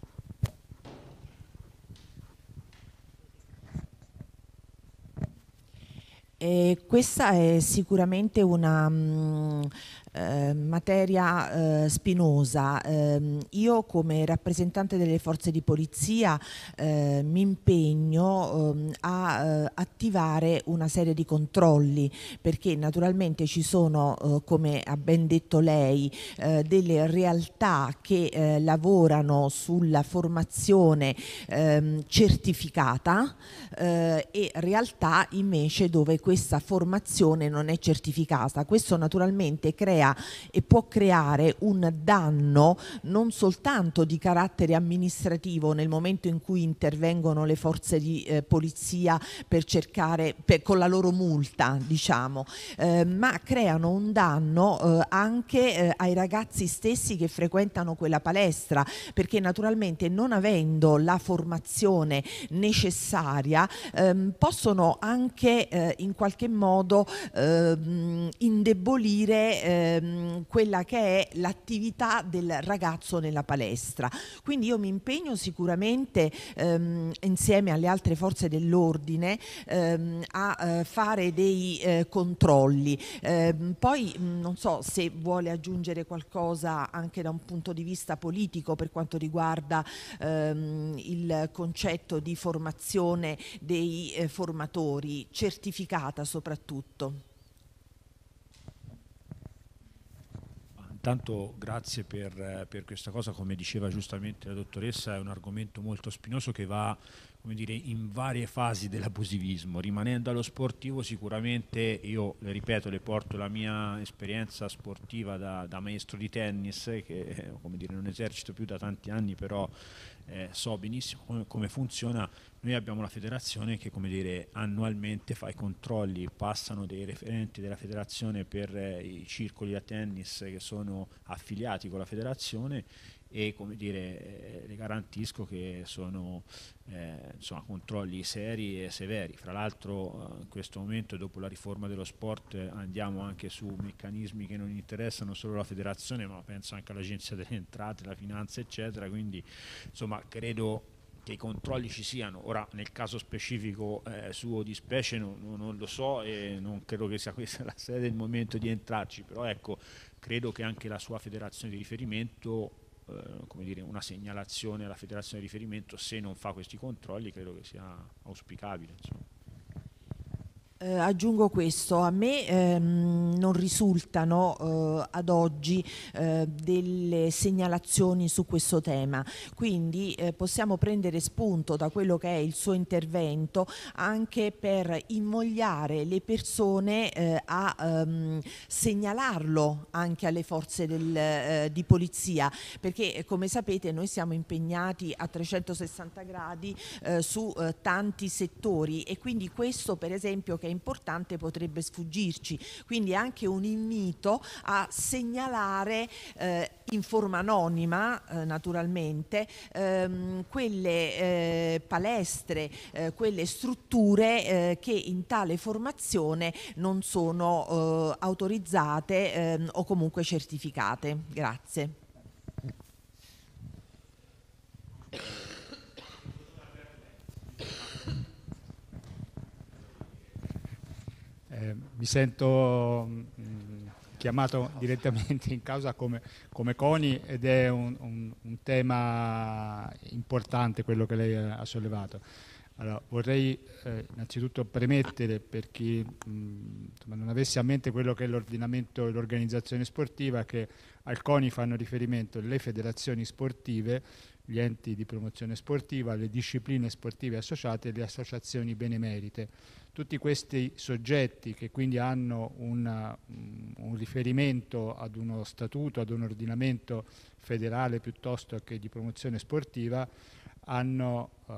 E questa è sicuramente una mh, eh, materia eh, spinosa. Eh, io come rappresentante delle forze di polizia eh, mi impegno eh, a eh, attivare una serie di controlli, perché naturalmente ci sono, eh, come ha ben detto lei, eh, delle realtà che eh, lavorano sulla formazione eh, certificata eh, e realtà invece dove questa formazione non è certificata. Questo naturalmente crea e può creare un danno non soltanto di carattere amministrativo nel momento in cui intervengono le forze di eh, polizia per cercare, per, con la loro multa, diciamo, eh, ma creano un danno eh, anche eh, ai ragazzi stessi che frequentano quella palestra, perché naturalmente non avendo la formazione necessaria ehm, possono anche eh, in qualche modo ehm, indebolire eh, ehm, quella che è l'attività del ragazzo nella palestra. Quindi io mi impegno sicuramente ehm, insieme alle altre forze dell'ordine ehm, a eh, fare dei eh, controlli. Ehm, poi mh, non so se vuole aggiungere qualcosa anche da un punto di vista politico per quanto riguarda ehm, il concetto di formazione dei eh, formatori, certificata soprattutto. Intanto grazie per, per questa cosa, come diceva giustamente la dottoressa, è un argomento molto spinoso che va, come dire, in varie fasi dell'abusivismo. Rimanendo allo sportivo, sicuramente io, le ripeto, le porto la mia esperienza sportiva da, da maestro di tennis, che come dire, non esercito più da tanti anni, però eh, so benissimo come, come funziona. Noi abbiamo la federazione che, come dire, annualmente fa i controlli, passano dei referenti della federazione per eh, i circoli da tennis che sono affiliati con la federazione, e come dire, eh, le garantisco che sono eh, insomma, controlli seri e severi. Fra l'altro eh, in questo momento, dopo la riforma dello sport, eh, andiamo anche su meccanismi che non interessano solo la federazione, ma penso anche all'Agenzia delle Entrate, la Finanza, eccetera. Quindi insomma credo che i controlli ci siano. Ora, nel caso specifico eh, suo di specie non, non lo so, e non credo che sia questa la sede del momento di entrarci, però ecco, credo che anche la sua federazione di riferimento, eh, come dire, una segnalazione alla federazione di riferimento, se non fa questi controlli, credo che sia auspicabile, insomma. Eh, aggiungo questo, a me ehm, non risultano eh, ad oggi eh, delle segnalazioni su questo tema, quindi eh, possiamo prendere spunto da quello che è il suo intervento anche per invogliare le persone eh, a ehm, segnalarlo anche alle forze del, eh, di polizia, perché come sapete noi siamo impegnati a trecentosessanta gradi eh, su eh, tanti settori, e quindi questo per esempio che importante potrebbe sfuggirci, quindi anche un invito a segnalare eh, in forma anonima eh, naturalmente ehm, quelle eh, palestre, eh, quelle strutture eh, che in tale formazione non sono eh, autorizzate eh, o comunque certificate. Grazie. Eh, mi sento mh, chiamato direttamente in causa come, come CONI, ed è un, un, un tema importante quello che lei ha sollevato. Allora, vorrei eh, innanzitutto premettere, per chi mh, non avesse a mente quello che è l'ordinamento e l'organizzazione sportiva, che al CONI fanno riferimento le federazioni sportive, gli enti di promozione sportiva, le discipline sportive associate e le associazioni benemerite. Tutti questi soggetti, che quindi hanno una, un riferimento ad uno statuto, ad un ordinamento federale piuttosto che di promozione sportiva, hanno uh,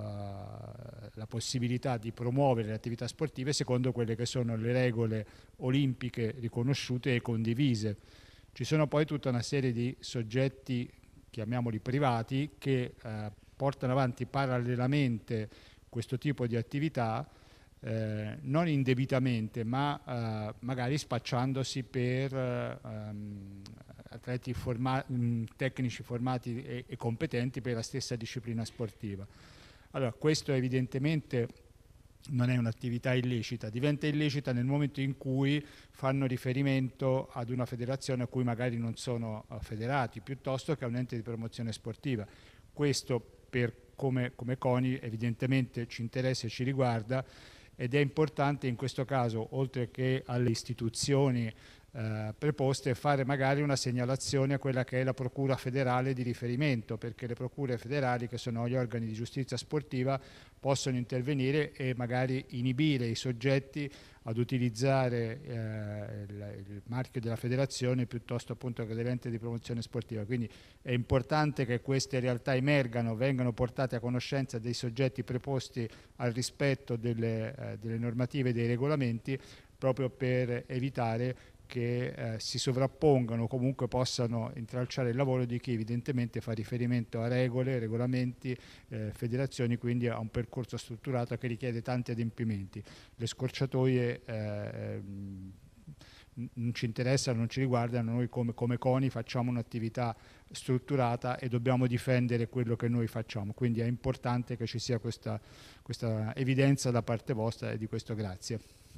la possibilità di promuovere le attività sportive secondo quelle che sono le regole olimpiche riconosciute e condivise. Ci sono poi tutta una serie di soggetti, chiamiamoli privati, che uh, portano avanti parallelamente questo tipo di attività, Eh, non indebitamente, ma eh, magari spacciandosi per eh, um, atleti forma- mh, tecnici formati e, e competenti per la stessa disciplina sportiva. Allora, questo evidentemente non è un'attività illecita, diventa illecita nel momento in cui fanno riferimento ad una federazione a cui magari non sono uh, federati, piuttosto che a un ente di promozione sportiva. Questo per come, come CONI evidentemente ci interessa e ci riguarda, ed è importante in questo caso, oltre che alle istituzioni eh, preposte, fare magari una segnalazione a quella che è la procura federale di riferimento, perché le procure federali, che sono gli organi di giustizia sportiva, possono intervenire e magari inibire i soggetti ad utilizzare eh, il, il marchio della federazione piuttosto appunto che dell'ente di promozione sportiva. Quindi è importante che queste realtà emergano, vengano portate a conoscenza dei soggetti preposti al rispetto delle, eh, delle normative e dei regolamenti, proprio per evitare che eh, si sovrappongano o comunque possano intralciare il lavoro di chi evidentemente fa riferimento a regole, regolamenti, eh, federazioni, quindi a un percorso strutturato che richiede tanti adempimenti. Le scorciatoie eh, non ci interessano, non ci riguardano. Noi come, come CONI facciamo un'attività strutturata e dobbiamo difendere quello che noi facciamo, quindi è importante che ci sia questa, questa evidenza da parte vostra e di questo grazie.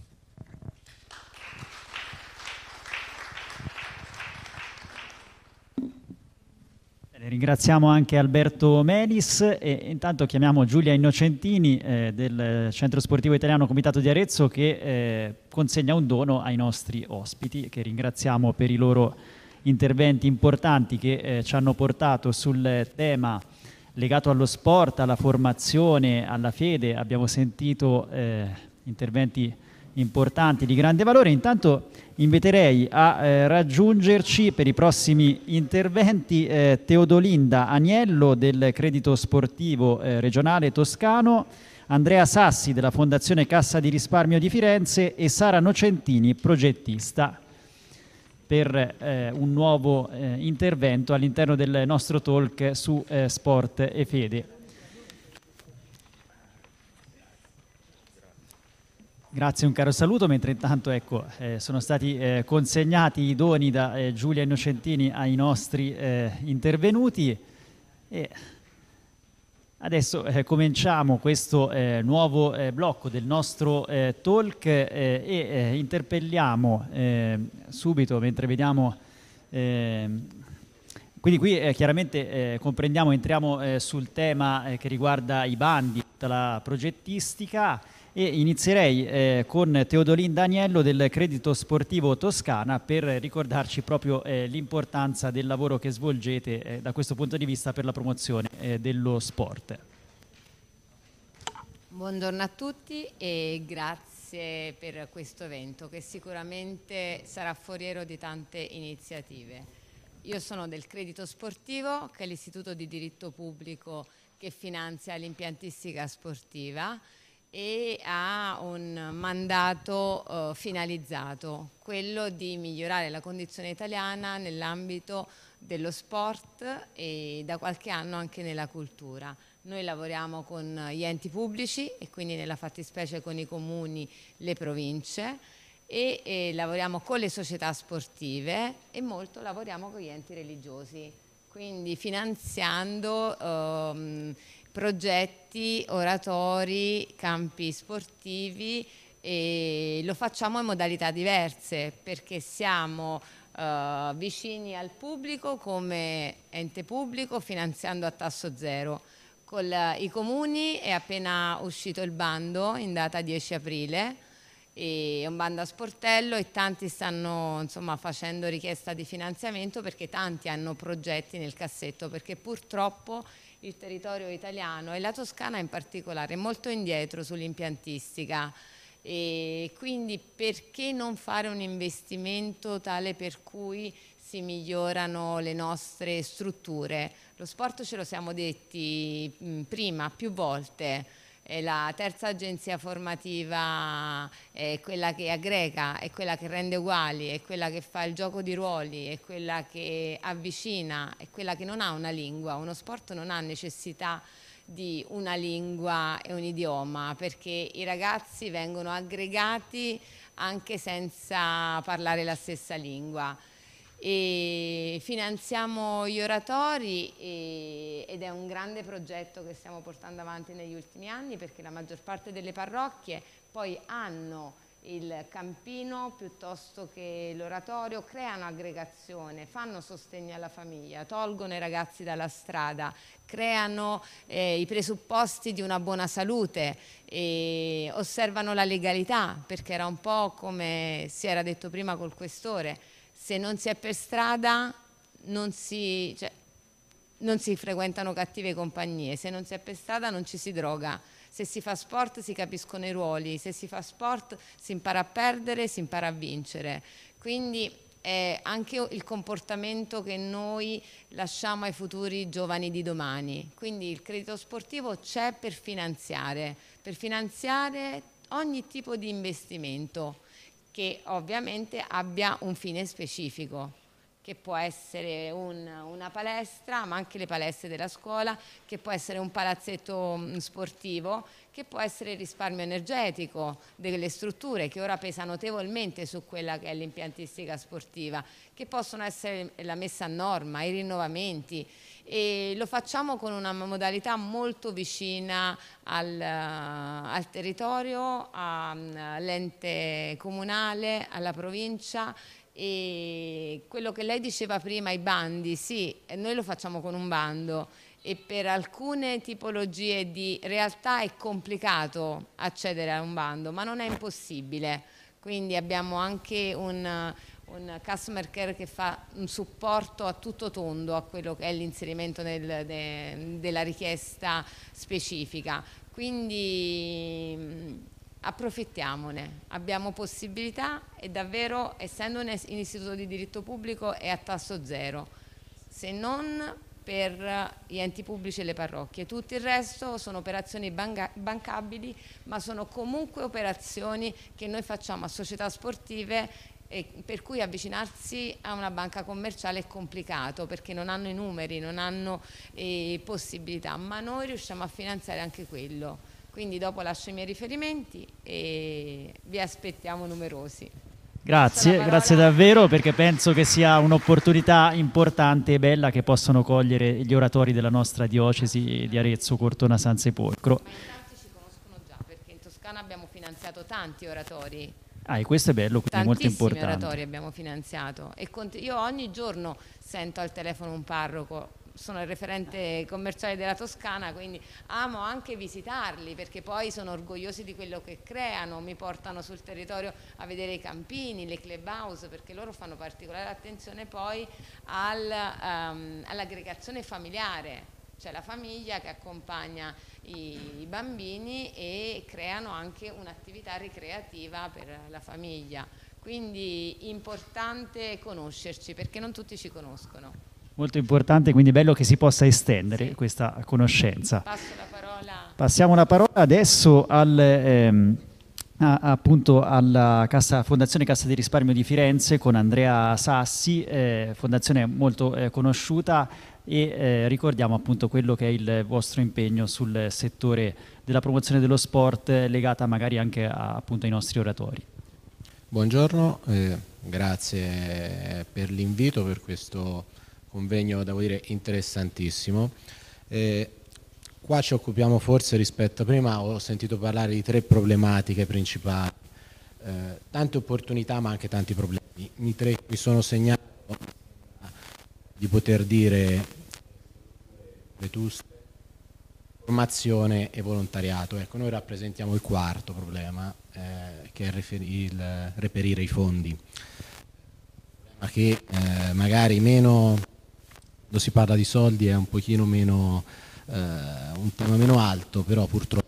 Ringraziamo anche Alberto Melis e intanto chiamiamo Giulia Innocentini eh, del Centro Sportivo Italiano Comitato di Arezzo che eh, consegna un dono ai nostri ospiti, che ringraziamo per i loro interventi importanti che eh, ci hanno portato sul tema legato allo sport, alla formazione, alla fede. Abbiamo sentito eh, interventi importanti di grande valore. Intanto inviterei a eh, raggiungerci per i prossimi interventi eh, Teodolinda Agnello del Credito Sportivo eh, Regionale Toscano, Andrea Sassi della Fondazione Cassa di Risparmio di Firenze e Sara Nocentini, progettista, per eh, un nuovo eh, intervento all'interno del nostro talk su eh, sport e fede. Grazie, un caro saluto, mentre intanto ecco, eh, sono stati eh, consegnati i doni da eh, Giulia Innocentini ai nostri eh, intervenuti e adesso eh, cominciamo questo eh, nuovo eh, blocco del nostro eh, talk eh, e eh, interpelliamo eh, subito, mentre vediamo... Eh, quindi qui eh, chiaramente eh, comprendiamo, entriamo eh, sul tema eh, che riguarda i bandi, tutta la progettistica. E inizierei eh, con Teodolinda Agnello del Credito Sportivo Toscana per ricordarci proprio eh, l'importanza del lavoro che svolgete eh, da questo punto di vista per la promozione eh, dello sport. Buongiorno a tutti e grazie per questo evento che sicuramente sarà foriero di tante iniziative. Io sono del Credito Sportivo, che è l'istituto di diritto pubblico che finanzia l'impiantistica sportiva e ha un mandato uh, finalizzato, quello di migliorare la condizione italiana nell'ambito dello sport e da qualche anno anche nella cultura. Noi lavoriamo con gli enti pubblici e quindi nella fattispecie con i comuni, le province e, e lavoriamo con le società sportive e molto lavoriamo con gli enti religiosi, quindi finanziando um, progetti, oratori, campi sportivi e lo facciamo in modalità diverse perché siamo uh, vicini al pubblico come ente pubblico finanziando a tasso zero. Con la, i comuni è appena uscito il bando in data dieci aprile, è un bando a sportello e tanti stanno insomma, facendo richiesta di finanziamento perché tanti hanno progetti nel cassetto, perché purtroppo il territorio italiano e la Toscana in particolare è molto indietro sull'impiantistica e quindi perché non fare un investimento tale per cui si migliorano le nostre strutture? Lo sport ce lo siamo detti mh, prima più volte. E la terza agenzia formativa è quella che aggrega, è quella che rende uguali, è quella che fa il gioco di ruoli, è quella che avvicina, è quella che non ha una lingua. Uno sport non ha necessità di una lingua e un idioma perché i ragazzi vengono aggregati anche senza parlare la stessa lingua. E finanziamo gli oratori e, ed è un grande progetto che stiamo portando avanti negli ultimi anni perché la maggior parte delle parrocchie poi hanno il campino piuttosto che l'oratorio, creano aggregazione, fanno sostegno alla famiglia, tolgono i ragazzi dalla strada, creano eh, i presupposti di una buona salute e osservano la legalità perché era un po' come si era detto prima col questore. Se non si è per strada non si, cioè, non si frequentano cattive compagnie, se non si è per strada non ci si droga, se si fa sport si capiscono i ruoli, se si fa sport si impara a perdere, si impara a vincere. Quindi è anche il comportamento che noi lasciamo ai futuri giovani di domani. Quindi il credito sportivo c'è per finanziare, per finanziare ogni tipo di investimento che ovviamente abbia un fine specifico, che può essere un, una palestra, ma anche le palestre della scuola, che può essere un palazzetto sportivo, che può essere il risparmio energetico delle strutture che ora pesa notevolmente su quella che è l'impiantistica sportiva, che possono essere la messa a norma, i rinnovamenti, e lo facciamo con una modalità molto vicina al, al territorio, all'ente comunale, alla provincia. E quello che lei diceva prima, i bandi, sì, noi lo facciamo con un bando e per alcune tipologie di realtà è complicato accedere a un bando, ma non è impossibile. Quindi abbiamo anche un, un customer care che fa un supporto a tutto tondo a quello che è l'inserimento del, de, della richiesta specifica. Quindi approfittiamone, abbiamo possibilità e davvero, essendo un istituto di diritto pubblico, è a tasso zero, se non per gli enti pubblici e le parrocchie. Tutto il resto sono operazioni banca bancabili, ma sono comunque operazioni che noi facciamo a società sportive, e per cui avvicinarsi a una banca commerciale è complicato perché non hanno i numeri, non hanno eh, possibilità, ma noi riusciamo a finanziare anche quello. Quindi dopo lascio i miei riferimenti e vi aspettiamo numerosi. Grazie, grazie davvero, perché penso che sia un'opportunità importante e bella che possono cogliere gli oratori della nostra diocesi di Arezzo, Cortona, San Sepolcro. Ma in tanti ci conoscono già, perché in Toscana abbiamo finanziato tanti oratori. Ah, e questo è bello, quindi molto importante. Tantissimi oratori abbiamo finanziato. E io ogni giorno sento al telefono un parroco. Sono il referente commerciale della Toscana, quindi amo anche visitarli perché poi sono orgogliosi di quello che creano, mi portano sul territorio a vedere i campini, le clubhouse, perché loro fanno particolare attenzione poi al, um, all'aggregazione familiare, cioè la famiglia che accompagna i, i bambini e creano anche un'attività ricreativa per la famiglia. Quindi importante conoscerci perché non tutti ci conoscono. Molto importante, quindi bello che si possa estendere sì. questa conoscenza. Passo la parola. Passiamo la parola adesso al, ehm, a, appunto alla Cassa, Fondazione Cassa di Risparmio di Firenze con Andrea Sassi, eh, fondazione molto eh, conosciuta, e eh, ricordiamo appunto quello che è il vostro impegno sul settore della promozione dello sport, eh, legata magari anche a, appunto ai nostri oratori. Buongiorno, eh, grazie per l'invito, per questo convegno, devo dire, interessantissimo. Eh, qua ci occupiamo forse rispetto a prima, ho sentito parlare di tre problematiche principali, eh, tante opportunità ma anche tanti problemi. I tre mi sono segnato di poter dire vetuste, formazione e volontariato. Ecco, noi rappresentiamo il quarto problema, eh, che è il reperire i fondi, ma che eh, magari meno, quando si parla di soldi è un pochino meno, eh, un tema meno alto, però purtroppo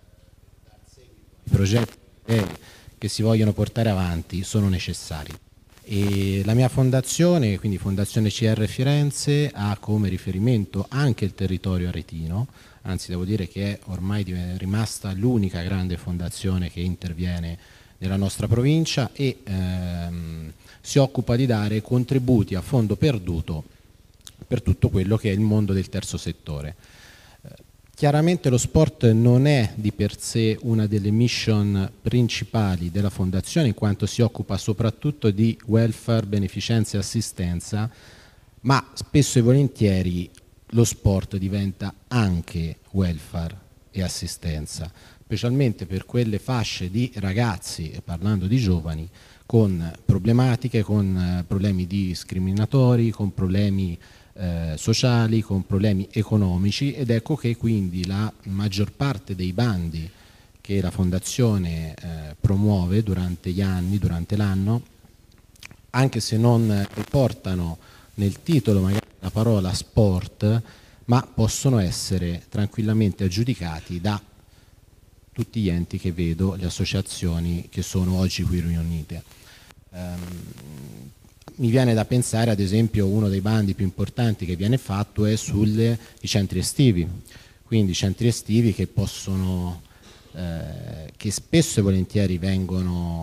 i progetti che si vogliono portare avanti sono necessari. E la mia fondazione, quindi Fondazione C R Firenze, ha come riferimento anche il territorio aretino, anzi devo dire che è ormai rimasta l'unica grande fondazione che interviene nella nostra provincia e ehm, si occupa di dare contributi a fondo perduto per tutto quello che è il mondo del terzo settore. Eh, chiaramente lo sport non è di per sé una delle mission principali della fondazione, in quanto si occupa soprattutto di welfare, beneficenza e assistenza, ma spesso e volentieri lo sport diventa anche welfare e assistenza, specialmente per quelle fasce di ragazzi, parlando di giovani, con problematiche, con problemi discriminatori, con problemi eh, sociali, con problemi economici, ed ecco che quindi la maggior parte dei bandi che la Fondazione eh, promuove durante gli anni, durante l'anno, anche se non portano nel titolo magari la parola sport, ma possono essere tranquillamente aggiudicati da tutti gli enti che vedo, le associazioni che sono oggi qui riunite. Um, mi viene da pensare, ad esempio, uno dei bandi più importanti che viene fatto è sui centri estivi, quindi centri estivi che possono, eh, che spesso e volentieri vengono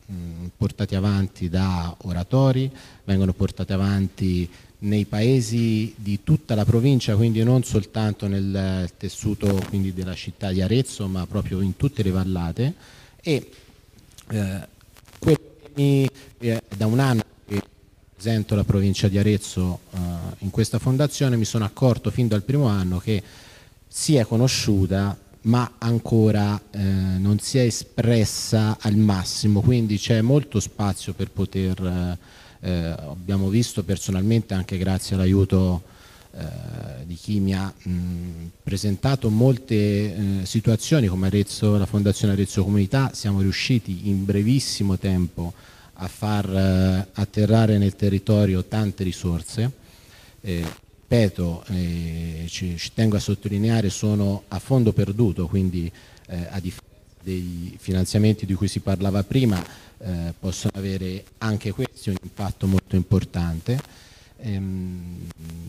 mh, portati avanti da oratori, vengono portati avanti nei paesi di tutta la provincia, quindi non soltanto nel tessuto quindi della città di Arezzo, ma proprio in tutte le vallate. E eh, quello che mi, eh, da un anno che rappresento la provincia di Arezzo eh, in questa fondazione, mi sono accorto fin dal primo anno che si è conosciuta ma ancora eh, non si è espressa al massimo, quindi c'è molto spazio per poter eh, Eh, abbiamo visto personalmente, anche grazie all'aiuto eh, di chi mi ha mh, presentato molte eh, situazioni come Arezzo, la Fondazione Arezzo Comunità, siamo riusciti in brevissimo tempo a far eh, atterrare nel territorio tante risorse. Eh, ripeto, eh, ci, ci tengo a sottolineare, sono a fondo perduto, quindi eh, a differenza dei finanziamenti di cui si parlava prima, eh, possono avere anche questi un impatto molto importante. Ehm,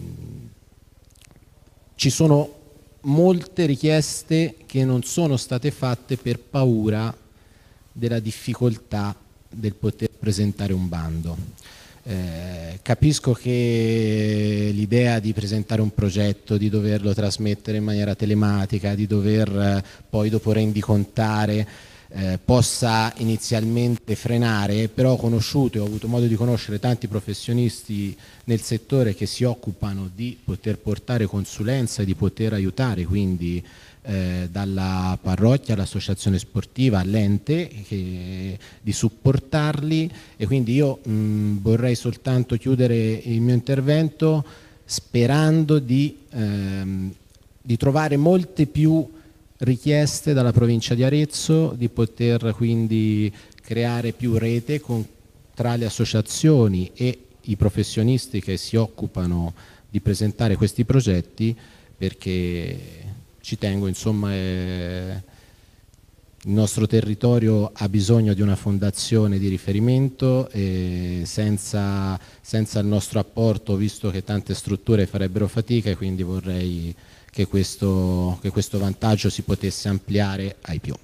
ci sono molte richieste che non sono state fatte per paura della difficoltà del poter presentare un bando. Eh, capisco che l'idea di presentare un progetto, di doverlo trasmettere in maniera telematica, di dover eh, poi dopo rendicontare eh, possa inizialmente frenare, però ho conosciuto e ho avuto modo di conoscere tanti professionisti nel settore che si occupano di poter portare consulenza e di poter aiutare, quindi Eh, dalla parrocchia all'associazione sportiva, all'ente, che, di supportarli, e quindi io mh, vorrei soltanto chiudere il mio intervento sperando di, ehm, di trovare molte più richieste dalla provincia di Arezzo, di poter quindi creare più rete con, tra le associazioni e i professionisti che si occupano di presentare questi progetti, perché ci tengo, insomma, eh, il nostro territorio ha bisogno di una fondazione di riferimento e senza, senza il nostro apporto, visto che tante strutture farebbero fatica, e quindi vorrei che questo, che questo vantaggio si potesse ampliare ai più.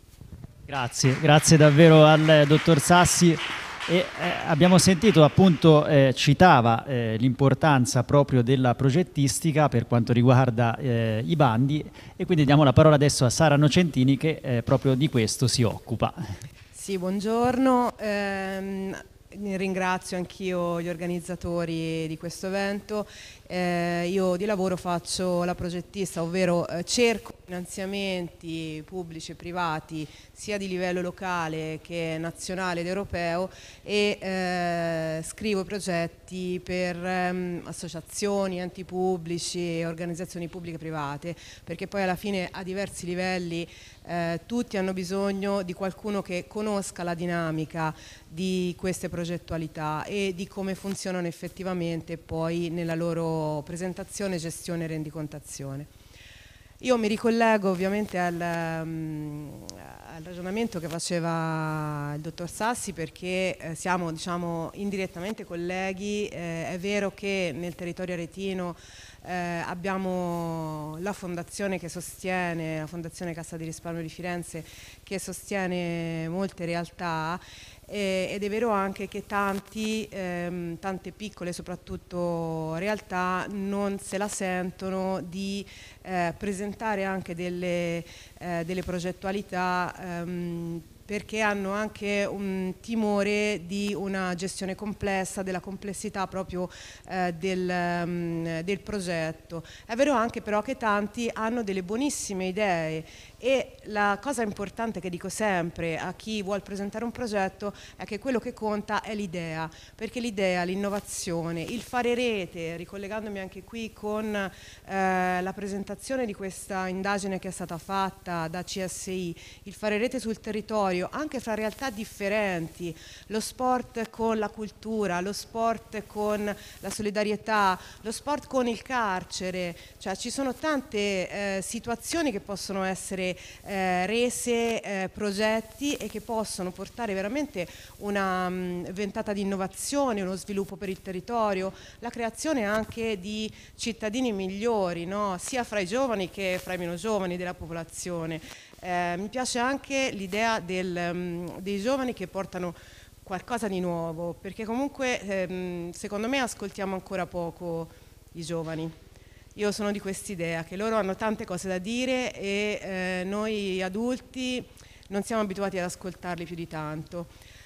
Grazie, grazie davvero al dottor Sassi. E, eh, abbiamo sentito, appunto, eh, citava eh, l'importanza proprio della progettistica per quanto riguarda eh, i bandi, e quindi diamo la parola adesso a Sara Nocentini, che eh, proprio di questo si occupa. Sì, buongiorno. Ehm, ringrazio anch'io gli organizzatori di questo evento. Eh, io di lavoro faccio la progettista, ovvero eh, cerco finanziamenti pubblici e privati sia di livello locale che nazionale ed europeo, e eh, scrivo progetti per ehm, associazioni, enti pubblici, organizzazioni pubbliche e private, perché poi alla fine a diversi livelli eh, tutti hanno bisogno di qualcuno che conosca la dinamica di queste progettualità e di come funzionano effettivamente poi nella loro presentazione, gestione e rendicontazione. Io mi ricollego ovviamente al, um, al ragionamento che faceva il dottor Sassi, perché eh, siamo, diciamo, indirettamente colleghi. Eh, è vero che nel territorio aretino eh, abbiamo la fondazione che sostiene, la Fondazione Cassa di Risparmio di Firenze, che sostiene molte realtà. Eh, ed è vero anche che tanti, ehm, tante piccole soprattutto realtà non se la sentono di eh, presentare anche delle, eh, delle progettualità, ehm, perché hanno anche un timore di una gestione complessa, della complessità proprio eh, del, um, del progetto. È vero anche però che tanti hanno delle buonissime idee, e la cosa importante che dico sempre a chi vuole presentare un progetto è che quello che conta è l'idea, perché l'idea, l'innovazione, il fare rete, ricollegandomi anche qui con eh, la presentazione di questa indagine che è stata fatta da C S I, il fare rete sul territorio anche fra realtà differenti, lo sport con la cultura, lo sport con la solidarietà, lo sport con il carcere, cioè ci sono tante eh, situazioni che possono essere Eh, eh, rese, eh, progetti e che possono portare veramente una mh, ventata di innovazione, uno sviluppo per il territorio, la creazione anche di cittadini migliori, no? Sia fra i giovani che fra i meno giovani della popolazione. Eh, mi piace anche l'idea del, mh, dei giovani che portano qualcosa di nuovo, perché comunque ehm, secondo me ascoltiamo ancora poco i giovani. Io sono di quest'idea, che loro hanno tante cose da dire e eh, noi adulti non siamo abituati ad ascoltarli più di tanto.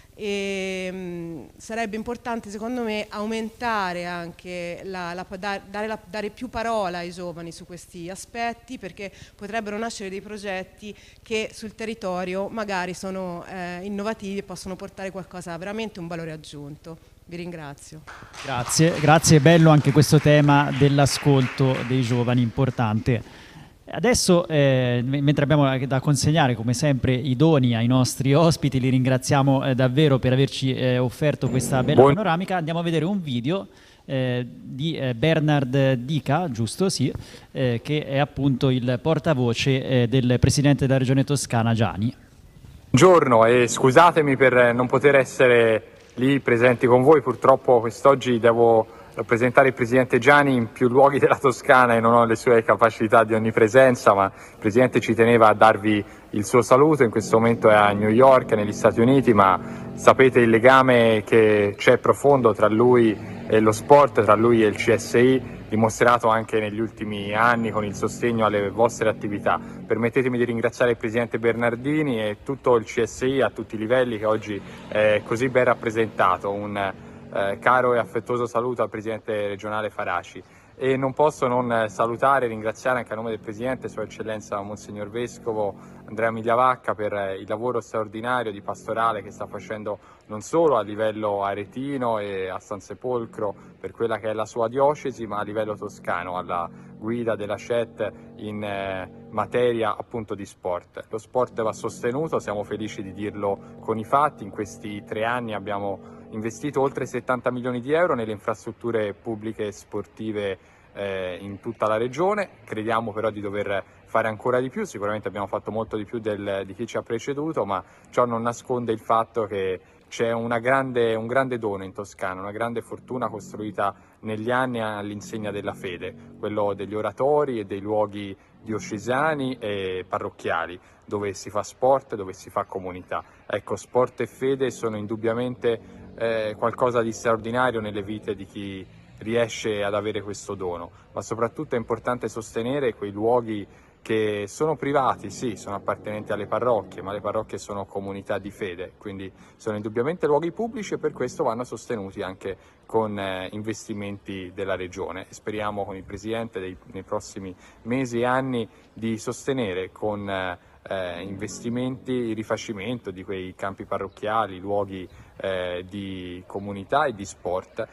E, mh, sarebbe importante secondo me aumentare anche, la, la, dare, la, dare più parola ai giovani su questi aspetti, perché potrebbero nascere dei progetti che sul territorio magari sono eh, innovativi e possono portare qualcosa, veramente un valore aggiunto. Vi ringrazio. Grazie, grazie, è bello anche questo tema dell'ascolto dei giovani, importante. Adesso, eh, mentre abbiamo da consegnare come sempre i doni ai nostri ospiti, li ringraziamo eh, davvero per averci eh, offerto questa bella Buon... panoramica. Andiamo a vedere un video eh, di eh, Bernard Dica, giusto? Sì, eh, che è appunto il portavoce eh, del Presidente della Regione Toscana, Giani. Buongiorno e scusatemi per non poter essere lì presenti con voi, purtroppo quest'oggi devo rappresentare il Presidente Giani in più luoghi della Toscana e non ho le sue capacità di onnipresenza, ma il Presidente ci teneva a darvi il suo saluto. In questo momento è a New York, negli Stati Uniti, ma sapete il legame che c'è profondo tra lui e lo sport, tra lui e il C S I, dimostrato anche negli ultimi anni con il sostegno alle vostre attività. Permettetemi di ringraziare il Presidente Bernardini e tutto il C S I a tutti i livelli che oggi è così ben rappresentato. Un Eh, caro e affettuoso saluto al Presidente regionale Faraci e non posso non salutare e ringraziare anche a nome del Presidente Sua Eccellenza Monsignor Vescovo Andrea Migliavacca per il lavoro straordinario di pastorale che sta facendo non solo a livello aretino e a San Sepolcro per quella che è la sua diocesi, ma a livello toscano, alla guida della C E T in eh, materia appunto di sport. Lo sport va sostenuto, siamo felici di dirlo con i fatti. In questi tre anni abbiamo investito oltre settanta milioni di euro nelle infrastrutture pubbliche e sportive eh, in tutta la regione. Crediamo però di dover fare ancora di più, sicuramente abbiamo fatto molto di più del, di chi ci ha preceduto, ma ciò non nasconde il fatto che c'è una grande, un grande dono in Toscana, una grande fortuna costruita negli anni all'insegna della fede, quello degli oratori e dei luoghi diocesani e parrocchiali, dove si fa sport, dove si fa comunità. Ecco, sport e fede sono indubbiamente eh, qualcosa di straordinario nelle vite di chi riesce ad avere questo dono, ma soprattutto è importante sostenere quei luoghi che sono privati, sì, sono appartenenti alle parrocchie, ma le parrocchie sono comunità di fede, quindi sono indubbiamente luoghi pubblici e per questo vanno sostenuti anche con eh, investimenti della Regione. E speriamo con il Presidente dei, nei prossimi mesi e anni di sostenere con eh, eh, investimenti il rifacimento di quei campi parrocchiali, luoghi eh, di comunità e di sport,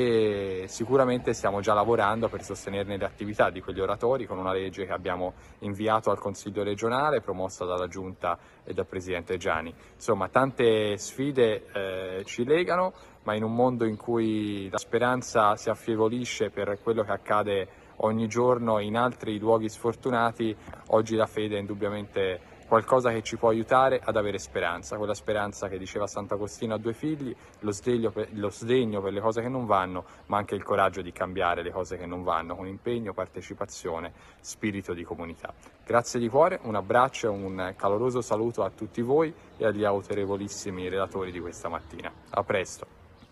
e sicuramente stiamo già lavorando per sostenerne le attività di quegli oratori con una legge che abbiamo inviato al Consiglio regionale, promossa dalla Giunta e dal Presidente Giani. Insomma, tante sfide eh, ci legano, ma in un mondo in cui la speranza si affievolisce per quello che accade ogni giorno in altri luoghi sfortunati, oggi la fede è indubbiamente qualcosa che ci può aiutare ad avere speranza, quella speranza che diceva Sant'Agostino ha due figli, lo sdegno, per, lo sdegno per le cose che non vanno, ma anche il coraggio di cambiare le cose che non vanno, con impegno, partecipazione, spirito di comunità. Grazie di cuore, un abbraccio e un caloroso saluto a tutti voi e agli autorevolissimi relatori di questa mattina. A presto.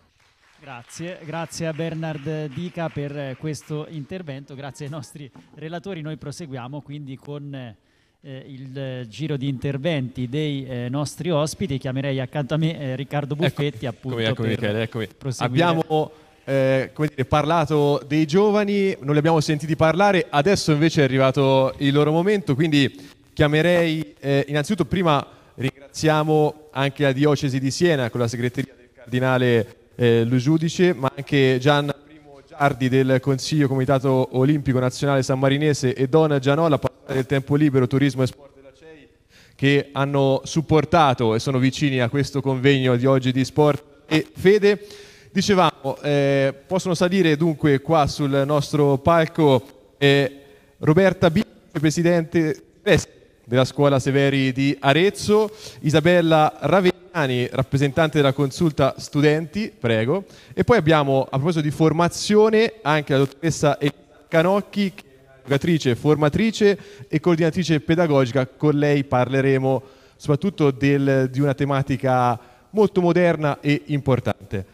Grazie, grazie a Bernard Dica per questo intervento, grazie ai nostri relatori. Noi proseguiamo quindi con eh, il eh, giro di interventi dei eh, nostri ospiti. Chiamerei accanto a me eh, Riccardo Buffetti, ecco, appunto eccomi, per Michele, eccomi. proseguire. Abbiamo eh, come dire, parlato dei giovani, non li abbiamo sentiti parlare, adesso invece è arrivato il loro momento, quindi chiamerei eh, innanzitutto, prima ringraziamo anche la Diocesi di Siena con la segreteria del Cardinale Eh, Lu Giudice, ma anche Gian Primo Giardi del Consiglio Comitato Olimpico Nazionale Sammarinese e Don Gianola, Pastorale del Tempo Libero, Turismo e Sport della C E I, che hanno supportato e sono vicini a questo convegno di oggi di sport e fede. Dicevamo, eh, possono salire dunque qua sul nostro palco eh, Roberta B, presidente, eh, della Scuola Severi di Arezzo, Isabella Ravegnani, rappresentante della Consulta Studenti, prego, e poi abbiamo, a proposito di formazione, anche la dottoressa Elisa Canocchi, che è educatrice, formatrice e coordinatrice pedagogica. Con lei parleremo soprattutto del, di una tematica molto moderna e importante.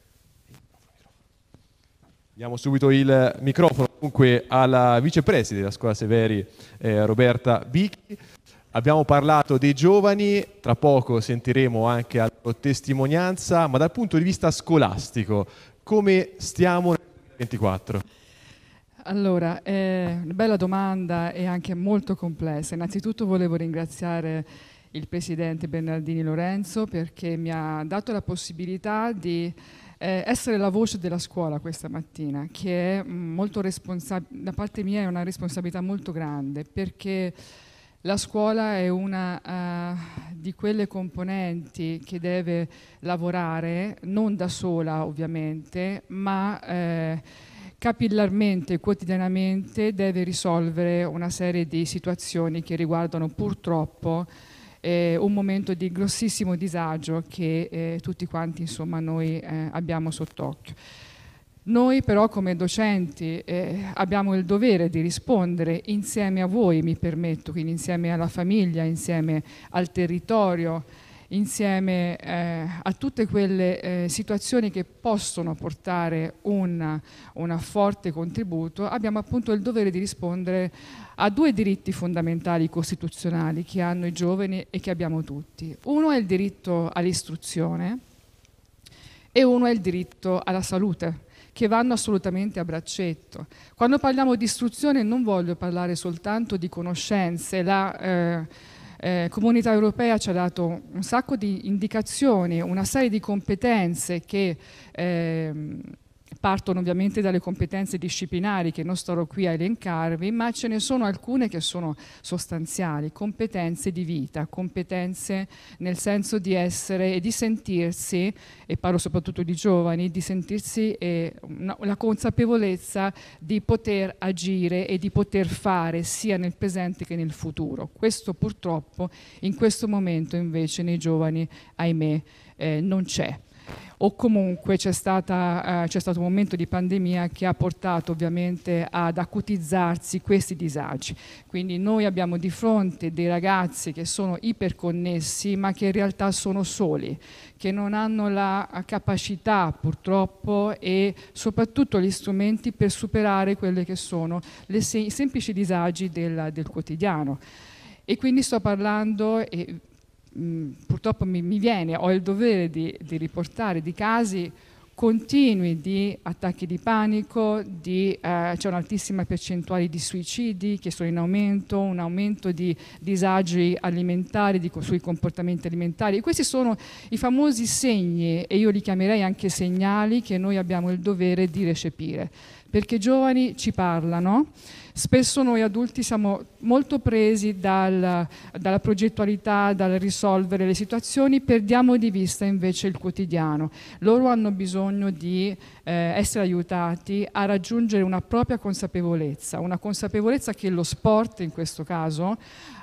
Diamo subito il microfono comunque alla vicepresidente della Scuola Severi, eh, Roberta Bichi. Abbiamo parlato dei giovani, tra poco sentiremo anche la loro testimonianza, ma dal punto di vista scolastico, come stiamo nel duemilaventiquattro? Allora, è una bella domanda e anche molto complessa. Innanzitutto volevo ringraziare il Presidente Bernardini Lorenzo perché mi ha dato la possibilità di eh, essere la voce della scuola questa mattina, che è molto responsabile, da parte mia è una responsabilità molto grande, perché la scuola è una uh, di quelle componenti che deve lavorare, non da sola ovviamente, ma eh, capillarmente, quotidianamente deve risolvere una serie di situazioni che riguardano purtroppo eh, un momento di grossissimo disagio che eh, tutti quanti insomma noi eh, abbiamo sott'occhio. Noi però come docenti eh, abbiamo il dovere di rispondere insieme a voi, mi permetto, quindi insieme alla famiglia, insieme al territorio, insieme eh, a tutte quelle eh, situazioni che possono portare un forte contributo, abbiamo appunto il dovere di rispondere a due diritti fondamentali costituzionali che hanno i giovani e che abbiamo tutti. Uno è il diritto all'istruzione e uno è il diritto alla salute, che vanno assolutamente a braccetto. Quando parliamo di istruzione non voglio parlare soltanto di conoscenze. La eh, eh, Comunità Europea ci ha dato un sacco di indicazioni, una serie di competenze che eh, partono ovviamente dalle competenze disciplinari che non starò qui a elencarvi, ma ce ne sono alcune che sono sostanziali, competenze di vita, competenze nel senso di essere e di sentirsi, e parlo soprattutto di giovani, di sentirsi eh, una, la consapevolezza di poter agire e di poter fare sia nel presente che nel futuro. Questo purtroppo in questo momento invece nei giovani, ahimè, eh, non c'è. O comunque c'è, stata, eh, c'è stato un momento di pandemia che ha portato ovviamente ad acutizzarsi questi disagi. Quindi noi abbiamo di fronte dei ragazzi che sono iperconnessi ma che in realtà sono soli, che non hanno la capacità purtroppo e soprattutto gli strumenti per superare quelli che sono le se- i semplici disagi del, del quotidiano. E quindi sto parlando... E, purtroppo mi, mi viene, ho il dovere di, di riportare di casi continui di attacchi di panico, di, eh, c'è un'altissima percentuale di suicidi che sono in aumento, un aumento di disagi alimentari, di, sui comportamenti alimentari. E questi sono i famosi segni, e io li chiamerei anche segnali, che noi abbiamo il dovere di recepire, perché i giovani ci parlano. Spesso noi adulti siamo molto presi dal, dalla progettualità, dal risolvere le situazioni, perdiamo di vista invece il quotidiano. Loro hanno bisogno di eh, essere aiutati a raggiungere una propria consapevolezza, una consapevolezza che lo sport in questo caso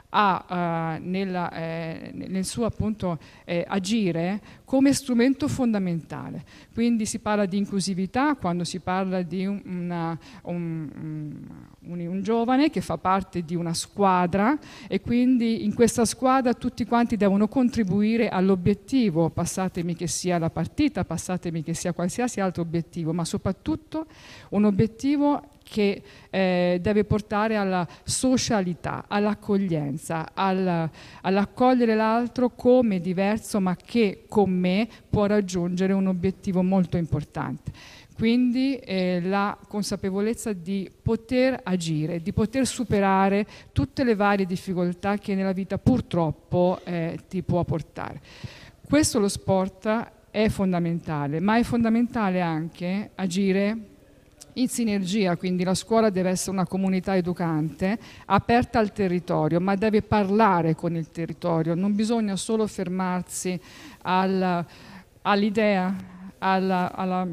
ha uh, nella, eh, nel suo appunto eh, agire come strumento fondamentale. Quindi si parla di inclusività quando si parla di un, una, un, un, un giovane che fa parte di una squadra e quindi in questa squadra tutti quanti devono contribuire all'obiettivo, passatemi che sia la partita, passatemi che sia qualsiasi altro obiettivo, ma soprattutto un obiettivo che eh, deve portare alla socialità, all'accoglienza, alla, all'accogliere l'altro come diverso ma che con me può raggiungere un obiettivo molto importante. Quindi eh, la consapevolezza di poter agire, di poter superare tutte le varie difficoltà che nella vita purtroppo eh, ti può portare. Questo lo sport è fondamentale, ma è fondamentale anche agire in sinergia, quindi la scuola deve essere una comunità educante, aperta al territorio, ma deve parlare con il territorio, non bisogna solo fermarsi al, all'idea, alla, alla,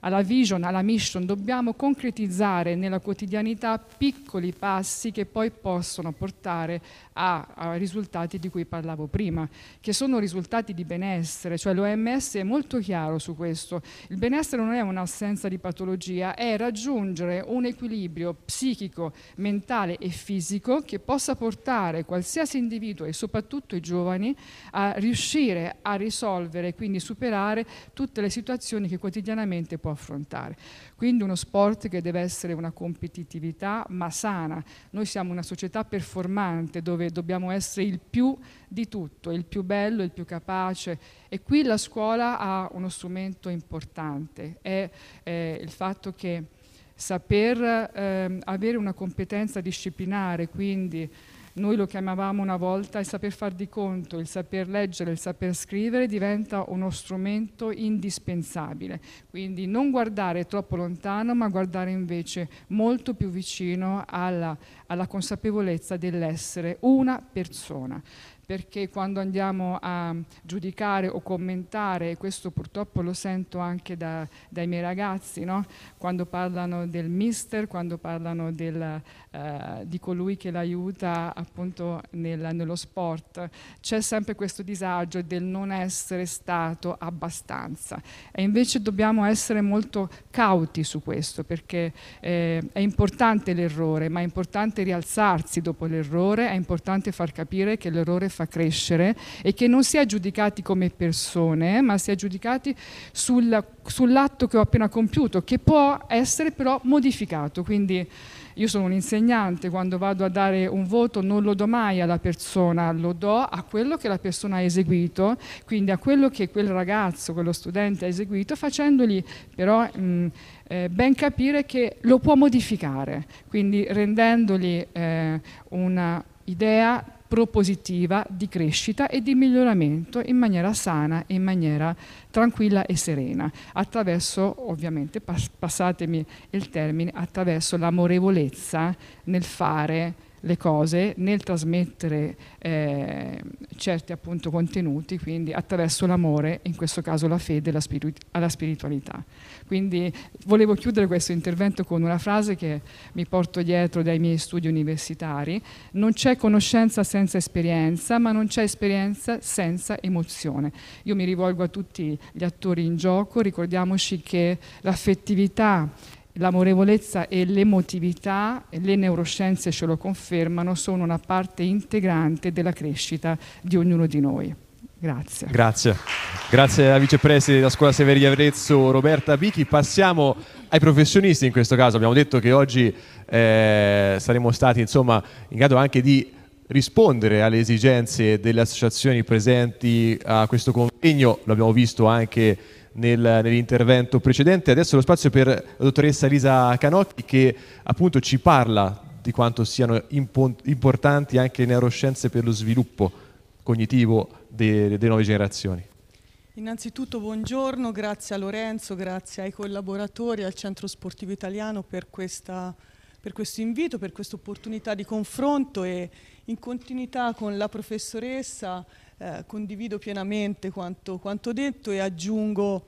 alla vision, alla mission, dobbiamo concretizzare nella quotidianità piccoli passi che poi possono portare a, a risultati di cui parlavo prima, che sono risultati di benessere, cioè l'O M S è molto chiaro su questo. Il benessere non è un'assenza di patologia, è raggiungere un equilibrio psichico, mentale e fisico che possa portare qualsiasi individuo e soprattutto i giovani a riuscire a risolvere, quindi superare tutte le situazioni che quotidianamente può affrontare. Quindi uno sport che deve essere una competitività ma sana. Noi siamo una società performante dove dobbiamo essere il più di tutto, il più bello, il più capace, e qui la scuola ha uno strumento importante, è eh, il fatto che saper eh, avere una competenza disciplinare, quindi noi lo chiamavamo una volta il saper far di conto, il saper leggere, il saper scrivere diventa uno strumento indispensabile. Quindi non guardare troppo lontano, ma guardare invece molto più vicino alla, alla consapevolezza dell'essere una persona. Perché quando andiamo a giudicare o commentare, e questo purtroppo lo sento anche da, dai miei ragazzi, no? Quando parlano del mister, quando parlano del, eh, di colui che l'aiuta appunto nel, nello sport, c'è sempre questo disagio del non essere stato abbastanza. E invece dobbiamo essere molto cauti su questo, perché eh, è importante l'errore, ma è importante rialzarsi dopo l'errore, è importante far capire che l'errore fa crescere e che non si è giudicati come persone, ma si è giudicati sul, sull'atto che ho appena compiuto, che può essere però modificato. Quindi io sono un insegnante, quando vado a dare un voto non lo do mai alla persona, lo do a quello che la persona ha eseguito, quindi a quello che quel ragazzo, quello studente ha eseguito, facendogli però mh, eh, ben capire che lo può modificare, quindi rendendogli eh, una idea propositiva di crescita e di miglioramento in maniera sana e in maniera tranquilla e serena, attraverso, ovviamente, pass- passatemi il termine, attraverso l'amorevolezza nel fare le cose, nel trasmettere eh, certi appunto contenuti, quindi attraverso l'amore, in questo caso la fede e la spiritu- alla spiritualità. Quindi volevo chiudere questo intervento con una frase che mi porto dietro dai miei studi universitari: non c'è conoscenza senza esperienza, ma non c'è esperienza senza emozione. Io mi rivolgo a tutti gli attori in gioco, ricordiamoci che l'affettività, l'amorevolezza e l'emotività, le neuroscienze ce lo confermano, sono una parte integrante della crescita di ognuno di noi. Grazie. Grazie. Grazie alla vicepresidente della Scuola Severi di Arezzo, Roberta Bichi. Passiamo ai professionisti in questo caso. Abbiamo detto che oggi eh, saremmo stati insomma in grado anche di rispondere alle esigenze delle associazioni presenti a questo convegno, l'abbiamo visto anche Nel, nell'intervento precedente. Adesso lo spazio per la dottoressa Elisa Canocchi, che appunto ci parla di quanto siano impo- importanti anche le neuroscienze per lo sviluppo cognitivo delle de nuove generazioni. Innanzitutto buongiorno, grazie a Lorenzo, grazie ai collaboratori, al Centro Sportivo Italiano per, questa, per questo invito, per questa opportunità di confronto, e in continuità con la professoressa Eh, condivido pienamente quanto, quanto detto, e aggiungo,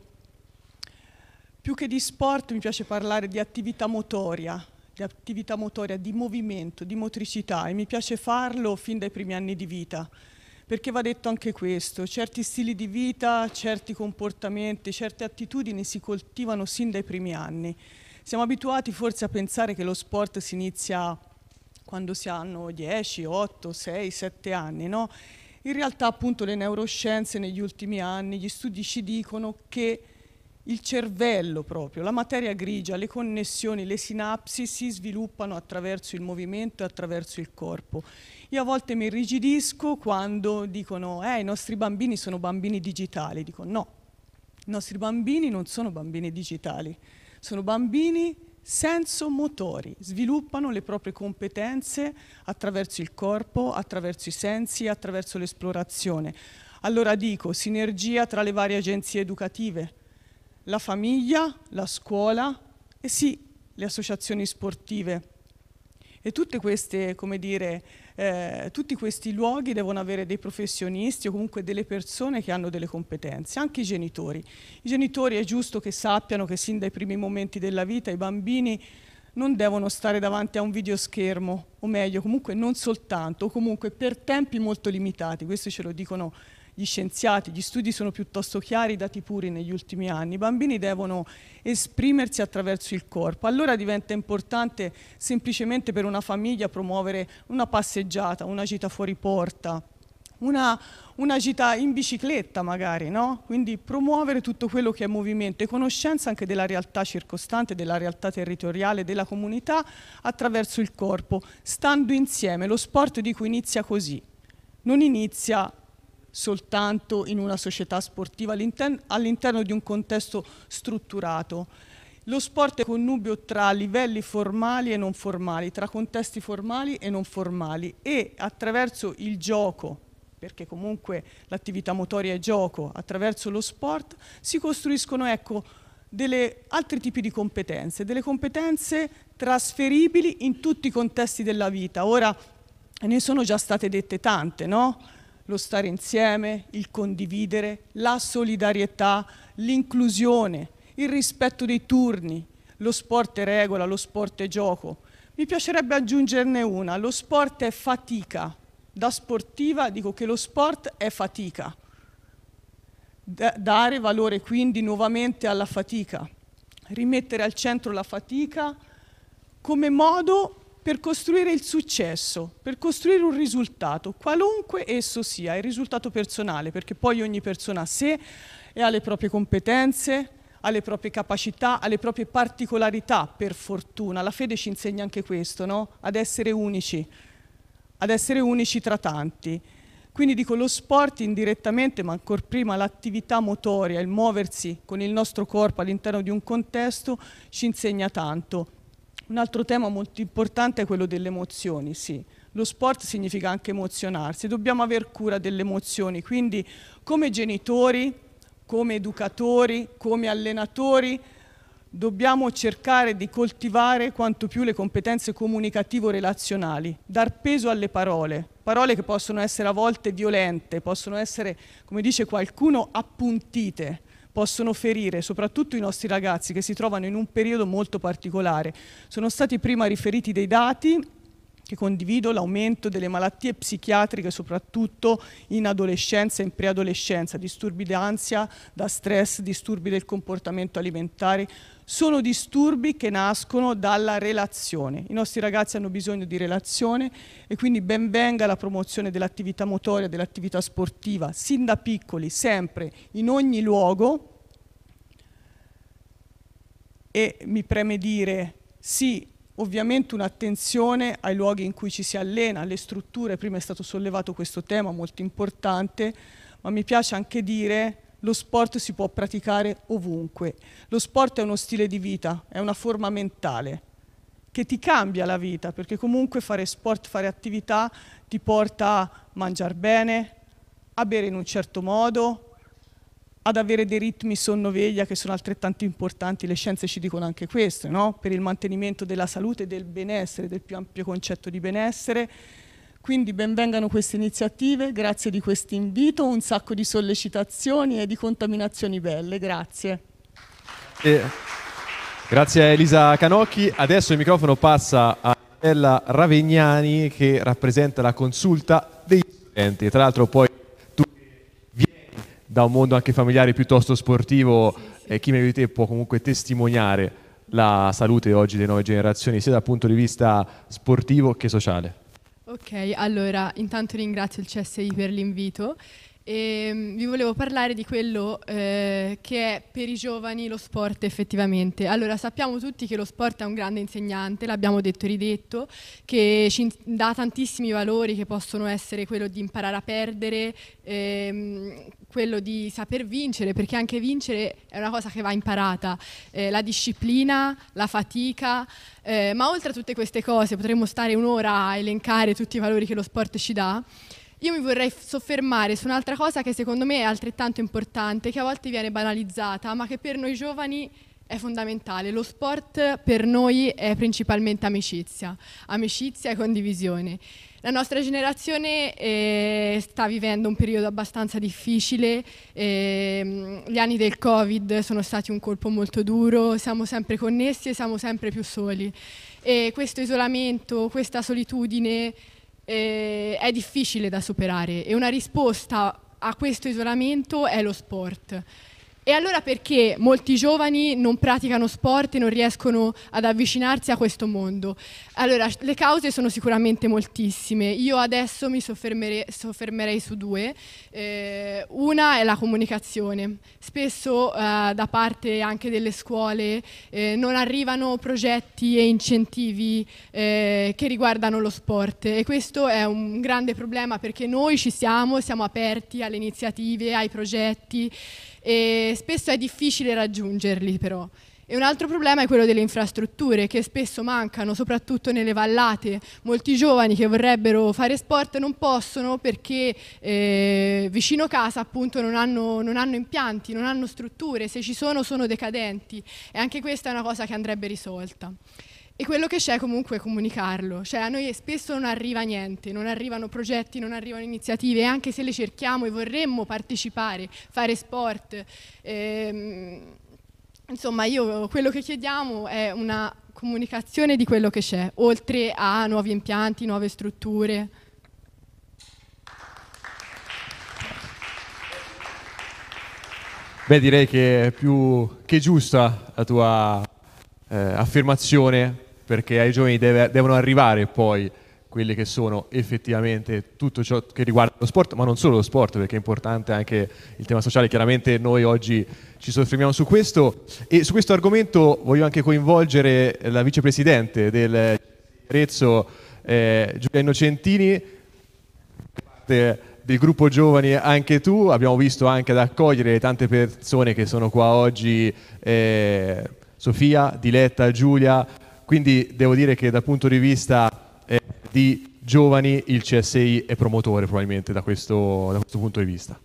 più che di sport mi piace parlare di attività motoria, di attività motoria, di movimento, di motricità, e mi piace farlo fin dai primi anni di vita, perché va detto anche questo: certi stili di vita, certi comportamenti, certe attitudini si coltivano sin dai primi anni. Siamo abituati forse a pensare che lo sport si inizia quando si hanno dieci, otto, sei, sette anni, no? In realtà appunto le neuroscienze negli ultimi anni, gli studi ci dicono che il cervello proprio, la materia grigia, le connessioni, le sinapsi si sviluppano attraverso il movimento e attraverso il corpo. Io a volte mi irrigidisco quando dicono eh, i nostri bambini sono bambini digitali. Dico no, i nostri bambini non sono bambini digitali, sono bambini sensomotori, sviluppano le proprie competenze attraverso il corpo, attraverso i sensi, attraverso l'esplorazione. Allora dico, sinergia tra le varie agenzie educative, la famiglia, la scuola e sì, le associazioni sportive. E tutte queste, come dire, eh, tutti questi luoghi devono avere dei professionisti o comunque delle persone che hanno delle competenze, anche i genitori. I genitori è giusto che sappiano che sin dai primi momenti della vita i bambini non devono stare davanti a un videoschermo, o meglio, comunque non soltanto, o comunque per tempi molto limitati. Questo ce lo dicono gli scienziati, gli studi sono piuttosto chiari, dati puri negli ultimi anni. I bambini devono esprimersi attraverso il corpo. Allora diventa importante semplicemente per una famiglia promuovere una passeggiata, una gita fuori porta, una, una gita in bicicletta magari, no? Quindi promuovere tutto quello che è movimento e conoscenza anche della realtà circostante, della realtà territoriale, della comunità attraverso il corpo, stando insieme. Lo sport, dico, inizia così, non inizia soltanto in una società sportiva, all'interno di un contesto strutturato. Lo sport è connubio tra livelli formali e non formali, tra contesti formali e non formali, e attraverso il gioco, perché comunque l'attività motoria è gioco, attraverso lo sport si costruiscono, ecco, delle altri tipi di competenze, delle competenze trasferibili in tutti i contesti della vita. Ora ne sono già state dette tante, no? Lo stare insieme, il condividere, la solidarietà, l'inclusione, il rispetto dei turni. Lo sport è regola, lo sport è gioco. Mi piacerebbe aggiungerne una: lo sport è fatica. Da sportiva dico che lo sport è fatica. D- dare valore quindi nuovamente alla fatica, rimettere al centro la fatica come modo per costruire il successo, per costruire un risultato, qualunque esso sia, il risultato personale, perché poi ogni persona ha sé e ha le proprie competenze, ha le proprie capacità, ha le proprie particolarità, per fortuna. La fede ci insegna anche questo, no? Ad essere unici, ad essere unici tra tanti. Quindi dico, lo sport indirettamente, ma ancor prima l'attività motoria, il muoversi con il nostro corpo all'interno di un contesto, ci insegna tanto. Un altro tema molto importante è quello delle emozioni, sì. Lo sport significa anche emozionarsi, dobbiamo aver cura delle emozioni, quindi come genitori, come educatori, come allenatori, dobbiamo cercare di coltivare quanto più le competenze comunicativo-relazionali, dar peso alle parole, parole che possono essere a volte violente, possono essere, come dice qualcuno, appuntite, possono ferire soprattutto i nostri ragazzi che si trovano in un periodo molto particolare. Sono stati prima riferiti dei dati che condivido, l'aumento delle malattie psichiatriche soprattutto in adolescenza e in preadolescenza, disturbi d'ansia, da stress, disturbi del comportamento alimentare, sono disturbi che nascono dalla relazione. I nostri ragazzi hanno bisogno di relazione e quindi ben venga la promozione dell'attività motoria, dell'attività sportiva, sin da piccoli, sempre, in ogni luogo. E mi preme dire sì, ovviamente un'attenzione ai luoghi in cui ci si allena, alle strutture. Prima è stato sollevato questo tema molto importante, ma mi piace anche dire lo sport si può praticare ovunque. Lo sport è uno stile di vita, è una forma mentale che ti cambia la vita, perché comunque fare sport, fare attività ti porta a mangiare bene, a bere in un certo modo, ad avere dei ritmi sonno-veglia che sono altrettanto importanti. Le scienze ci dicono anche questo, no? Per il mantenimento della salute e del benessere, del più ampio concetto di benessere. Quindi benvengano queste iniziative, grazie di questo invito, un sacco di sollecitazioni e di contaminazioni belle, grazie. E, grazie a Elisa Canocchi. Adesso il microfono passa a Ella Ravegnani che rappresenta la consulta degli studenti. Tra l'altro poi tu vieni da un mondo anche familiare piuttosto sportivo sì, sì. E chi meglio di te può comunque testimoniare la salute oggi delle nuove generazioni sia dal punto di vista sportivo che sociale. Ok, allora intanto ringrazio il C S I per l'invito e um, vi volevo parlare di quello eh, che è per i giovani lo sport effettivamente. Allora sappiamo tutti che lo sport è un grande insegnante, l'abbiamo detto e ridetto, che ci dà tantissimi valori che possono essere quello di imparare a perdere, ehm, quello di saper vincere, perché anche vincere è una cosa che va imparata, eh, la disciplina, la fatica, eh, ma oltre a tutte queste cose potremmo stare un'ora a elencare tutti i valori che lo sport ci dà. Io mi vorrei soffermare su un'altra cosa che secondo me è altrettanto importante, che a volte viene banalizzata, ma che per noi giovani è fondamentale. Lo sport per noi è principalmente amicizia, amicizia e condivisione. La nostra generazione eh, sta vivendo un periodo abbastanza difficile, eh, gli anni del Covid sono stati un colpo molto duro, siamo sempre connessi e siamo sempre più soli. E questo isolamento, questa solitudine eh, è difficile da superare e una risposta a questo isolamento è lo sport. E allora perché molti giovani non praticano sport e non riescono ad avvicinarsi a questo mondo? Allora, le cause sono sicuramente moltissime. Io adesso mi soffermerei, soffermerei su due. Eh, una è la comunicazione. Spesso eh, da parte anche delle scuole eh, non arrivano progetti e incentivi eh, che riguardano lo sport e questo è un grande problema perché noi ci siamo, siamo aperti alle iniziative, ai progetti, e spesso è difficile raggiungerli però. E un altro problema è quello delle infrastrutture che spesso mancano, soprattutto nelle vallate. Molti giovani che vorrebbero fare sport non possono perché eh, vicino casa appunto non hanno, non hanno impianti, non hanno strutture, se ci sono sono decadenti e anche questa è una cosa che andrebbe risolta. E quello che c'è comunque è comunicarlo, cioè a noi spesso non arriva niente, non arrivano progetti, non arrivano iniziative e anche se le cerchiamo e vorremmo partecipare, fare sport, ehm, insomma io quello che chiediamo è una comunicazione di quello che c'è, oltre a nuovi impianti, nuove strutture. Beh, direi che è più che giusta la tua eh, affermazione, perché ai giovani deve, devono arrivare poi quelli che sono effettivamente tutto ciò che riguarda lo sport, ma non solo lo sport, perché è importante anche il tema sociale. Chiaramente noi oggi ci soffermiamo su questo e su questo argomento voglio anche coinvolgere la vicepresidente del Arezzo, eh, Giulia Innocentini, parte del gruppo giovani anche tu. Abbiamo visto anche ad accogliere le tante persone che sono qua oggi, eh, Sofia, Diletta, Giulia. Quindi devo dire che dal punto di vista eh, di giovani il C S I è promotore probabilmente da questo, da questo punto di vista.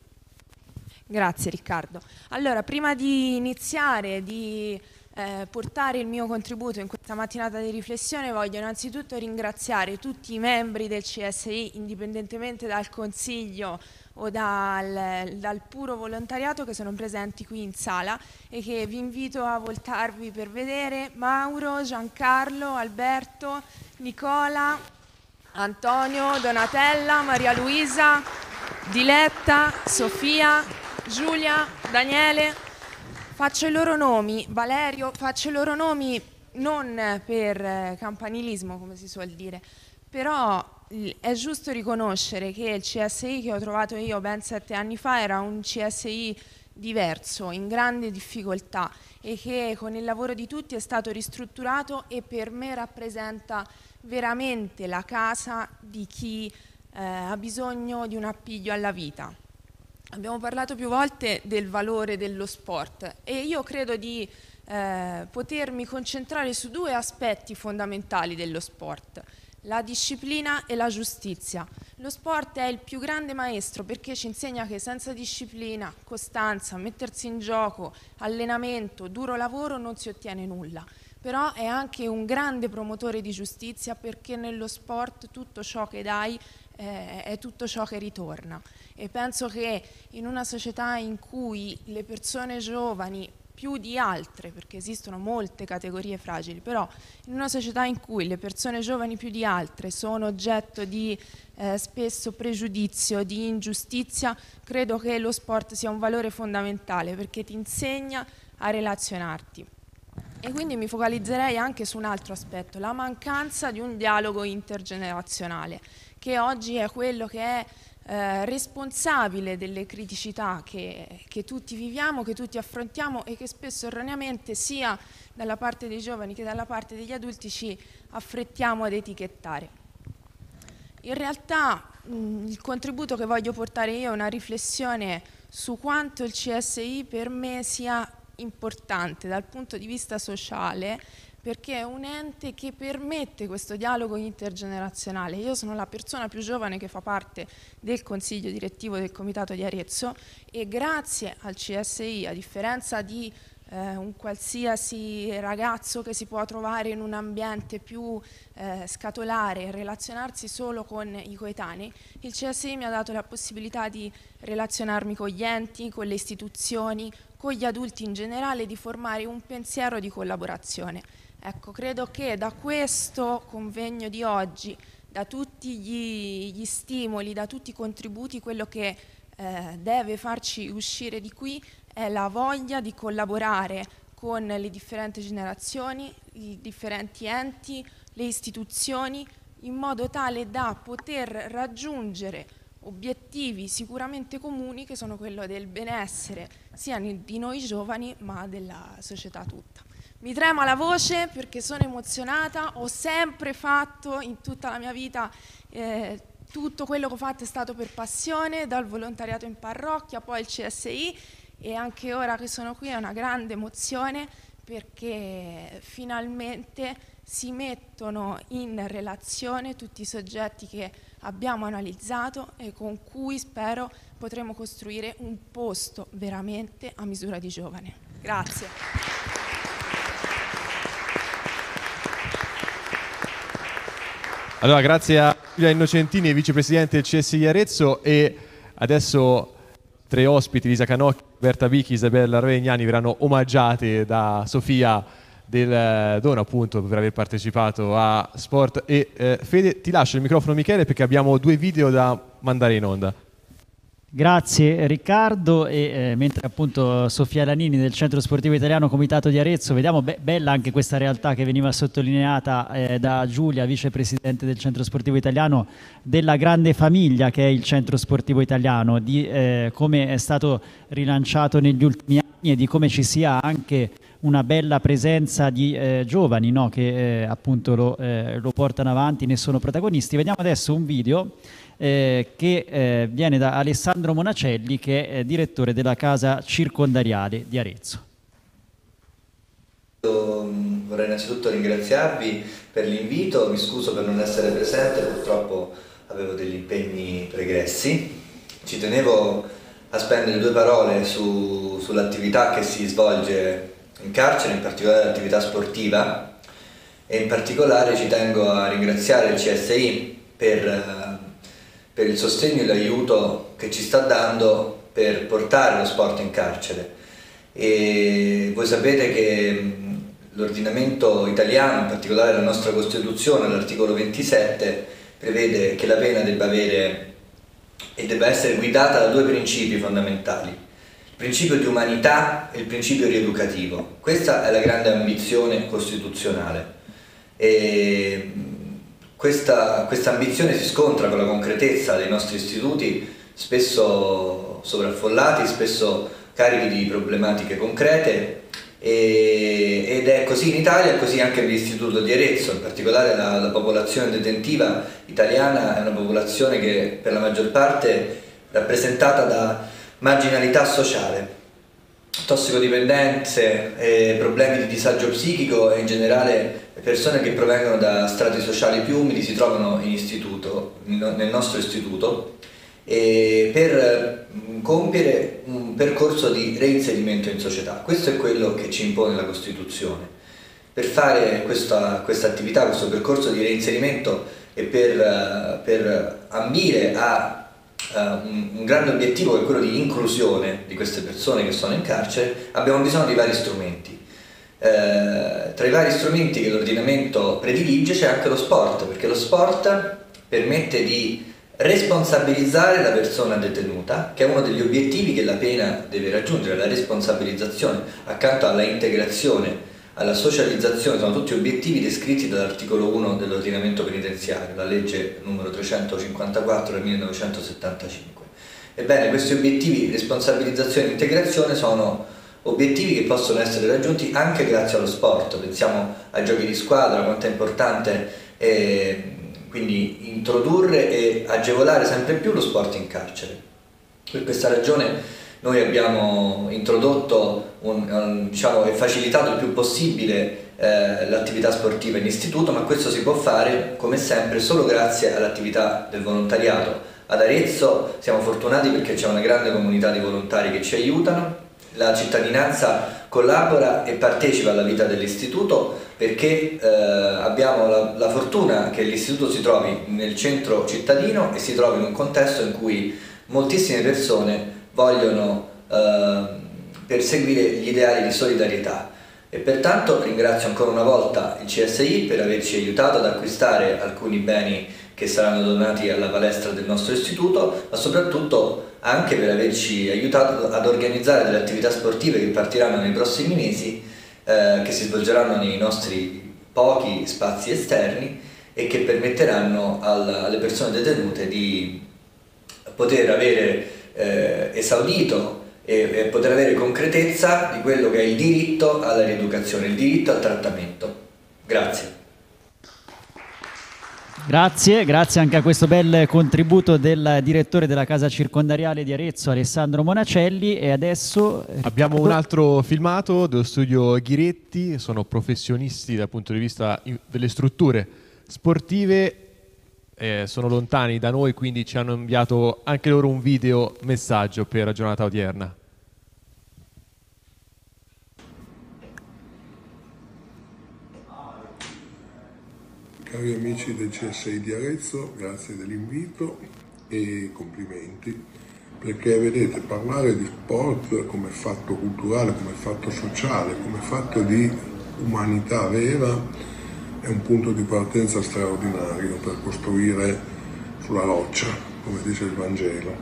Grazie Riccardo. Allora, prima di iniziare, di eh, portare il mio contributo in questa mattinata di riflessione, voglio innanzitutto ringraziare tutti i membri del C S I, indipendentemente dal consiglio o dal, dal puro volontariato, che sono presenti qui in sala e che vi invito a voltarvi per vedere: Mauro, Giancarlo, Alberto, Nicola, Antonio, Donatella, Maria Luisa, Diletta, Sofia, Giulia, Daniele. Faccio i loro nomi, Valerio, faccio i loro nomi non per campanilismo, come si suol dire, però è giusto riconoscere che il C S I che ho trovato io ben sette anni fa era un C S I diverso, in grande difficoltà e che con il lavoro di tutti è stato ristrutturato e per me rappresenta veramente la casa di chi eh, ha bisogno di un appiglio alla vita. Abbiamo parlato più volte del valore dello sport e io credo di eh, potermi concentrare su due aspetti fondamentali dello sport: la disciplina e la giustizia. Lo sport è il più grande maestro perché ci insegna che senza disciplina, costanza, mettersi in gioco, allenamento, duro lavoro non si ottiene nulla. Però è anche un grande promotore di giustizia perché nello sport tutto ciò che dai eh, è tutto ciò che ritorna. E penso che in una società in cui le persone giovani più di altre, perché esistono molte categorie fragili, però in una società in cui le persone giovani più di altre sono oggetto di eh, spesso pregiudizio, di ingiustizia, credo che lo sport sia un valore fondamentale perché ti insegna a relazionarti. E quindi mi focalizzerei anche su un altro aspetto, la mancanza di un dialogo intergenerazionale, che oggi è quello che è Eh, responsabile delle criticità che, che tutti viviamo, che tutti affrontiamo e che spesso erroneamente sia dalla parte dei giovani che dalla parte degli adulti ci affrettiamo ad etichettare. In realtà mh, il contributo che voglio portare io è una riflessione su quanto il C S I per me sia importante dal punto di vista sociale, perché è un ente che permette questo dialogo intergenerazionale. Io sono la persona più giovane che fa parte del consiglio direttivo del Comitato di Arezzo e grazie al C S I, a differenza di eh, un qualsiasi ragazzo che si può trovare in un ambiente più eh, scatolare e relazionarsi solo con i coetanei, il C S I mi ha dato la possibilità di relazionarmi con gli enti, con le istituzioni, con gli adulti in generale, di formare un pensiero di collaborazione. Ecco, credo che da questo convegno di oggi, da tutti gli, gli stimoli, da tutti i contributi, quello che eh, deve farci uscire di qui è la voglia di collaborare con le differenti generazioni, i differenti enti, le istituzioni, in modo tale da poter raggiungere obiettivi sicuramente comuni, che sono quello del benessere sia di noi giovani ma della società tutta. Mi trema la voce perché sono emozionata, ho sempre fatto in tutta la mia vita, eh, tutto quello che ho fatto è stato per passione, dal volontariato in parrocchia, poi il C S I, e anche ora che sono qui è una grande emozione perché finalmente si mettono in relazione tutti i soggetti che abbiamo analizzato e con cui spero potremo costruire un posto veramente a misura di giovane. Grazie. Allora, grazie a Giulia Innocentini, vicepresidente del C S I Arezzo, e adesso tre ospiti, Lisa Canocchi, Berta Vichi, Isabella Ravegnani, verranno omaggiati da Sofia del Dono, appunto, per aver partecipato a Sport. E eh, Fede, ti lascio il microfono, Michele, perché abbiamo due video da mandare in onda. Grazie Riccardo, e eh, mentre appunto Sofia Lanini del Centro Sportivo Italiano Comitato di Arezzo, vediamo be bella anche questa realtà che veniva sottolineata eh, da Giulia, vicepresidente del Centro Sportivo Italiano, della grande famiglia che è il Centro Sportivo Italiano, di eh, come è stato rilanciato negli ultimi anni e di come ci sia anche una bella presenza di eh, giovani, no? che eh, appunto lo, eh, lo portano avanti, ne sono protagonisti. Vediamo adesso un video Eh, che eh, viene da Alessandro Monacelli, che è direttore della Casa Circondariale di Arezzo. Vorrei innanzitutto ringraziarvi per l'invito, mi scuso per non essere presente, purtroppo avevo degli impegni pregressi. Ci tenevo a spendere due parole su, sull'attività che si svolge in carcere, in particolare l'attività sportiva, e in particolare ci tengo a ringraziare il C S I per per il sostegno e l'aiuto che ci sta dando per portare lo sport in carcere. E voi sapete che l'ordinamento italiano, in particolare la nostra Costituzione, l'articolo ventisette, prevede che la pena debba avere e debba essere guidata da due principi fondamentali: il principio di umanità e il principio rieducativo. Questa è la grande ambizione costituzionale. E Questa, questa ambizione si scontra con la concretezza dei nostri istituti, spesso sovraffollati, spesso carichi di problematiche concrete, e, ed è così in Italia e così anche nell'istituto di Arezzo. In particolare la, la popolazione detentiva italiana è una popolazione che per la maggior parte è rappresentata da marginalità sociale, tossicodipendenze, eh, problemi di disagio psichico e in generale persone che provengono da strati sociali più umili si trovano in istituto, nel nostro istituto, e per compiere un percorso di reinserimento in società. Questo è quello che ci impone la Costituzione. Per fare questa, questa attività, questo percorso di reinserimento e per, per ambire a uh, un, un grande obiettivo, che è quello di inclusione di queste persone che sono in carcere, abbiamo bisogno di vari strumenti. Eh, tra i vari strumenti che l'ordinamento predilige c'è anche lo sport, perché lo sport permette di responsabilizzare la persona detenuta, che è uno degli obiettivi che la pena deve raggiungere, la responsabilizzazione, accanto alla integrazione, alla socializzazione, sono tutti obiettivi descritti dall'articolo uno dell'ordinamento penitenziario, la legge numero trecentocinquantaquattro del millenovecentosettantacinque. Ebbene, questi obiettivi, responsabilizzazione e integrazione, sono obiettivi che possono essere raggiunti anche grazie allo sport. Pensiamo ai giochi di squadra, quanto è importante eh, quindi introdurre e agevolare sempre più lo sport in carcere. Per questa ragione noi abbiamo introdotto un, un, diciamo, e facilitato il più possibile eh, l'attività sportiva in istituto, ma questo si può fare come sempre solo grazie all'attività del volontariato. Ad Arezzo siamo fortunati perché c'è una grande comunità di volontari che ci aiutano. La cittadinanza collabora e partecipa alla vita dell'istituto perché eh, abbiamo la, la fortuna che l'istituto si trovi nel centro cittadino e si trovi in un contesto in cui moltissime persone vogliono eh, perseguire gli ideali di solidarietà. E pertanto ringrazio ancora una volta il C S I per averci aiutato ad acquistare alcuni beni che saranno donati alla palestra del nostro istituto, ma soprattutto anche per averci aiutato ad organizzare delle attività sportive che partiranno nei prossimi mesi, eh, che si svolgeranno nei nostri pochi spazi esterni e che permetteranno al, alle persone detenute di poter avere eh, esaudito e, e poter avere concretezza di quello che è il diritto alla rieducazione, il diritto al trattamento. Grazie. Grazie, grazie anche a questo bel contributo del direttore della Casa Circondariale di Arezzo, Alessandro Monacelli. E adesso abbiamo un altro filmato dello studio Ghiretti, sono professionisti dal punto di vista delle strutture sportive, eh, sono lontani da noi, quindi ci hanno inviato anche loro un video messaggio per la giornata odierna. Cari amici del C S I di Arezzo, grazie dell'invito e complimenti, perché vedete, parlare di sport come fatto culturale, come fatto sociale, come fatto di umanità vera è un punto di partenza straordinario per costruire sulla roccia, come dice il Vangelo.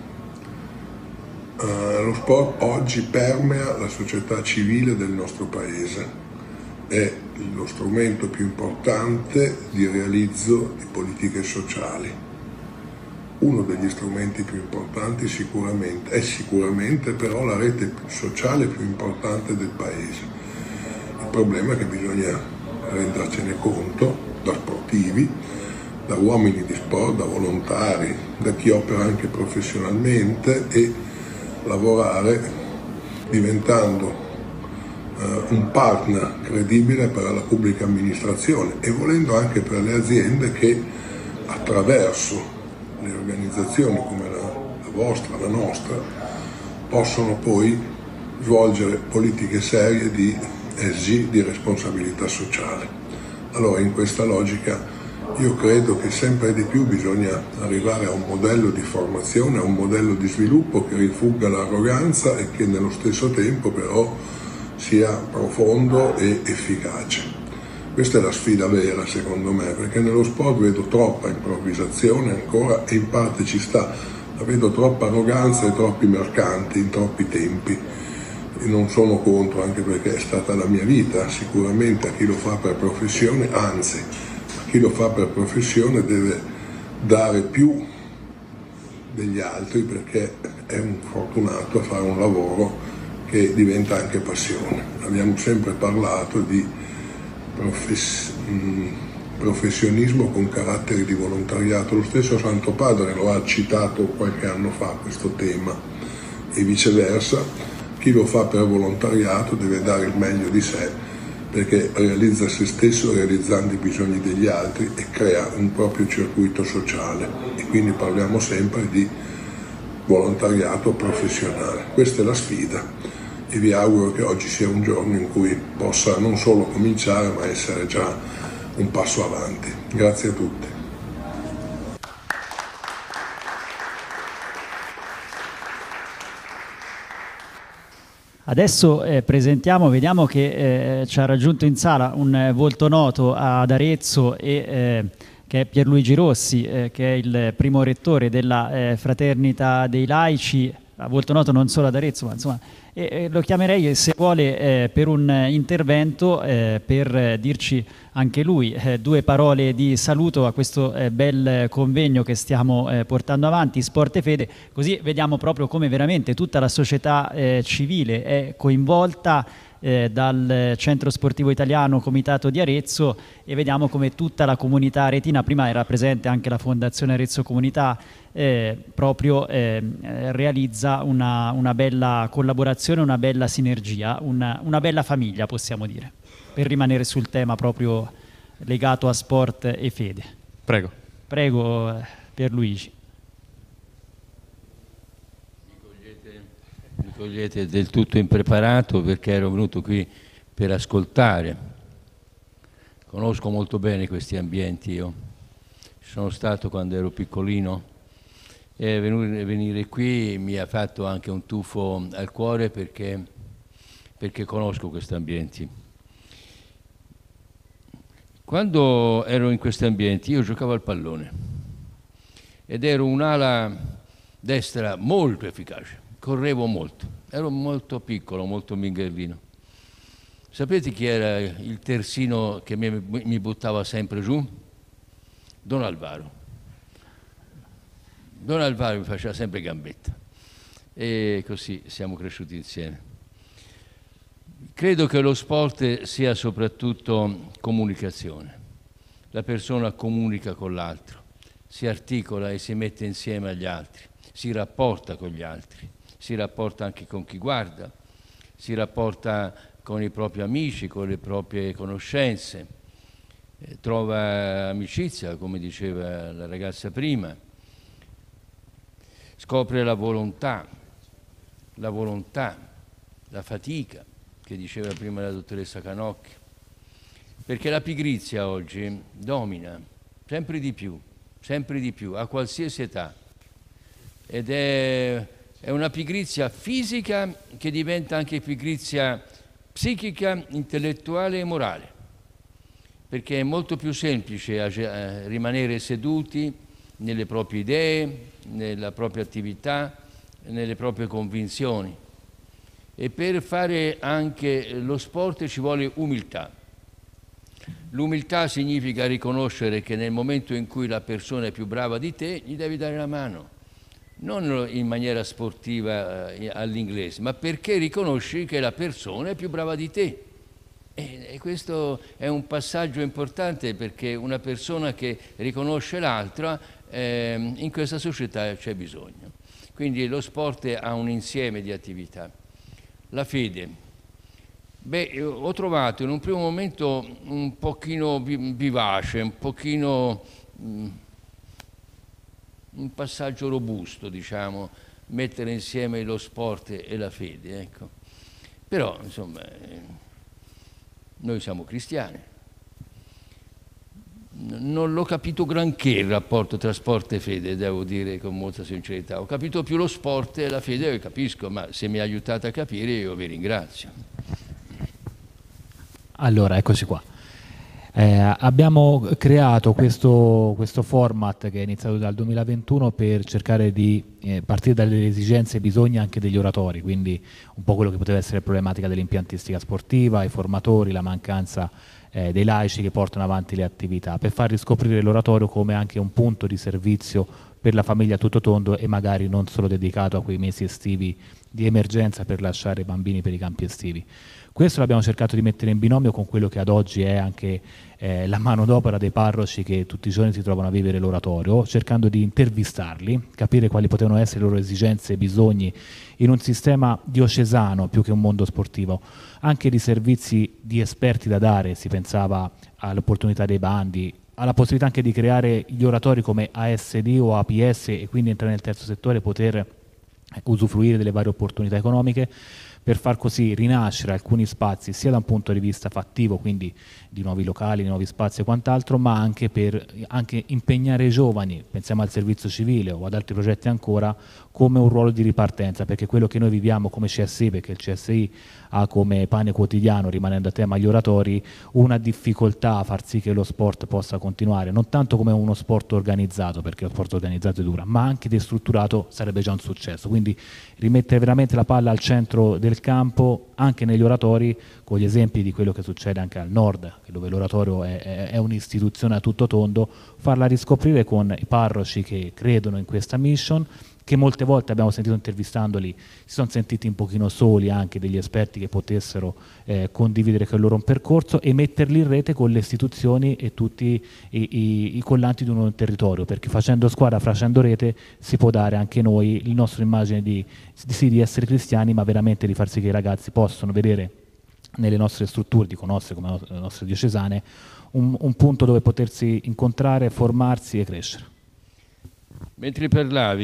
Uh, lo sport oggi permea la società civile del nostro paese. È lo strumento più importante di realizzo di politiche sociali. Uno degli strumenti più importanti sicuramente, è sicuramente però la rete sociale più importante del paese. Il problema è che bisogna rendercene conto, da sportivi, da uomini di sport, da volontari, da chi opera anche professionalmente, e lavorare diventando un partner credibile per la pubblica amministrazione e volendo anche per le aziende che attraverso le organizzazioni come la, la vostra, la nostra, possono poi svolgere politiche serie di E S G, di responsabilità sociale. Allora in questa logica io credo che sempre di più bisogna arrivare a un modello di formazione, a un modello di sviluppo che rifugga l'arroganza e che nello stesso tempo però sia profondo e efficace. Questa è la sfida vera secondo me, perché nello sport vedo troppa improvvisazione ancora e in parte ci sta, ma vedo troppa arroganza e troppi mercanti in troppi tempi. E non sono contro, anche perché è stata la mia vita, sicuramente a chi lo fa per professione, anzi a chi lo fa per professione deve dare più degli altri perché è un fortunato a fare un lavoro che diventa anche passione. Abbiamo sempre parlato di profes- mh, professionismo con caratteri di volontariato. Lo stesso Santo Padre lo ha citato qualche anno fa questo tema, e viceversa, chi lo fa per volontariato deve dare il meglio di sé perché realizza se stesso realizzando i bisogni degli altri e crea un proprio circuito sociale, e quindi parliamo sempre di volontariato professionale. Questa è la sfida e vi auguro che oggi sia un giorno in cui possa non solo cominciare ma essere già un passo avanti. Grazie a tutti. Adesso eh, presentiamo, vediamo che eh, ci ha raggiunto in sala un eh, volto noto ad Arezzo, e, eh, che è Pierluigi Rossi, eh, che è il primo rettore della eh, Fraternità dei Laici, volto noto non solo ad Arezzo, ma insomma, e, e lo chiamerei, se vuole, eh, per un intervento, eh, per eh, dirci anche lui eh, due parole di saluto a questo eh, bel convegno che stiamo eh, portando avanti, Sport e Fede, così vediamo proprio come veramente tutta la società eh, civile è coinvolta eh, dal Centro Sportivo Italiano Comitato di Arezzo, e vediamo come tutta la comunità aretina, prima era presente anche la Fondazione Arezzo Comunità, eh, proprio eh, realizza una, una bella collaborazione, una bella sinergia, una, una bella famiglia, possiamo dire, per rimanere sul tema proprio legato a sport e fede. Prego. Prego, Pierluigi. Mi cogliete il cogliete del tutto impreparato perché ero venuto qui per ascoltare. Conosco molto bene questi ambienti io. Ci sono stato quando ero piccolino e venire qui mi ha fatto anche un tuffo al cuore perché, perché conosco questi ambienti. Quando ero in questi ambienti io giocavo al pallone ed ero un'ala destra molto efficace, correvo molto, ero molto piccolo, molto minghellino. Sapete chi era il terzino che mi, mi buttava sempre giù? Don Alvaro. Don Alvaro mi faceva sempre gambetta e così siamo cresciuti insieme. Credo che lo sport sia soprattutto comunicazione. La persona comunica con l'altro, si articola e si mette insieme agli altri, si rapporta con gli altri, si rapporta anche con chi guarda, si rapporta con i propri amici, con le proprie conoscenze, eh, trova amicizia, come diceva la ragazza prima, scopre la volontà, la volontà, la fatica, che diceva prima la dottoressa Canocchi, perché la pigrizia oggi domina sempre di più, sempre di più, a qualsiasi età, ed è, è una pigrizia fisica che diventa anche pigrizia psichica, intellettuale e morale, perché è molto più semplice rimanere seduti nelle proprie idee, nella propria attività, nelle proprie convinzioni. E per fare anche lo sport ci vuole umiltà. L'umiltà significa riconoscere che nel momento in cui la persona è più brava di te, gli devi dare la mano. Non in maniera sportiva eh, all'inglese, ma perché riconosci che la persona è più brava di te. E, e questo è un passaggio importante perché una persona che riconosce l'altra, eh, in questa società c'è bisogno. Quindi lo sport ha un insieme di attività. La fede. Beh, ho trovato in un primo momento un pochino vivace, un pochino... Mh, un passaggio robusto, diciamo, mettere insieme lo sport e la fede, ecco. Però, insomma, eh, noi siamo cristiani. Non l'ho capito granché il rapporto tra sport e fede, devo dire con molta sincerità. Ho capito più lo sport e la fede, io capisco, ma se mi aiutate a capire io vi ringrazio. Allora, eccoci qua. Eh, abbiamo creato questo, questo format che è iniziato dal duemilaventuno per cercare di eh, partire dalle esigenze e bisogni anche degli oratori, quindi un po' quello che poteva essere problematica dell'impiantistica sportiva, i formatori, la mancanza eh, dei laici che portano avanti le attività, per far riscoprire l'oratorio come anche un punto di servizio per la famiglia a tutto tondo e magari non solo dedicato a quei mesi estivi di emergenza per lasciare i bambini per i campi estivi. Questo l'abbiamo cercato di mettere in binomio con quello che ad oggi è anche eh, la manodopera dei parroci che tutti i giorni si trovano a vivere l'oratorio, cercando di intervistarli, capire quali potevano essere le loro esigenze e bisogni in un sistema diocesano più che un mondo sportivo, anche di servizi di esperti da dare, si pensava all'opportunità dei bandi, alla possibilità anche di creare gli oratori come A S D o A P S e quindi entrare nel terzo settore e poter usufruire delle varie opportunità economiche, per far così rinascere alcuni spazi sia da un punto di vista fattivo, quindi di nuovi locali, di nuovi spazi e quant'altro, ma anche per anche impegnare i giovani, pensiamo al servizio civile o ad altri progetti ancora, come un ruolo di ripartenza, perché quello che noi viviamo come C S I, perché il C S I ha come pane quotidiano, rimanendo a tema gli oratori, una difficoltà a far sì che lo sport possa continuare, non tanto come uno sport organizzato, perché lo sport organizzato è dura, ma anche destrutturato sarebbe già un successo. Quindi rimettere veramente la palla al centro del campo, anche negli oratori, con gli esempi di quello che succede anche al nord, dove l'oratorio è, è, è un'istituzione a tutto tondo, farla riscoprire con i parroci che credono in questa mission, che molte volte abbiamo sentito intervistandoli, si sono sentiti un pochino soli, anche degli esperti che potessero eh, condividere con loro un percorso e metterli in rete con le istituzioni e tutti i, i, i collanti di un territorio, perché facendo squadra, facendo rete, si può dare anche noi il nostro immagine di, di, sì, di essere cristiani, ma veramente di far sì che i ragazzi possano vedere nelle nostre strutture, dico nostre come le nostre diocesane, un, un punto dove potersi incontrare, formarsi e crescere. Mentre parlavi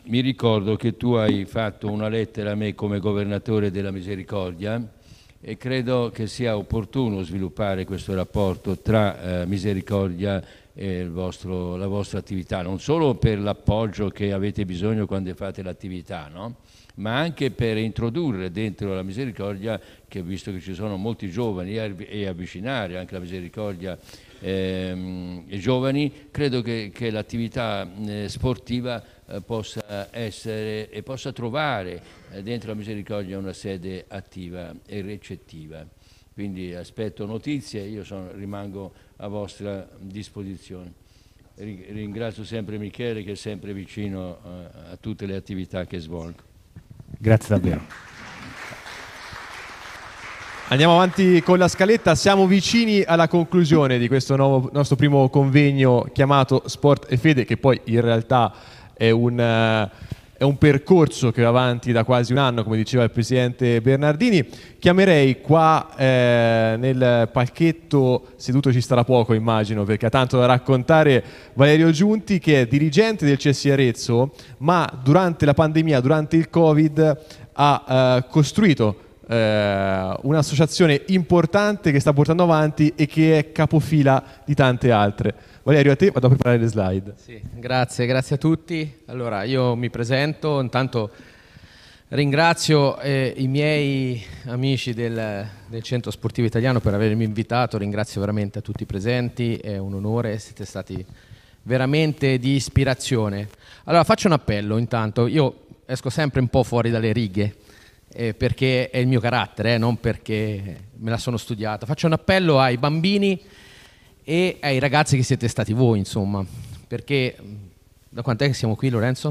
mi ricordo che tu hai fatto una lettera a me come governatore della Misericordia e credo che sia opportuno sviluppare questo rapporto tra eh, Misericordia e il vostro, la vostra attività, non solo per l'appoggio che avete bisogno quando fate l'attività, no? Ma anche per introdurre dentro la Misericordia, che visto che ci sono molti giovani, e avvicinare anche la Misericordia ehm, ai giovani, credo che, che l'attività eh, sportiva eh, possa essere e possa trovare eh, dentro la Misericordia una sede attiva e recettiva. Quindi aspetto notizie, io sono, rimango a vostra disposizione. Ringrazio sempre Michele che è sempre vicino a, a tutte le attività che svolgo. Grazie davvero. Andiamo avanti con la scaletta, siamo vicini alla conclusione di questo nuovo, nostro primo convegno chiamato Sport e Fede, che poi in realtà è un, è un percorso che va avanti da quasi un anno, come diceva il Presidente Bernardini. Chiamerei qua eh, nel palchetto, seduto ci starà poco immagino, perché ha tanto da raccontare, Valerio Giunti, che è dirigente del C S I Arezzo, ma durante la pandemia, durante il Covid, ha eh, costruito eh, un'associazione importante che sta portando avanti e che è capofila di tante altre. Valerio, a te vado a preparare le slide. Sì, grazie, grazie a tutti. Allora, io mi presento, intanto ringrazio eh, i miei amici del, del Centro Sportivo Italiano per avermi invitato, ringrazio veramente a tutti i presenti, è un onore, siete stati veramente di ispirazione. Allora, faccio un appello intanto, io esco sempre un po' fuori dalle righe, eh, perché è il mio carattere, eh, non perché me la sono studiata. Faccio un appello ai bambini e ai ragazzi che siete stati voi, insomma, perché da quant'è che siamo qui, Lorenzo?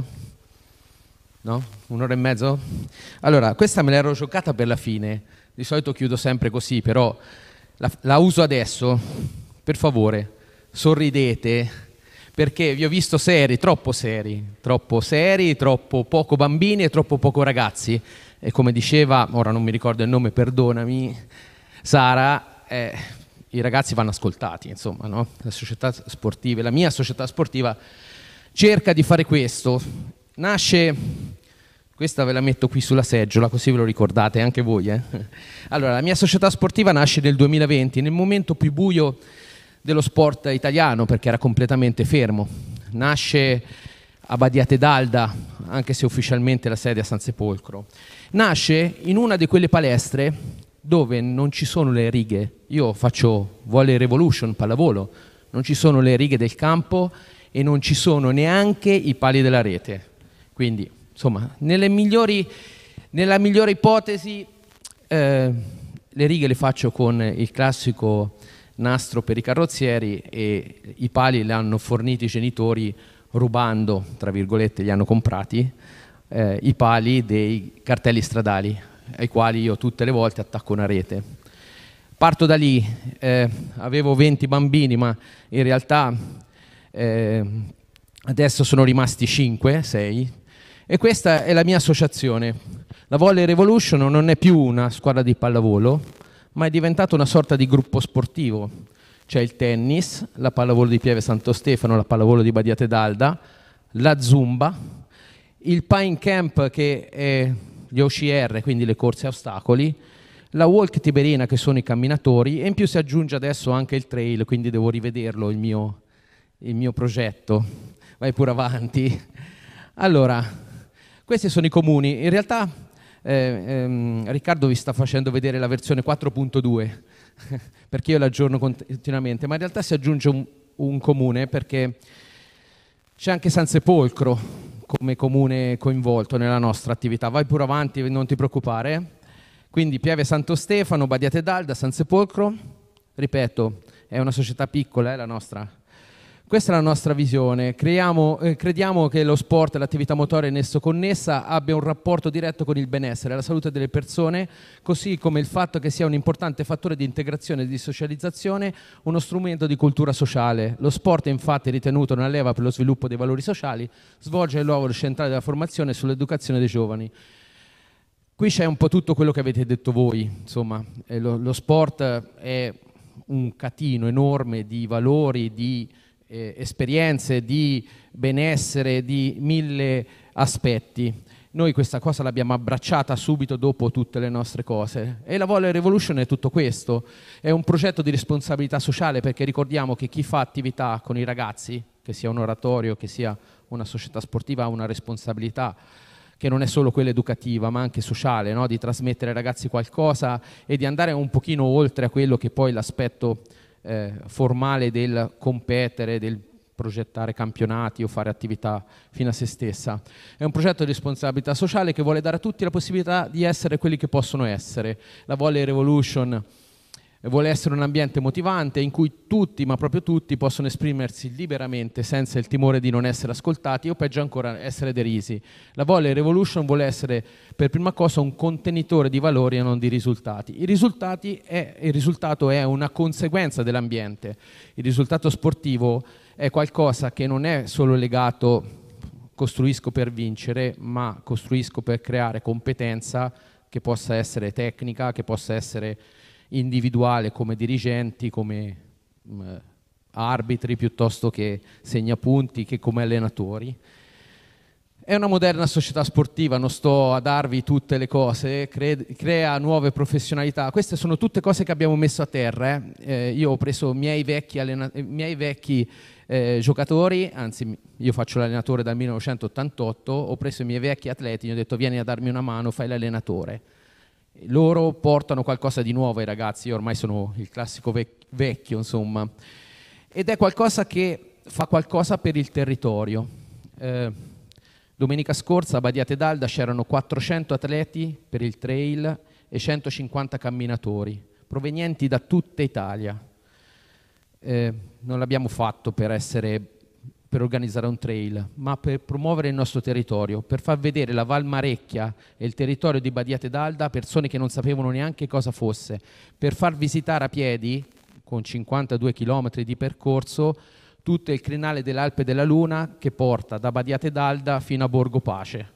No? Un'ora e mezzo? Allora, questa me l'ero giocata per la fine, di solito chiudo sempre così, però la, la uso adesso. Per favore, sorridete, perché vi ho visto seri, troppo seri, troppo seri, troppo poco bambini e troppo poco ragazzi. E come diceva, ora non mi ricordo il nome, perdonami, Sara, eh, i ragazzi vanno ascoltati, insomma, no? La società sportiva, la mia società sportiva cerca di fare questo. Nasce, questa ve la metto qui sulla seggiola così ve lo ricordate anche voi. Eh? Allora, la mia società sportiva nasce nel duemilaventi, nel momento più buio dello sport italiano, perché era completamente fermo. Nasce a Badiate d'Alda, anche se ufficialmente la sede è a San Sepolcro. Nasce in una di quelle palestre dove non ci sono le righe. Io faccio Volley Revolution, pallavolo, non ci sono le righe del campo e non ci sono neanche i pali della rete. Quindi, insomma, nelle migliori, nella migliore ipotesi eh, le righe le faccio con il classico nastro per i carrozzieri e i pali li hanno forniti i genitori rubando, tra virgolette, li hanno comprati, eh, i pali dei cartelli stradali, ai quali io tutte le volte attacco una rete. Parto da lì, eh, avevo venti bambini, ma in realtà eh, adesso sono rimasti cinque, sei, e questa è la mia associazione. La Volley Revolution non è più una squadra di pallavolo, ma è diventata una sorta di gruppo sportivo. C'è il tennis, la pallavolo di Pieve Santo Stefano, la pallavolo di Badiate d'Alda, la zumba, il Pine Camp che è gli O C R, quindi le corse a ostacoli, la Walk Tiberina che sono i camminatori e in più si aggiunge adesso anche il trail, quindi devo rivederlo il mio, il mio progetto. Vai pure avanti. Allora, questi sono i comuni. In realtà eh, ehm, Riccardo vi sta facendo vedere la versione quattro punto due perché io l'aggiorno continuamente, ma in realtà si aggiunge un, un comune perché c'è anche San Sepolcro come comune coinvolto nella nostra attività. Vai pure avanti, non ti preoccupare. Quindi Pieve Santo Stefano, Badiate d'Alda, San Sepolcro, ripeto, è una società piccola, è la nostra. Questa è la nostra visione. Creiamo, eh, crediamo che lo sport e l'attività motoria in esso connessa abbia un rapporto diretto con il benessere e la salute delle persone, così come il fatto che sia un importante fattore di integrazione e di socializzazione, uno strumento di cultura sociale. Lo sport è infatti ritenuto una leva per lo sviluppo dei valori sociali, svolge il ruolo centrale della formazione sull'educazione dei giovani. Qui c'è un po' tutto quello che avete detto voi, insomma, eh, lo, lo sport è un catino enorme di valori, di eh, esperienze, di benessere, di mille aspetti. Noi questa cosa l'abbiamo abbracciata subito dopo tutte le nostre cose, e la Volley Revolution è tutto questo, è un progetto di responsabilità sociale, perché ricordiamo che chi fa attività con i ragazzi, che sia un oratorio, che sia una società sportiva, ha una responsabilità che non è solo quella educativa ma anche sociale, no? Di trasmettere ai ragazzi qualcosa e di andare un pochino oltre a quello che poi l'aspetto eh, formale del competere, del progettare campionati o fare attività fino a se stessa. È un progetto di responsabilità sociale che vuole dare a tutti la possibilità di essere quelli che possono essere. La Volley Revolution vuole essere un ambiente motivante in cui tutti, ma proprio tutti, possono esprimersi liberamente senza il timore di non essere ascoltati o peggio ancora essere derisi. La Volley Revolution vuole essere per prima cosa un contenitore di valori e non di risultati. I risultati è, il risultato è una conseguenza dell'ambiente. Il risultato sportivo è qualcosa che non è solo legato costruisco per vincere, ma costruisco per creare competenza che possa essere tecnica, che possa essere individuale come dirigenti, come mh, arbitri, piuttosto che segnapunti, che come allenatori. È una moderna società sportiva, non sto a darvi tutte le cose, cre- crea nuove professionalità. Queste sono tutte cose che abbiamo messo a terra. Eh. Eh, io ho preso miei vecchi, allena- miei vecchi eh, giocatori, anzi io faccio l'allenatore dal millenovecentottantotto, ho preso i miei vecchi atleti, gli ho detto vieni a darmi una mano, fai l'allenatore. Loro portano qualcosa di nuovo ai ragazzi, io ormai sono il classico vec- vecchio, insomma, ed è qualcosa che fa qualcosa per il territorio. Eh, domenica scorsa a Badiate d'Alda c'erano quattrocento atleti per il trail e centocinquanta camminatori, provenienti da tutta Italia. Eh, non l'abbiamo fatto per essere... per organizzare un trail, ma per promuovere il nostro territorio, per far vedere la Val Marecchia e il territorio di Badiate d'Alda a persone che non sapevano neanche cosa fosse, per far visitare a piedi, con cinquantadue chilometri di percorso, tutto il crinale dell'Alpe della Luna che porta da Badiate d'Alda fino a Borgo Pace.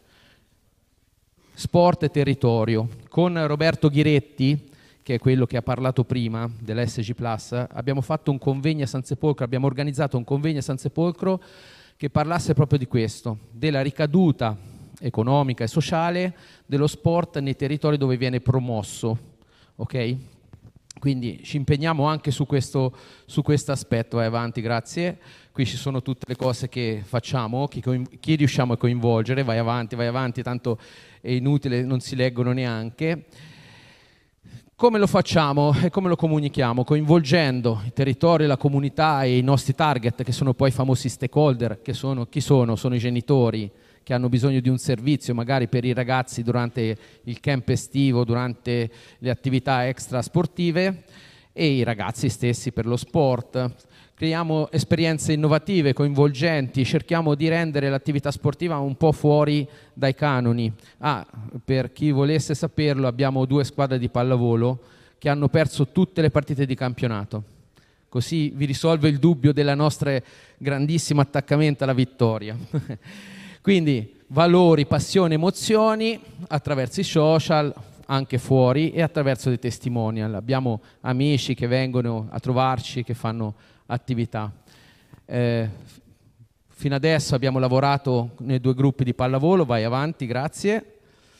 Sport e territorio. Con Roberto Ghiretti, che è quello che ha parlato prima dell'S G Plus, abbiamo fatto un convegno a San Sepolcro, abbiamo organizzato un convegno a San Sepolcro che parlasse proprio di questo, della ricaduta economica e sociale dello sport nei territori dove viene promosso, ok? Quindi ci impegniamo anche su questo su questo aspetto. Vai avanti, grazie. Qui ci sono tutte le cose che facciamo, chi, chi riusciamo a coinvolgere, vai avanti, vai avanti, tanto è inutile, non si leggono neanche. Come lo facciamo e come lo comunichiamo? Coinvolgendo il territorio, la comunità e i nostri target, che sono poi i famosi stakeholder, che sono, chi sono? Sono i genitori che hanno bisogno di un servizio magari per i ragazzi durante il camp estivo, durante le attività extra sportive, e i ragazzi stessi per lo sport. Creiamo esperienze innovative, coinvolgenti, cerchiamo di rendere l'attività sportiva un po' fuori dai canoni. Ah, per chi volesse saperlo, abbiamo due squadre di pallavolo che hanno perso tutte le partite di campionato. Così vi risolve il dubbio del nostro grandissimo attaccamento alla vittoria. Quindi valori, passione, emozioni attraverso i social, anche fuori, e attraverso dei testimonial. Abbiamo amici che vengono a trovarci, che fanno attività. Eh, fino adesso abbiamo lavorato nei due gruppi di pallavolo, vai avanti, grazie.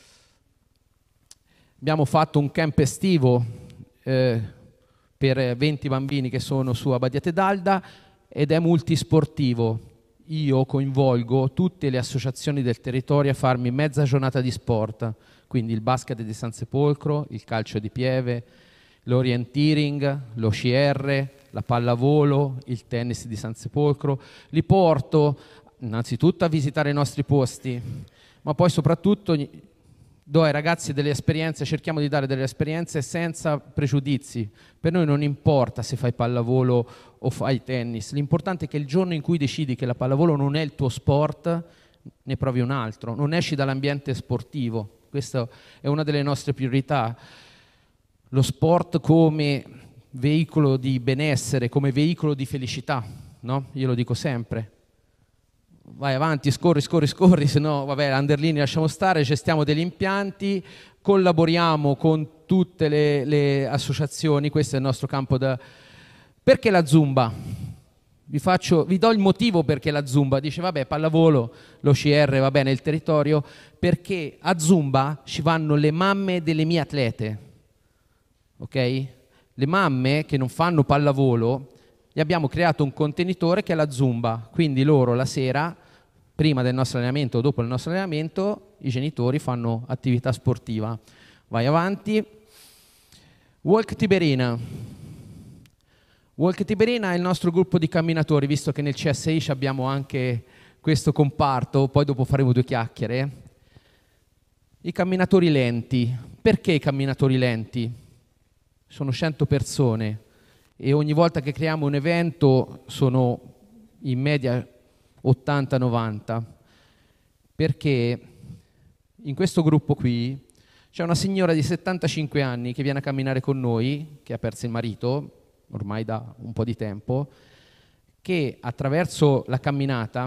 Abbiamo fatto un camp estivo eh, per venti bambini che sono su a Badiate d'Alda ed è multisportivo. Io coinvolgo tutte le associazioni del territorio a farmi mezza giornata di sport, quindi il basket di San Sepolcro, il calcio di Pieve, l'orienteering, lo C R, la pallavolo, il tennis di San Sepolcro. Li porto innanzitutto a visitare i nostri posti, ma poi soprattutto do ai ragazzi delle esperienze, cerchiamo di dare delle esperienze senza pregiudizi. Per noi non importa se fai pallavolo o fai tennis, l'importante è che il giorno in cui decidi che la pallavolo non è il tuo sport, ne provi un altro, non esci dall'ambiente sportivo. Questa è una delle nostre priorità. Lo sport come veicolo di benessere, come veicolo di felicità, no? Io lo dico sempre. Vai avanti, scorri, scorri, scorri, se no, vabbè, Anderlini lasciamo stare, gestiamo degli impianti, collaboriamo con tutte le, le associazioni, questo è il nostro campo da... Perché la Zumba? Vi, faccio, vi do il motivo perché la Zumba dice vabbè pallavolo, l'O C R va bene il territorio, perché a Zumba ci vanno le mamme delle mie atlete, ok? Le mamme che non fanno pallavolo, gli abbiamo creato un contenitore che è la Zumba, quindi loro la sera, prima del nostro allenamento o dopo il nostro allenamento, i genitori fanno attività sportiva. Vai avanti. Walk Tiberina. Walk Tiberina è il nostro gruppo di camminatori, visto che nel C S I abbiamo anche questo comparto, poi dopo faremo due chiacchiere. I camminatori lenti. Perché i camminatori lenti? Sono cento persone e ogni volta che creiamo un evento sono in media ottanta novanta, perché in questo gruppo qui c'è una signora di settantacinque anni che viene a camminare con noi, che ha perso il marito ormai da un po' di tempo, che attraverso la camminata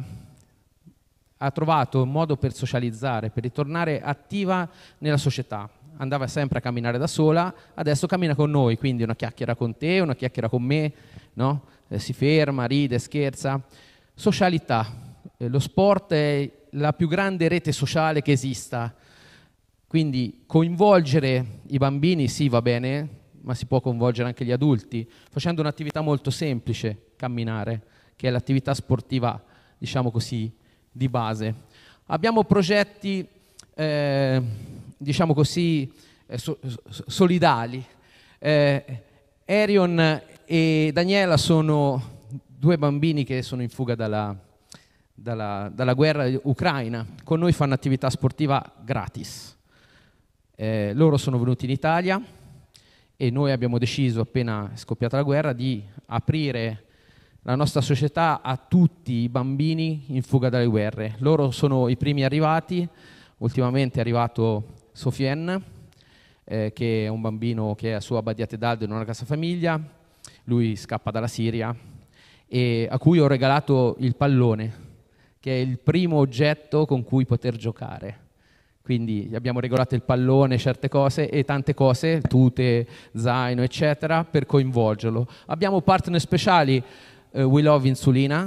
ha trovato un modo per socializzare, per ritornare attiva nella società. Andava sempre a camminare da sola, adesso cammina con noi, quindi una chiacchiera con te, una chiacchiera con me, no? Eh, si ferma, ride, scherza. Socialità. Eh, lo sport è la più grande rete sociale che esista, quindi coinvolgere i bambini sì va bene, ma si può coinvolgere anche gli adulti, facendo un'attività molto semplice, camminare, che è l'attività sportiva, diciamo così, di base. Abbiamo progetti, eh, diciamo così, eh, so, so, solidali. Eh, Erion e Daniela sono due bambini che sono in fuga dalla, dalla, dalla guerra ucraina. Con noi fanno attività sportiva gratis. Eh, loro sono venuti in Italia e noi abbiamo deciso, appena è scoppiata la guerra, di aprire la nostra società a tutti i bambini in fuga dalle guerre. Loro sono i primi arrivati, ultimamente è arrivato Sofiane, eh, che è un bambino che è a sua Badiate d'Aldo in una casa famiglia, lui scappa dalla Siria, e a cui ho regalato il pallone, che è il primo oggetto con cui poter giocare. Quindi gli abbiamo regolato il pallone, certe cose e tante cose, tute, zaino, eccetera, per coinvolgerlo. Abbiamo partner speciali, eh, We Love Insulina,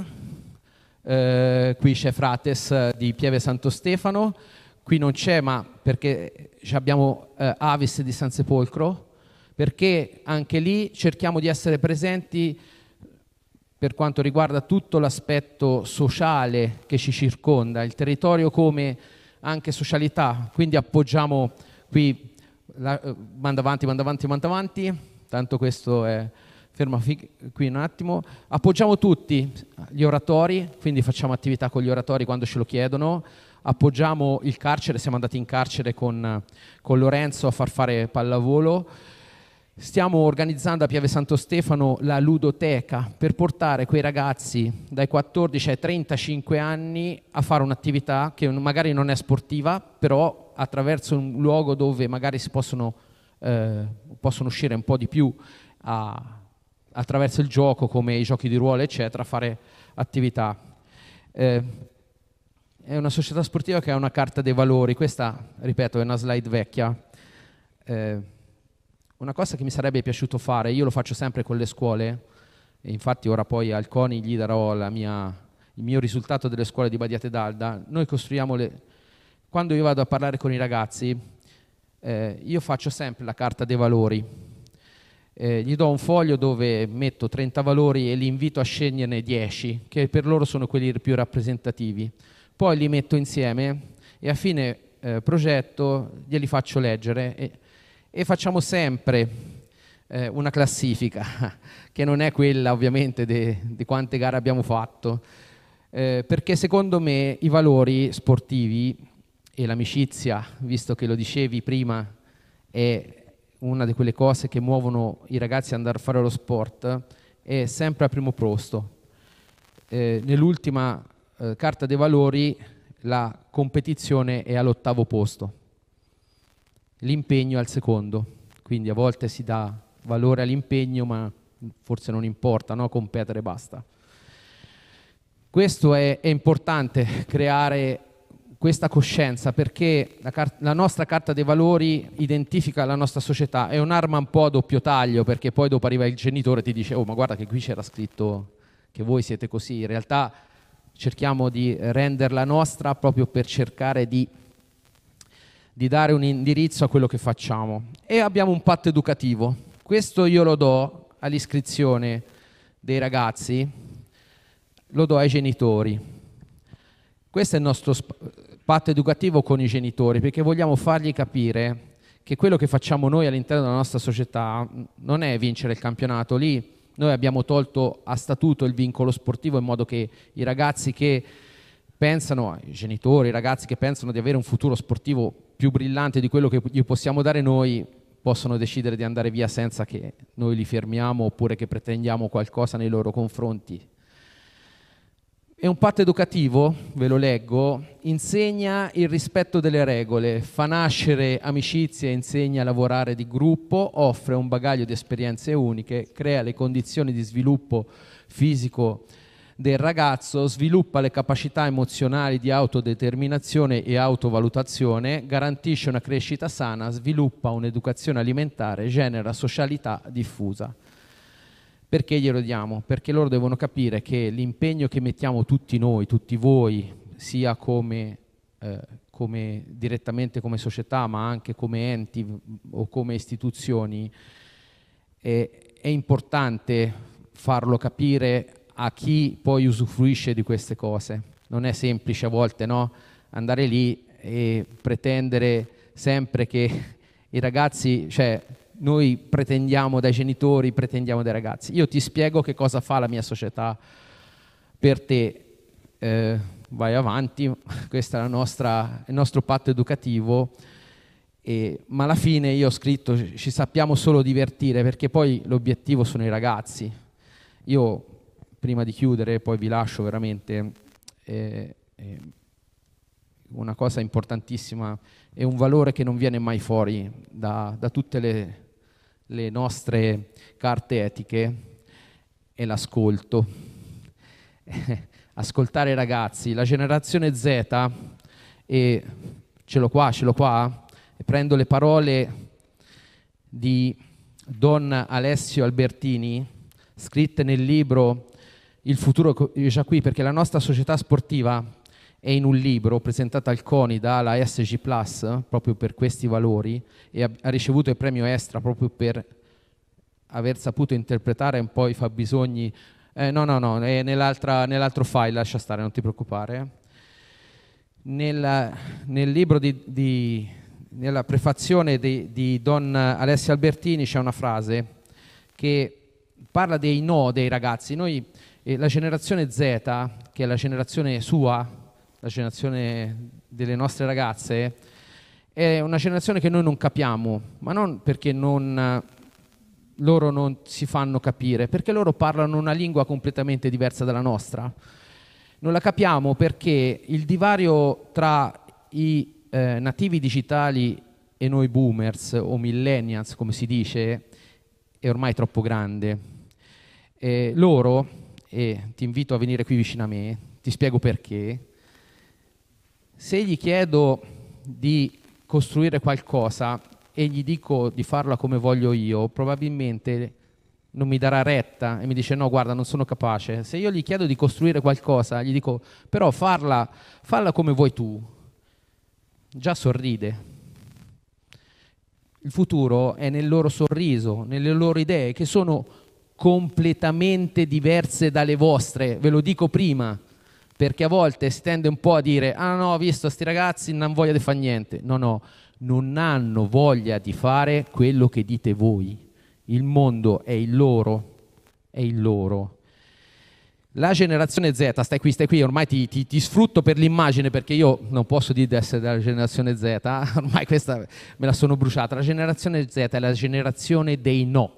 eh, qui c'è Frates di Pieve Santo Stefano, qui non c'è ma perché abbiamo eh, Avis di San Sepolcro, perché anche lì cerchiamo di essere presenti per quanto riguarda tutto l'aspetto sociale che ci circonda, il territorio come anche socialità, quindi appoggiamo qui, la, manda avanti, manda avanti, manda avanti, tanto questo è, ferma qui un attimo, appoggiamo tutti gli oratori, quindi facciamo attività con gli oratori quando ce lo chiedono, appoggiamo il carcere, siamo andati in carcere con, con Lorenzo a far fare pallavolo. Stiamo organizzando a Pieve Santo Stefano la ludoteca per portare quei ragazzi dai quattordici ai trentacinque anni a fare un'attività che magari non è sportiva, però attraverso un luogo dove magari si possono, eh, possono uscire un po' di più a, attraverso il gioco, come i giochi di ruolo, eccetera, fare attività. Eh, è una società sportiva che ha una carta dei valori, questa, ripeto, è una slide vecchia. Eh, Una cosa che mi sarebbe piaciuto fare, io lo faccio sempre con le scuole, e infatti ora poi al CONI gli darò la mia, il mio risultato delle scuole di Badiate d'Alda. Noi costruiamo le... Quando io vado a parlare con i ragazzi, eh, io faccio sempre la carta dei valori. Eh, gli do un foglio dove metto trenta valori e li invito a sceglierne dieci, che per loro sono quelli più rappresentativi. Poi li metto insieme e a fine eh, progetto glieli faccio leggere. E, E facciamo sempre eh, una classifica, che non è quella ovviamente di quante gare abbiamo fatto, eh, perché secondo me i valori sportivi e l'amicizia, visto che lo dicevi prima, è una di quelle cose che muovono i ragazzi ad andare a fare lo sport, è sempre al primo posto. Eh, nell'ultima eh, carta dei valori la competizione è all'ottavo posto. L'impegno al secondo, quindi a volte si dà valore all'impegno ma forse non importa, no? Competere basta. Questo è, è importante, creare questa coscienza, perché la, la nostra carta dei valori identifica la nostra società, è un'arma un po' a doppio taglio, perché poi dopo arriva il genitore e ti dice oh ma guarda che qui c'era scritto che voi siete così, in realtà cerchiamo di renderla nostra proprio per cercare di, di dare un indirizzo a quello che facciamo. E abbiamo un patto educativo, questo io lo do all'iscrizione dei ragazzi, lo do ai genitori. Questo è il nostro patto educativo con i genitori, perché vogliamo fargli capire che quello che facciamo noi all'interno della nostra società non è vincere il campionato. Lì noi abbiamo tolto a statuto il vincolo sportivo, in modo che i ragazzi che pensano, i genitori, i ragazzi che pensano di avere un futuro sportivo più brillante di quello che gli possiamo dare noi, possono decidere di andare via senza che noi li fermiamo oppure che pretendiamo qualcosa nei loro confronti. E un patto educativo, ve lo leggo, insegna il rispetto delle regole, fa nascere amicizie, insegna a lavorare di gruppo, offre un bagaglio di esperienze uniche, crea le condizioni di sviluppo fisico del ragazzo, sviluppa le capacità emozionali di autodeterminazione e autovalutazione, garantisce una crescita sana, sviluppa un'educazione alimentare, genera socialità diffusa. Perché glielo diamo? Perché loro devono capire che l'impegno che mettiamo tutti noi, tutti voi, sia come, eh, come direttamente come società, ma anche come enti o come istituzioni, è, è importante farlo capire a chi poi usufruisce di queste cose. Non è semplice a volte, no? Andare lì e pretendere sempre che i ragazzi, cioè noi pretendiamo dai genitori, pretendiamo dai ragazzi. Io ti spiego che cosa fa la mia società per te, eh, vai avanti, questo è la nostra, il nostro patto educativo, e, ma alla fine io ho scritto ci sappiamo solo divertire, perché poi l'obiettivo sono i ragazzi. Io prima di chiudere, poi vi lascio veramente, eh, eh, una cosa importantissima, è un valore che non viene mai fuori da, da tutte le le nostre carte etiche, è l'ascolto. Ascoltare i ragazzi, la generazione Z, e ce l'ho qua, ce l'ho qua, e prendo le parole di Don Alessio Albertini, scritte nel libro Il futuro è già qui, perché la nostra società sportiva è in un libro presentato al CONI dalla S G Plus proprio per questi valori, e ha, ha ricevuto il premio Estra proprio per aver saputo interpretare un po' i fabbisogni. Eh, no, no, no, è nell'altro file, lascia stare, non ti preoccupare. Nel, nel libro di, di nella prefazione di, di Don Alessio Albertini c'è una frase che parla dei no dei ragazzi. Noi, eh, la generazione Z, che è la generazione sua, la generazione delle nostre ragazze, è una generazione che noi non capiamo, ma non perché non, loro non si fanno capire, perché loro parlano una lingua completamente diversa dalla nostra. Non la capiamo perché il divario tra i eh, nativi digitali e noi boomers o millennials, come si dice, è ormai troppo grande. E loro, e ti invito a venire qui vicino a me, ti spiego perché. Se gli chiedo di costruire qualcosa e gli dico di farla come voglio io, probabilmente non mi darà retta e mi dice no, guarda, non sono capace. Se io gli chiedo di costruire qualcosa, gli dico però farla, farla come vuoi tu, già sorride. Il futuro è nel loro sorriso, nelle loro idee, che sono completamente diverse dalle vostre, ve lo dico prima. Perché a volte si tende un po' a dire ah no, ho visto sti ragazzi, non hanno voglia di fare niente. No, no, non hanno voglia di fare quello che dite voi. Il mondo è il loro, è il loro. La generazione Z, stai qui, stai qui, ormai ti, ti, ti sfrutto per l'immagine, perché io non posso dire di essere della generazione Z, ormai questa me la sono bruciata. La generazione Z è la generazione dei no.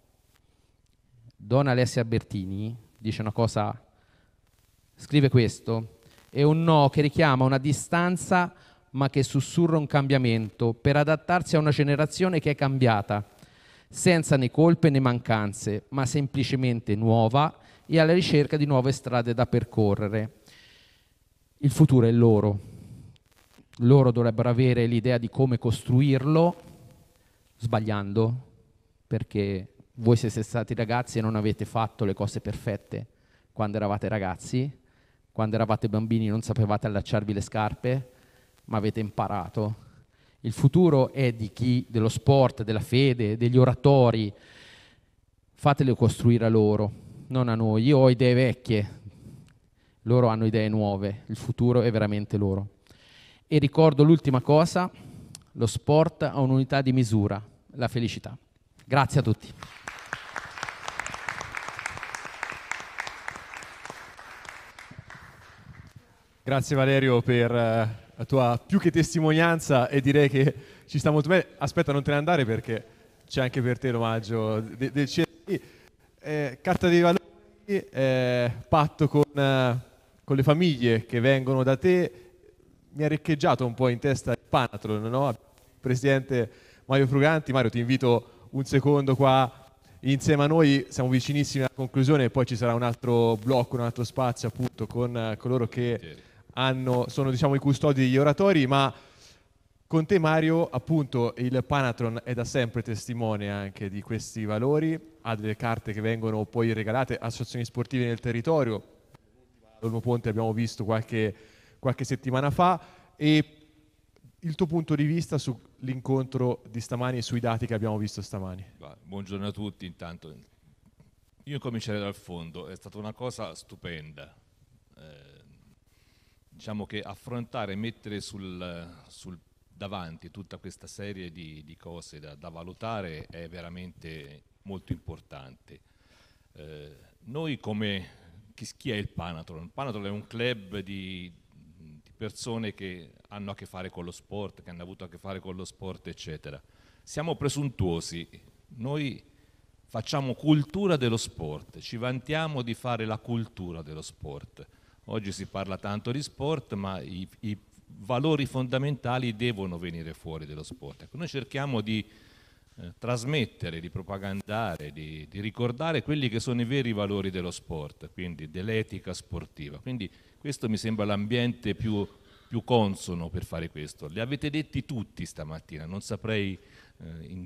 Don Alessio Albertini dice una cosa, scrive questo: è un no che richiama una distanza ma che sussurra un cambiamento per adattarsi a una generazione che è cambiata, senza né colpe né mancanze, ma semplicemente nuova e alla ricerca di nuove strade da percorrere. Il futuro è loro. Loro dovrebbero avere l'idea di come costruirlo, sbagliando, perché voi siete stati ragazzi e non avete fatto le cose perfette. quando eravate ragazzi, quando eravate bambini non sapevate allacciarvi le scarpe, ma avete imparato. Il futuro è di chi, dello sport, della fede, degli oratori. Fatele costruire a loro, non a noi. Io ho idee vecchie, loro hanno idee nuove, il futuro è veramente loro. E ricordo l'ultima cosa, lo sport ha un'unità di misura, la felicità. Grazie a tutti. Grazie Valerio per uh, la tua più che testimonianza, e direi che ci sta molto bene. Aspetta, non te ne andare perché c'è anche per te l'omaggio de- del C S I. Eh, carta dei valori, eh, patto con, uh, con le famiglie che vengono da te. Mi ha riccheggiato un po' in testa il Panathlon, no? Presidente Mario Fruganti. Mario, ti invito un secondo qua insieme a noi, siamo vicinissimi alla conclusione e poi ci sarà un altro blocco, un altro spazio appunto con uh, coloro che hanno, sono diciamo i custodi degli oratori, ma con te Mario appunto il Panathlon è da sempre testimone anche di questi valori, ha delle carte che vengono poi regalate a associazioni sportive nel territorio, l'Olmo Ponte abbiamo visto qualche, qualche settimana fa, e il tuo punto di vista sull'incontro di stamani e sui dati che abbiamo visto stamani. Buongiorno a tutti. Intanto io comincerei dal fondo, è stata una cosa stupenda. Eh, diciamo che affrontare e mettere sul, sul davanti tutta questa serie di, di cose da, da valutare è veramente molto importante. Eh, noi come chi, chi è il Panathlon? Il Panathlon è un club di, di persone che hanno a che fare con lo sport, che hanno avuto a che fare con lo sport, eccetera. Siamo presuntuosi, noi facciamo cultura dello sport, ci vantiamo di fare la cultura dello sport. Oggi si parla tanto di sport, ma i, i valori fondamentali devono venire fuori dello sport. Ecco, noi cerchiamo di eh, trasmettere, di propagandare, di, di ricordare quelli che sono i veri valori dello sport, quindi dell'etica sportiva. Quindi questo mi sembra l'ambiente più, più consono per fare questo. Li avete detti tutti stamattina, non saprei, eh, in,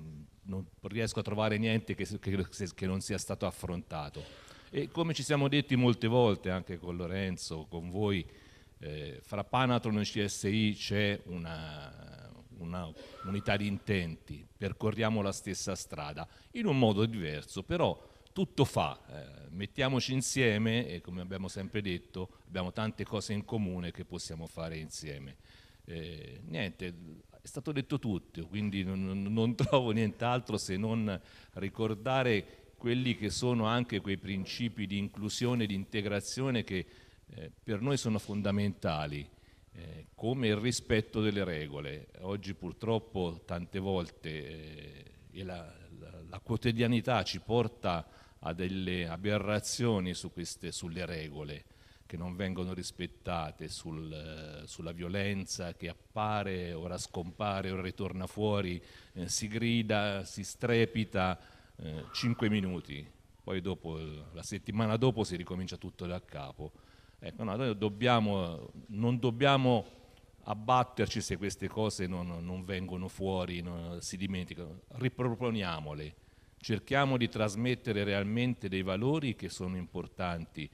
non riesco a trovare niente che, che, che non sia stato affrontato. E come ci siamo detti molte volte anche con Lorenzo, con voi, eh, fra Panathlon e C S I c'è una, una unità di intenti, percorriamo la stessa strada in un modo diverso, però tutto fa, eh, mettiamoci insieme e come abbiamo sempre detto abbiamo tante cose in comune che possiamo fare insieme. Eh, niente, è stato detto tutto, quindi non, non trovo nient'altro se non ricordare quelli che sono anche quei principi di inclusione e di integrazione che eh, per noi sono fondamentali, eh, come il rispetto delle regole. Oggi purtroppo tante volte eh, la, la, la quotidianità ci porta a delle aberrazioni su queste, sulle regole che non vengono rispettate, sul, eh, sulla violenza che appare, ora scompare, ora ritorna fuori, eh, si grida, si strepita, eh, cinque minuti, poi dopo, la settimana dopo si ricomincia tutto da capo. Ecco, no, noi dobbiamo, non dobbiamo abbatterci se queste cose non, non vengono fuori, non, si dimenticano, riproponiamole, cerchiamo di trasmettere realmente dei valori che sono importanti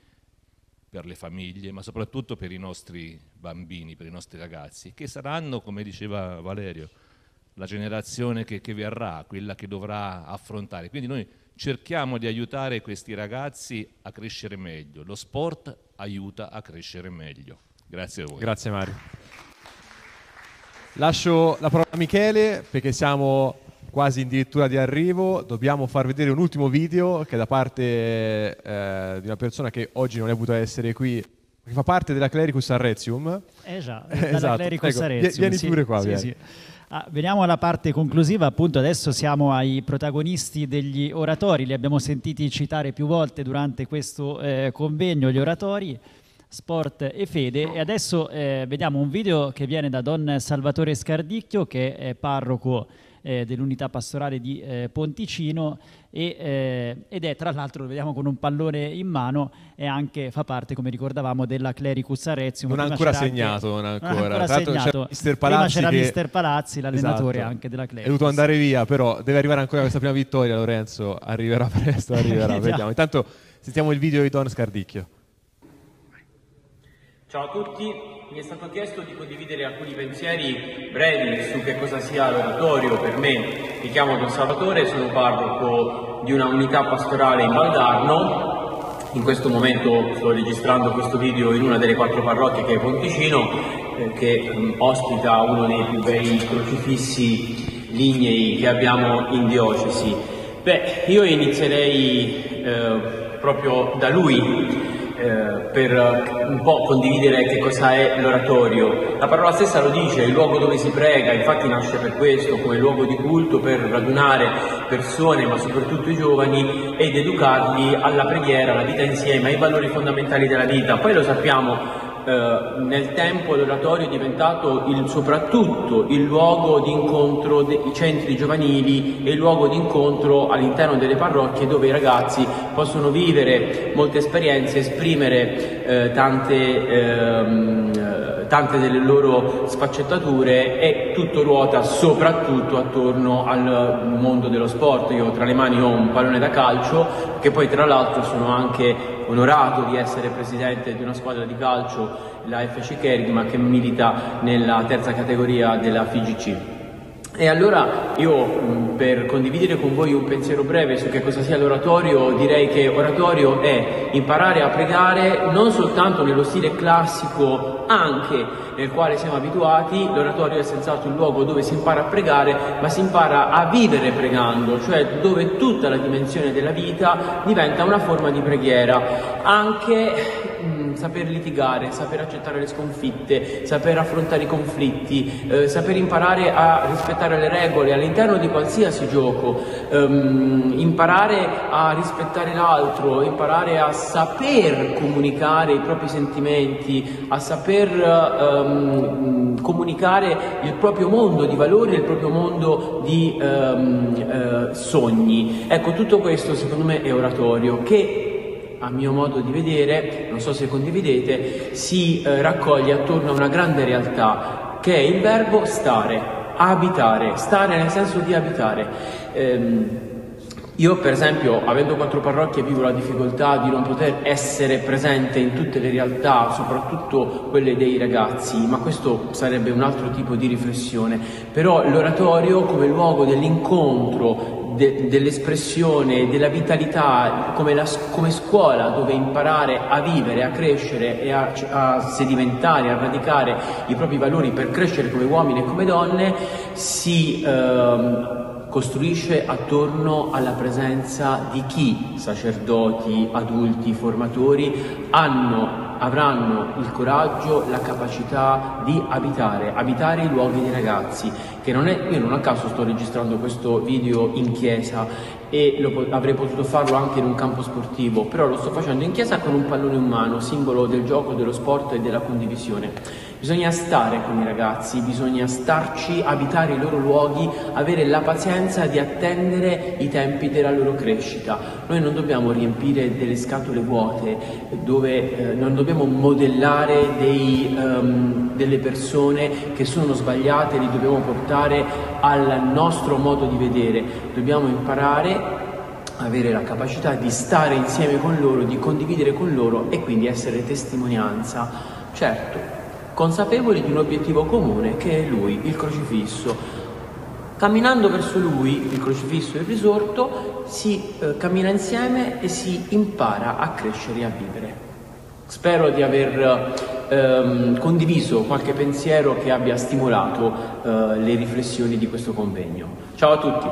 per le famiglie, ma soprattutto per i nostri bambini, per i nostri ragazzi, che saranno, come diceva Valerio, la generazione che, che verrà, quella che dovrà affrontare. Quindi noi cerchiamo di aiutare questi ragazzi a crescere meglio. Lo sport aiuta a crescere meglio. Grazie a voi. Grazie Mario. Lascio la parola a Michele perché siamo quasi addirittura di arrivo. Dobbiamo far vedere un ultimo video che è da parte eh, di una persona che oggi non è potuta essere qui, che fa parte della Clericus Arretium. Eh già, eh, dalla esatto. Clericus Ecco, Arretium. Vieni sì, pure qua. sì, vieni. sì. Ah, veniamo alla parte conclusiva, appunto adesso siamo ai protagonisti degli oratori, li abbiamo sentiti citare più volte durante questo eh, convegno, gli oratori, sport e fede, e adesso eh, vediamo un video che viene da Don Salvatore Scardicchio, che è parroco eh, dell'unità pastorale di eh, Ponticino e, eh, ed è tra l'altro, lo vediamo con un pallone in mano, e anche fa parte, come ricordavamo, della Clericus Arretium. Non ha Prima ancora c'era segnato, anche, non ha non ancora. ha ancora Tra segnato. c'era Mister Prima Palazzi c'era che... Mister Palazzi, l'allenatore esatto. anche della Clericus. È dovuto andare via, però deve arrivare ancora questa prima vittoria, Lorenzo, arriverà presto, arriverà, vediamo. Intanto sentiamo il video di Don Scardicchio. Ciao a tutti, mi è stato chiesto di condividere alcuni pensieri brevi su che cosa sia l'oratorio per me. Mi chiamo Don Salvatore, sono parroco di una unità pastorale in Valdarno. In questo momento sto registrando questo video in una delle quattro parrocchie che è Ponticino, eh, che um, ospita uno dei più bei crocifissi lignei che abbiamo in diocesi. Beh, io inizierei eh, proprio da lui. Eh, per un po' condividere che cosa è l'oratorio. La parola stessa lo dice, il luogo dove si prega, infatti nasce per questo, come luogo di culto per radunare persone, ma soprattutto i giovani, ed educarli alla preghiera, alla vita insieme, ai valori fondamentali della vita. Poi lo sappiamo, eh, nel tempo l'oratorio è diventato il, soprattutto il luogo di incontro dei centri giovanili e il luogo di incontro all'interno delle parrocchie dove i ragazzi possono vivere molte esperienze, esprimere eh, tante, ehm, tante delle loro sfaccettature, e tutto ruota soprattutto attorno al mondo dello sport. Io tra le mani ho un pallone da calcio, che poi tra l'altro sono anche onorato di essere presidente di una squadra di calcio, la F C Cherigma, che milita nella terza categoria della F I G C. E allora io, per condividere con voi un pensiero breve su che cosa sia l'oratorio, direi che oratorio è imparare a pregare non soltanto nello stile classico, anche nel quale siamo abituati. L'oratorio è senz'altro il luogo dove si impara a pregare, ma si impara a vivere pregando, cioè dove tutta la dimensione della vita diventa una forma di preghiera. Anche mh, saper litigare, saper accettare le sconfitte, saper affrontare i conflitti, eh, saper imparare a rispettare le regole all'interno di qualsiasi gioco, ehm, imparare a rispettare l'altro, imparare a saper comunicare i propri sentimenti, a saper ehm, comunicare il proprio mondo di valori, il proprio mondo di ehm, eh, sogni. Ecco, tutto questo secondo me è oratorio, che a mio modo di vedere, non so se condividete, si eh, raccoglie attorno a una grande realtà che è il verbo stare, abitare, stare nel senso di abitare. Ehm, io per esempio, avendo quattro parrocchie, vivo la difficoltà di non poter essere presente in tutte le realtà, soprattutto quelle dei ragazzi, ma questo sarebbe un altro tipo di riflessione. Però l'oratorio come luogo dell'incontro, De, dell'espressione, della vitalità, come, la, come scuola dove imparare a vivere, a crescere e a, a sedimentare, a radicare i propri valori per crescere come uomini e come donne, si ehm, costruisce attorno alla presenza di chi, sacerdoti, adulti, formatori, hanno avranno il coraggio, la capacità di abitare, abitare i luoghi dei ragazzi, che non è, io non a caso sto registrando questo video in chiesa e lo, avrei potuto farlo anche in un campo sportivo, però lo sto facendo in chiesa con un pallone in mano, simbolo del gioco, dello sport e della condivisione. Bisogna stare con i ragazzi, bisogna starci, abitare i loro luoghi, avere la pazienza di attendere i tempi della loro crescita. Noi non dobbiamo riempire delle scatole vuote, dove eh, non dobbiamo modellare dei, um, delle persone che sono sbagliate, li dobbiamo portare al nostro modo di vedere. Dobbiamo imparare, avere la capacità di stare insieme con loro, di condividere con loro e quindi essere testimonianza. Certo, consapevoli di un obiettivo comune che è Lui, il crocifisso. Camminando verso Lui, il crocifisso e il risorto, si eh, cammina insieme e si impara a crescere e a vivere. Spero di aver ehm, condiviso qualche pensiero che abbia stimolato eh, le riflessioni di questo convegno. Ciao a tutti.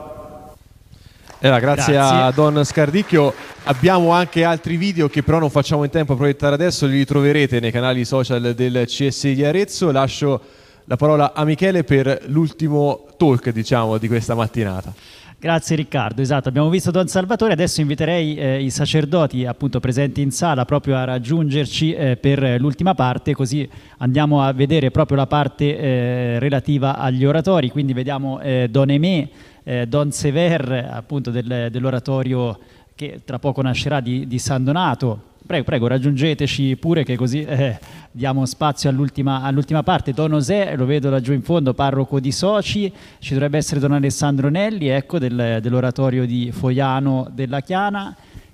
Allora, grazie, Grazie a Don Scardicchio. Abbiamo anche altri video che però non facciamo in tempo a proiettare adesso, li troverete nei canali social del C S I di Arezzo. Lascio la parola a Michele per l'ultimo talk, diciamo, di questa mattinata. Grazie Riccardo, esatto, abbiamo visto Don Salvatore, adesso inviterei eh, i sacerdoti appunto presenti in sala proprio a raggiungerci eh, per l'ultima parte, così andiamo a vedere proprio la parte eh, relativa agli oratori, quindi vediamo eh, Don Emè, eh, Don Sever appunto del, dell'oratorio che tra poco nascerà di, di San Donato. Prego, prego, raggiungeteci pure che così eh, diamo spazio all'ultima, all'ultima parte. Don José, lo vedo laggiù in fondo, parroco di Soci, ci dovrebbe essere Don Alessandro Nelli, ecco, del, dell'oratorio di Foiano della Chiana,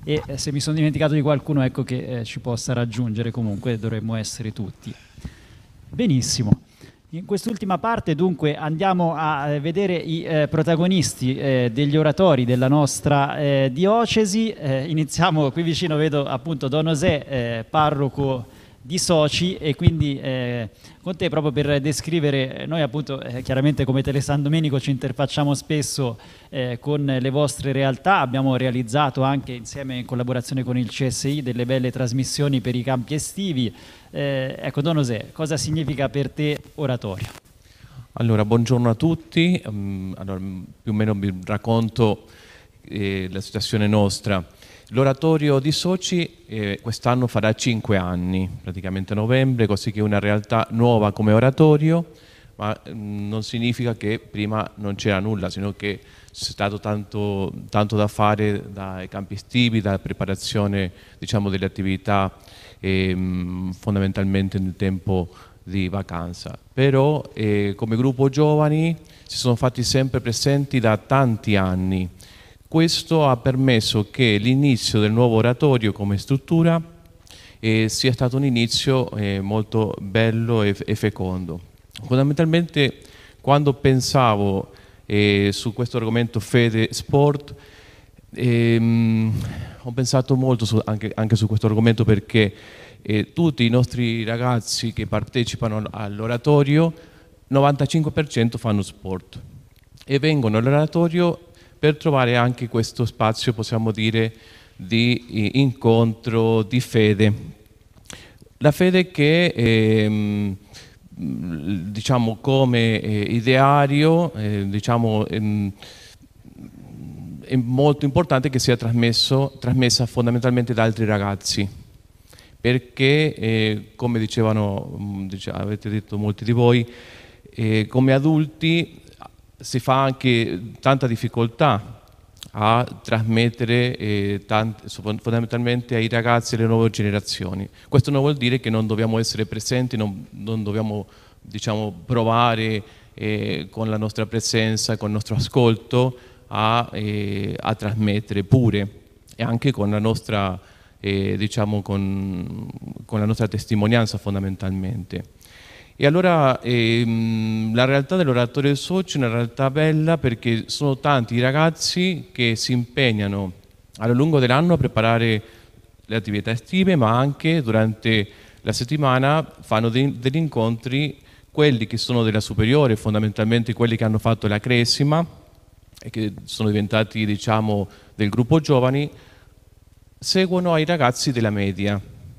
e eh, se mi sono dimenticato di qualcuno, ecco che eh, ci possa raggiungere, comunque dovremmo essere tutti. Benissimo. In quest'ultima parte dunque andiamo a vedere i eh, protagonisti eh, degli oratori della nostra eh, diocesi. Eh, iniziamo qui vicino, vedo appunto Don José, eh, parroco di Soci, e quindi eh, con te proprio per descrivere, noi appunto eh, chiaramente come Tele San Domenico ci interfacciamo spesso eh, con le vostre realtà, abbiamo realizzato anche insieme in collaborazione con il C S I delle belle trasmissioni per i campi estivi. Eh, ecco Don José, cosa significa per te oratorio? Allora, buongiorno a tutti, um, allora, più o meno vi racconto eh, la situazione nostra. L'oratorio di Soci eh, quest'anno farà cinque anni, praticamente a novembre, così che è una realtà nuova come oratorio, ma mh, non significa che prima non c'era nulla, sino che c'è stato tanto, tanto da fare dai campi estivi, dalla preparazione, diciamo, delle attività eh, mh, fondamentalmente nel tempo di vacanza. Però eh, come gruppo giovani si sono fatti sempre presenti da tanti anni. Questo ha permesso che l'inizio del nuovo oratorio come struttura eh, sia stato un inizio eh, molto bello e, e fecondo. Fondamentalmente, quando pensavo eh, su questo argomento fede sport, ehm, ho pensato molto su, anche, anche su questo argomento, perché eh, tutti i nostri ragazzi che partecipano all'oratorio, novantacinque per cento fanno sport e vengono all'oratorio per trovare anche questo spazio, possiamo dire, di incontro, di fede. La fede che, ehm, diciamo, come eh, ideario, eh, diciamo, ehm, è molto importante che sia trasmesso, trasmessa fondamentalmente da altri ragazzi, perché, eh, come dicevano, dice, avete detto molti di voi, eh, come adulti si fa anche tanta difficoltà a trasmettere eh, tanti, fondamentalmente ai ragazzi e alle nuove generazioni. Questo non vuol dire che non dobbiamo essere presenti, non, non dobbiamo, diciamo, provare eh, con la nostra presenza, con il nostro ascolto a, eh, a trasmettere pure, e anche con la nostra, eh, diciamo, con, con la nostra testimonianza fondamentalmente. E allora ehm, la realtà dell'oratorio del Soci è una realtà bella, perché sono tanti i ragazzi che si impegnano a lungo dell'anno a preparare le attività estive, ma anche durante la settimana fanno dei, degli incontri, quelli che sono della superiore, fondamentalmente quelli che hanno fatto la cresima e che sono diventati, diciamo, del gruppo giovani, seguono ai ragazzi della media.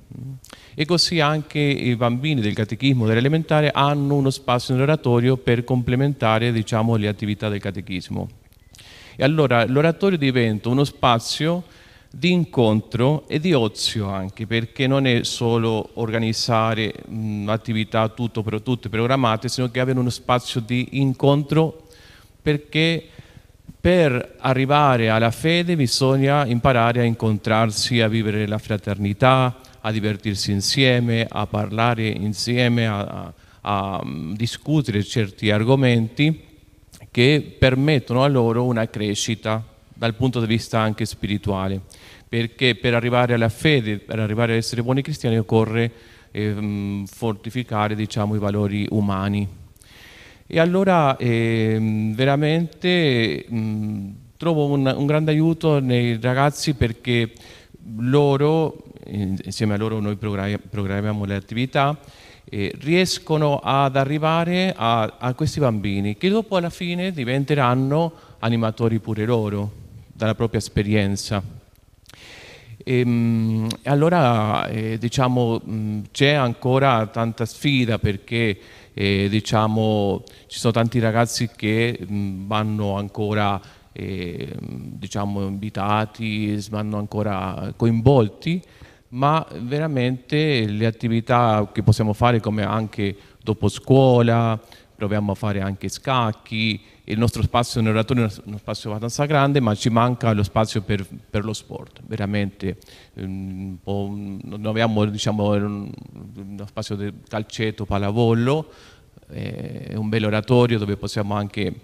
E così anche i bambini del catechismo dell'elementare hanno uno spazio nell'oratorio per complementare, diciamo, le attività del catechismo. E allora l'oratorio diventa uno spazio di incontro e di ozio anche, perché non è solo organizzare mh, attività tutto per, tutte programmate, sino che avere uno spazio di incontro, perché per arrivare alla fede bisogna imparare a incontrarsi, a vivere la fraternità, a divertirsi insieme, a parlare insieme, a, a, a discutere certi argomenti che permettono a loro una crescita dal punto di vista anche spirituale, perché per arrivare alla fede, per arrivare ad essere buoni cristiani, occorre eh, fortificare, diciamo, i valori umani. E allora eh, veramente mh, trovo un, un grande aiuto nei ragazzi, perché loro, insieme a loro noi programmiamo le attività, eh, riescono ad arrivare a, a questi bambini che dopo alla fine diventeranno animatori pure loro, dalla propria esperienza. E, mh, allora eh, diciamo, c'è ancora tanta sfida, perché eh, diciamo, ci sono tanti ragazzi che mh, vanno ancora E, diciamo, invitati, vanno ancora coinvolti, ma veramente le attività che possiamo fare, come anche dopo scuola, proviamo a fare anche scacchi, il nostro spazio nell'oratorio è uno spazio abbastanza grande, ma ci manca lo spazio per, per lo sport, veramente un po', non abbiamo, diciamo, uno spazio del calcetto, pallavolo, è un bel oratorio dove possiamo anche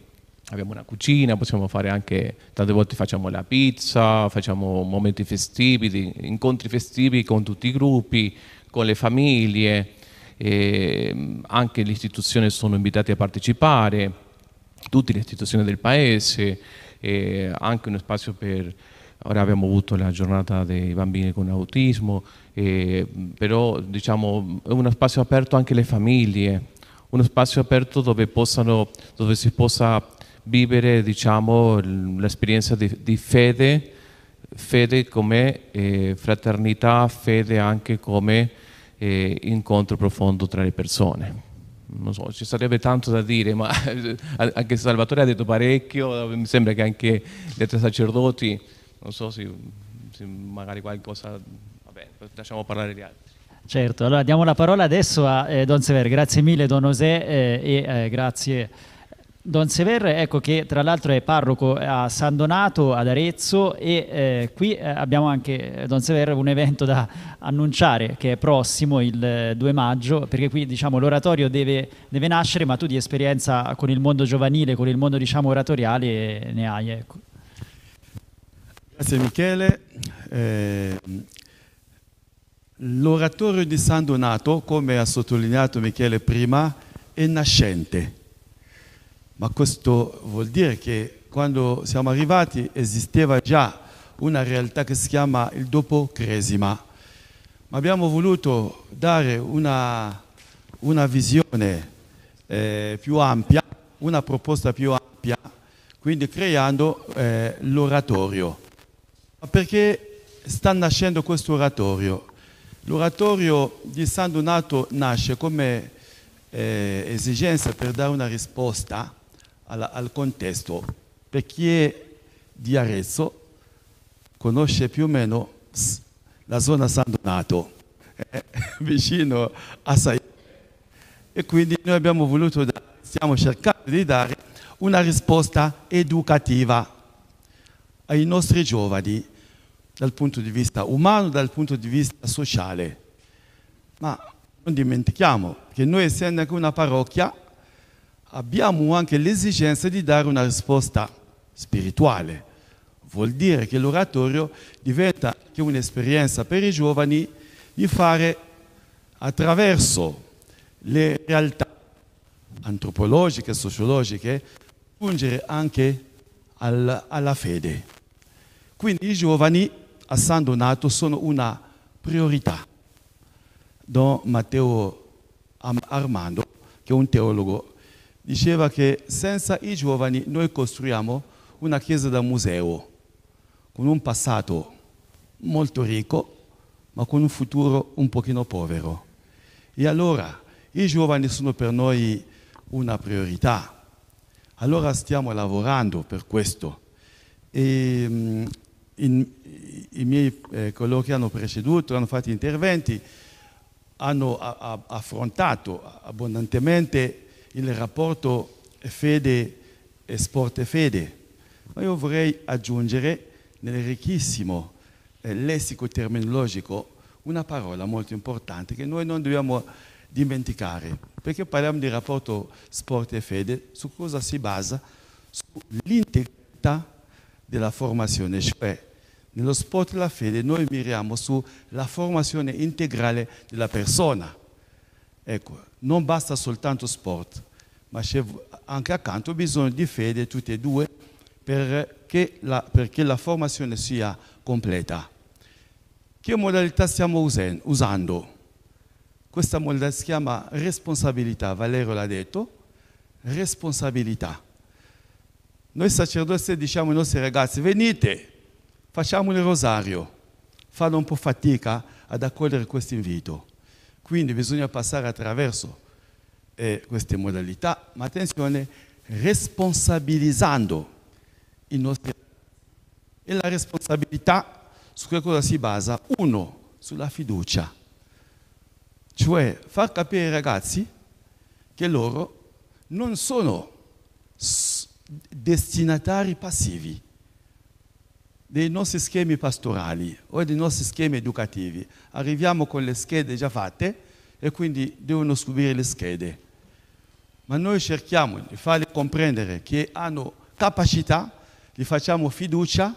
abbiamo una cucina, possiamo fare anche, tante volte facciamo la pizza, facciamo momenti festivi, incontri festivi con tutti i gruppi, con le famiglie, e anche le istituzioni sono invitate a partecipare, tutte le istituzioni del paese, e anche uno spazio per, ora abbiamo avuto la giornata dei bambini con autismo, e, però diciamo è uno spazio aperto anche alle famiglie, uno spazio aperto dove, possano, dove si possa vivere diciamo, l'esperienza di, di fede, fede come eh, fraternità, fede anche come eh, incontro profondo tra le persone. Non so, ci sarebbe tanto da dire, ma anche Salvatore ha detto parecchio, mi sembra che anche gli altri sacerdoti, non so se, se magari qualcosa, vabbè, lasciamo parlare gli altri. Certo, allora diamo la parola adesso a eh, Don Sever. Grazie mille Don José eh, e eh, grazie Don Sever, ecco che tra l'altro è parroco a San Donato ad Arezzo e eh, qui eh, abbiamo anche, Don Sever, un evento da annunciare che è prossimo il eh, due maggio, perché qui diciamo l'oratorio deve, deve nascere, ma tu di esperienza con il mondo giovanile, con il mondo diciamo oratoriale ne hai, ecco. Grazie Michele. Eh, l'oratorio di San Donato, come ha sottolineato Michele prima, è nascente. Ma questo vuol dire che quando siamo arrivati esisteva già una realtà che si chiama il dopo Cresima. Ma abbiamo voluto dare una, una visione eh, più ampia, una proposta più ampia, quindi creando eh, l'oratorio. Ma perché sta nascendo questo oratorio? L'oratorio di San Donato nasce come eh, esigenza per dare una risposta al, al contesto. Per chi è di Arezzo conosce più o meno la zona San Donato, eh, vicino a Sai. E quindi noi abbiamo voluto, dare, stiamo cercando di dare una risposta educativa ai nostri giovani dal punto di vista umano, dal punto di vista sociale. Ma non dimentichiamo che noi, essendo anche una parrocchia, abbiamo anche l'esigenza di dare una risposta spirituale. Vuol dire che l'oratorio diventa anche un'esperienza per i giovani di fare, attraverso le realtà antropologiche, sociologiche, giungere anche al, alla fede. Quindi i giovani a San Donato sono una priorità. Don Matteo Armando, che è un teologo, diceva che senza i giovani noi costruiamo una chiesa da museo, con un passato molto ricco, ma con un futuro un pochino povero. E allora i giovani sono per noi una priorità. Allora stiamo lavorando per questo. E, in, I miei eh, colleghi che hanno preceduto, hanno fatto interventi, hanno a, a, affrontato abbondantemente il rapporto fede e sport e fede. Ma io vorrei aggiungere nel ricchissimo eh, lessico terminologico una parola molto importante che noi non dobbiamo dimenticare, perché parliamo di rapporto sport e fede, su cosa si basa? Sull'integrità della formazione, cioè nello sport e la fede noi miriamo sulla formazione integrale della persona. Ecco, non basta soltanto sport, ma c'è anche accanto bisogno di fede, tutte e due, perché la, perché la formazione sia completa. Che modalità stiamo usando? Questa modalità si chiama responsabilità, Valerio l'ha detto, responsabilità. Noi sacerdoti diciamo ai nostri ragazzi, venite, facciamo il rosario, fanno un po' fatica ad accogliere questo invito. Quindi bisogna passare attraverso eh, queste modalità, ma attenzione, responsabilizzando i nostri ragazzi. E la responsabilità su che cosa si basa? Uno, sulla fiducia. Cioè far capire ai ragazzi che loro non sono destinatari passivi dei nostri schemi pastorali o dei nostri schemi educativi. Arriviamo con le schede già fatte e quindi devono subire le schede. Ma noi cerchiamo di farli comprendere che hanno capacità, gli facciamo fiducia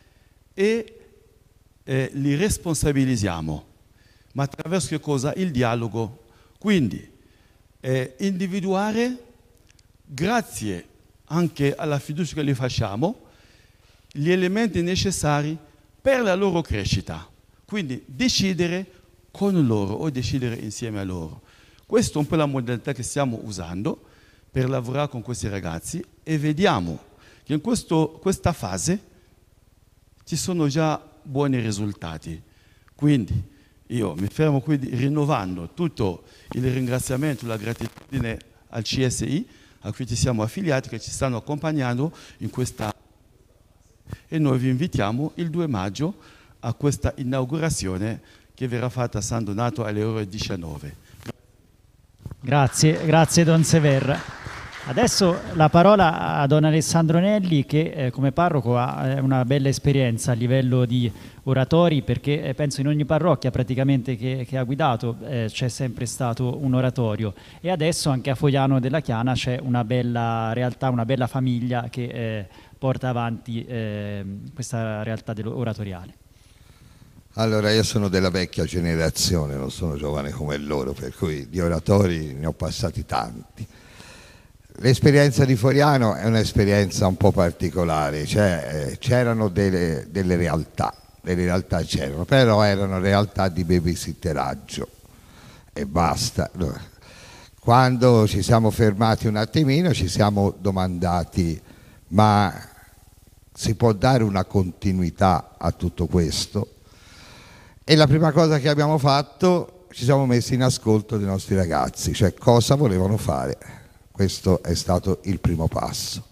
e eh, li responsabilizziamo. Ma attraverso che cosa? Il dialogo. Quindi eh, individuare, grazie anche alla fiducia che gli facciamo, gli elementi necessari per la loro crescita. Quindi decidere con loro o decidere insieme a loro. Questa è un po' la modalità che stiamo usando per lavorare con questi ragazzi e vediamo che in questo, questa fase ci sono già buoni risultati. Quindi io mi fermo qui rinnovando tutto il ringraziamento, la gratitudine al C S I, a cui ci siamo affiliati, che ci stanno accompagnando in questa e noi vi invitiamo il due maggio a questa inaugurazione che verrà fatta a San Donato alle ore diciannove. Grazie, grazie Don Sever. Adesso la parola a Don Alessandro Nelli che eh, come parroco ha eh, una bella esperienza a livello di oratori, perché eh, penso in ogni parrocchia praticamente che, che ha guidato eh, c'è sempre stato un oratorio, e adesso anche a Fogliano della Chiana c'è una bella realtà, una bella famiglia che eh, porta avanti eh, questa realtà oratoriale. Allora, io sono della vecchia generazione, non sono giovane come loro, per cui di oratori ne ho passati tanti. L'esperienza di Fogliano è un'esperienza un po' particolare, cioè eh, c'erano delle, delle realtà, delle realtà c'erano, però erano realtà di babysitteraggio e basta. Quando ci siamo fermati un attimino ci siamo domandati: ma si può dare una continuità a tutto questo? E la prima cosa che abbiamo fatto, ci siamo messi in ascolto dei nostri ragazzi, cioè cosa volevano fare. Questo è stato il primo passo.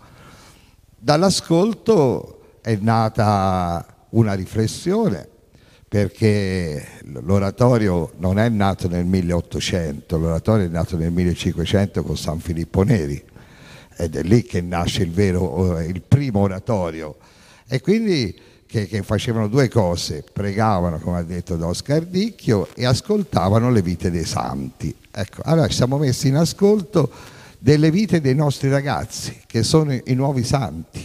Dall'ascolto è nata una riflessione, perché l'oratorio non è nato nel milleottocento, l'oratorio è nato nel millecinquecento con San Filippo Neri, ed è lì che nasce il vero, il primo oratorio. E quindi che, che facevano due cose: pregavano, come ha detto da Oscar Dicchio, e ascoltavano le vite dei santi. Ecco, allora ci siamo messi in ascolto delle vite dei nostri ragazzi, che sono i nuovi santi.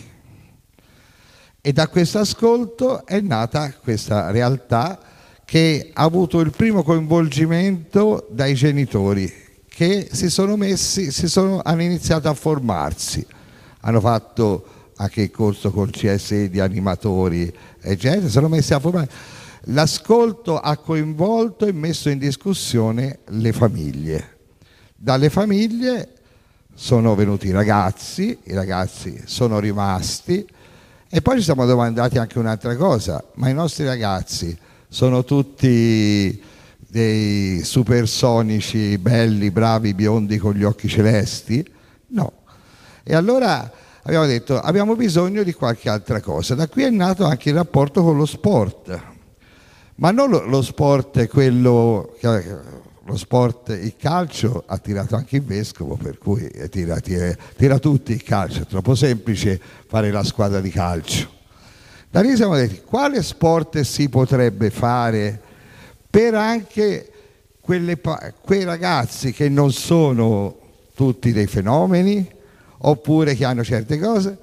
E da questo ascolto è nata questa realtà che ha avuto il primo coinvolgimento dai genitori, che si sono messi, si sono, hanno iniziato a formarsi, hanno fatto anche il corso col C S I di animatori, eccetera, si sono messi a formare. L'ascolto ha coinvolto e messo in discussione le famiglie. Dalle famiglie sono venuti i ragazzi, i ragazzi sono rimasti, e poi ci siamo domandati anche un'altra cosa: ma i nostri ragazzi sono tutti dei supersonici, belli, bravi, biondi con gli occhi celesti? No. E allora abbiamo detto: abbiamo bisogno di qualche altra cosa. Da qui è nato anche il rapporto con lo sport, ma non lo, lo sport è quello che, lo sport, il calcio ha tirato anche il vescovo, per cui tira, tira, tira tutti il calcio, è troppo semplice fare la squadra di calcio. Da lì siamo detti: quale sport si potrebbe fare per anche quelle, quei ragazzi che non sono tutti dei fenomeni, oppure che hanno certe cose.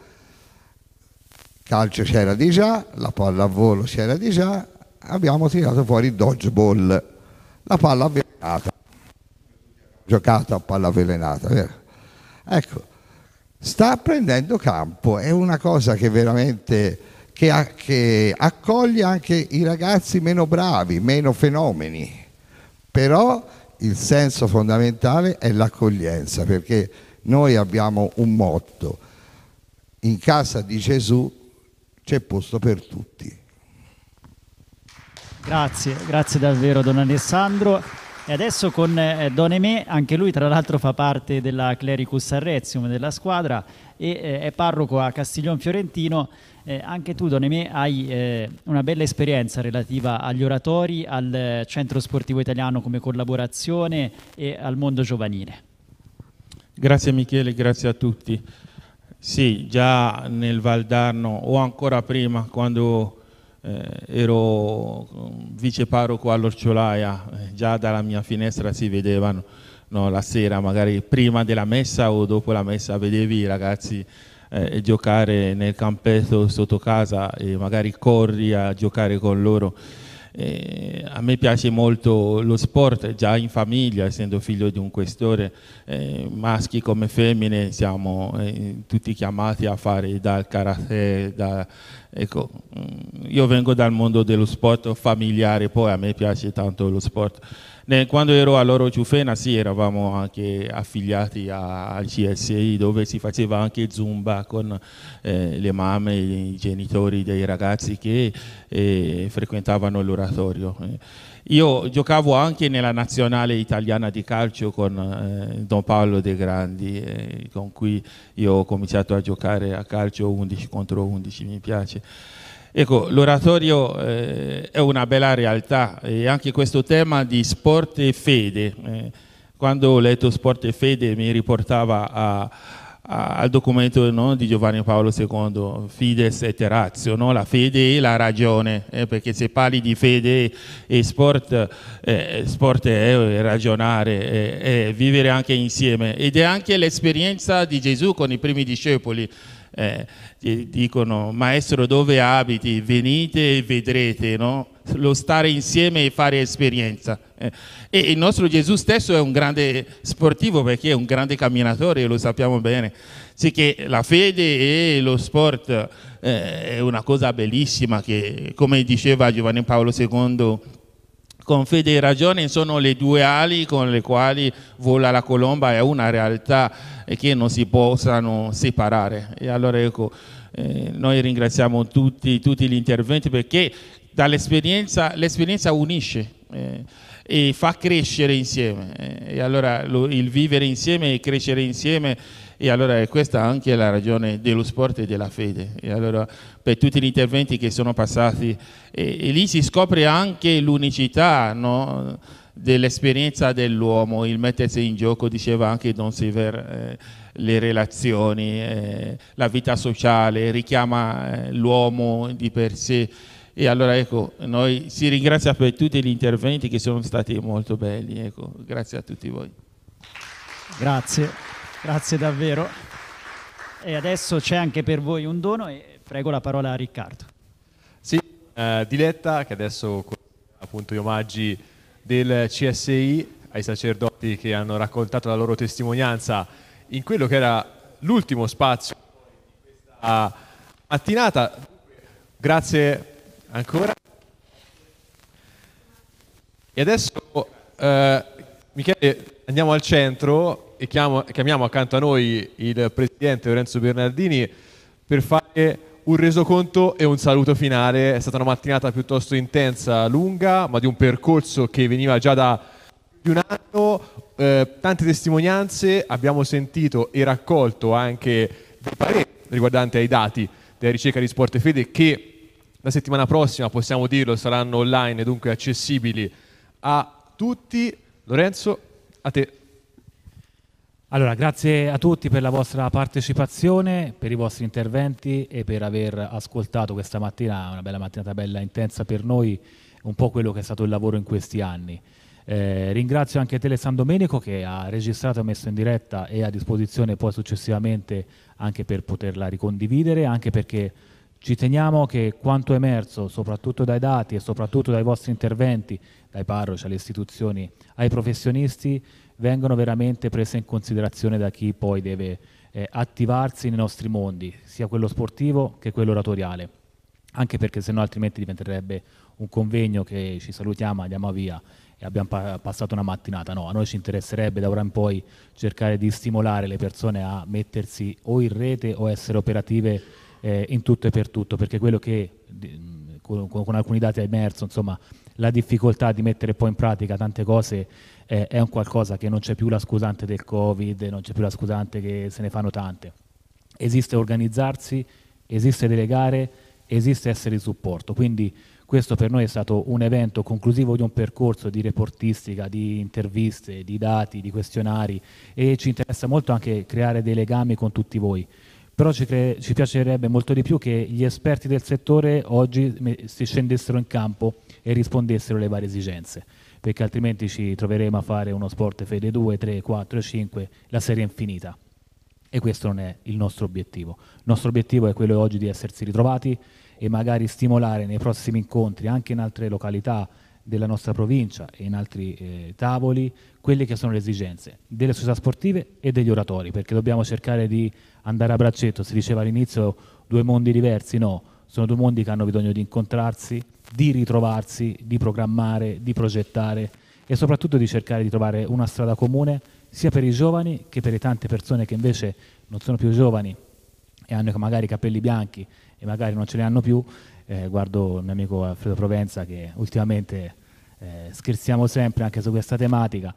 Calcio c'era di già, la pallavolo c'era di già, abbiamo tirato fuori il dodgeball, la palla avvelenata, giocato a palla avvelenata, vero? Ecco, sta prendendo campo, è una cosa che veramente che, ha, che accoglie anche i ragazzi meno bravi, meno fenomeni, però il senso fondamentale è l'accoglienza, perché noi abbiamo un motto: in casa di Gesù c'è posto per tutti. Grazie, grazie davvero Don Alessandro. E adesso con eh, Don Emè, anche lui tra l'altro fa parte della Clericus Arretium, della squadra, e eh, è parroco a Castiglion Fiorentino. Eh, anche tu, Don Emè, hai eh, una bella esperienza relativa agli oratori, al eh, Centro Sportivo Italiano come collaborazione e al mondo giovanile. Grazie Michele, grazie a tutti. Sì, già nel Valdarno, o ancora prima, quando eh, ero vice parroco all'Orciolaia, eh, già dalla mia finestra si vedevano, no, la sera, magari prima della messa o dopo la messa, vedevi i ragazzi eh, giocare nel campetto sotto casa e magari corri a giocare con loro. Eh, a me piace molto lo sport, già in famiglia, essendo figlio di un questore, eh, maschi come femmine siamo eh, tutti chiamati a fare dal karate, da, ecco, io vengo dal mondo dello sport familiare, poi a me piace tanto lo sport. Quando ero a Loro Ciufena sì, eravamo anche affiliati al C S I, dove si faceva anche zumba con eh, le mamme, i genitori dei ragazzi che eh, frequentavano l'oratorio. Io giocavo anche nella nazionale italiana di calcio con eh, Don Paolo De Grandi, eh, con cui io ho cominciato a giocare a calcio undici contro undici, mi piace. Ecco, l'oratorio eh, è una bella realtà e anche questo tema di sport e fede. Eh, quando ho letto sport e fede mi riportava a, a, al documento, no, di Giovanni Paolo secondo, Fides et Ratio, no? La fede e la ragione, eh, perché se parli di fede e sport, eh, sport è ragionare, è, è vivere anche insieme, ed è anche l'esperienza di Gesù con i primi discepoli. Eh, dicono: maestro, dove abiti? Venite e vedrete, no? Lo stare insieme e fare esperienza. Eh, e il nostro Gesù stesso è un grande sportivo, perché è un grande camminatore, lo sappiamo bene. Sì, che la fede e lo sport eh, è una cosa bellissima che, come diceva Giovanni Paolo secondo, con fede e ragione sono le due ali con le quali vola la colomba, è una realtà che non si possano separare. E allora ecco, eh, noi ringraziamo tutti, tutti gli interventi, perché dall'esperienza l'esperienza unisce eh, e fa crescere insieme. Eh, e allora lo, il vivere insieme e crescere insieme, e allora è questa anche la ragione dello sport e della fede. E allora per tutti gli interventi che sono passati, e, e lì si scopre anche l'unicità, no, dell'esperienza dell'uomo, il mettersi in gioco, diceva anche Don Sever, eh, le relazioni, eh, la vita sociale, richiama eh, l'uomo di per sé. E allora ecco, noi si ringrazia per tutti gli interventi che sono stati molto belli. Ecco, grazie a tutti voi. Grazie, grazie davvero. E adesso c'è anche per voi un dono e prego la parola a Riccardo. Sì, eh, Diletta, che adesso appunto gli omaggi del C S I ai sacerdoti che hanno raccontato la loro testimonianza in quello che era l'ultimo spazio di questa mattinata. Grazie ancora. E adesso eh, Michele, andiamo al centro e chiamo, chiamiamo accanto a noi il presidente Lorenzo Bernardini per fare un resoconto e un saluto finale. È stata una mattinata piuttosto intensa, lunga, ma di un percorso che veniva già da più di un anno, eh, tante testimonianze, abbiamo sentito e raccolto anche dei pareri riguardanti ai dati della ricerca di Sport e Fede, che la settimana prossima, possiamo dirlo, saranno online e dunque accessibili a tutti. Lorenzo, a te. Allora, grazie a tutti per la vostra partecipazione, per i vostri interventi e per aver ascoltato questa mattina, una bella mattinata bella intensa per noi, un po' quello che è stato il lavoro in questi anni. Eh, ringrazio anche Tele San Domenico che ha registrato e messo in diretta e a disposizione poi successivamente anche per poterla ricondividere, anche perché ci teniamo che quanto è emerso, soprattutto dai dati e soprattutto dai vostri interventi, dai parroci alle istituzioni, ai professionisti, vengono veramente prese in considerazione da chi poi deve eh, attivarsi nei nostri mondi, sia quello sportivo che quello oratoriale, anche perché sennò altrimenti diventerebbe un convegno che ci salutiamo, andiamo via e abbiamo pa- passato una mattinata. No, a noi ci interesserebbe da ora in poi cercare di stimolare le persone a mettersi o in rete o essere operative eh, in tutto e per tutto, perché quello che con, con alcuni dati è emerso, insomma, la difficoltà di mettere poi in pratica tante cose eh, è un qualcosa che non c'è più la scusante del Covid, non c'è più la scusante che se ne fanno tante. Esiste organizzarsi, esiste delegare, esiste essere di supporto. Quindi questo per noi è stato un evento conclusivo di un percorso di reportistica, di interviste, di dati, di questionari, e ci interessa molto anche creare dei legami con tutti voi. Però ci, cre- ci piacerebbe molto di più che gli esperti del settore oggi me- si scendessero in campo e rispondessero alle varie esigenze, perché altrimenti ci troveremo a fare uno Sport Fede due, tre, quattro, cinque, la serie infinita. e questo non è il nostro obiettivo. Il nostro obiettivo è quello oggi di essersi ritrovati e magari stimolare nei prossimi incontri, anche in altre località della nostra provincia e in altri eh, tavoli, quelle che sono le esigenze delle società sportive e degli oratori, perché dobbiamo cercare di andare a braccetto. Si diceva all'inizio due mondi diversi, no, sono due mondi che hanno bisogno di incontrarsi, di ritrovarsi, di programmare, di progettare e soprattutto di cercare di trovare una strada comune sia per i giovani che per le tante persone che invece non sono più giovani e hanno magari i capelli bianchi e magari non ce li hanno più. Eh, guardo il mio amico Alfredo Provenza che ultimamente eh, scherziamo sempre anche su questa tematica,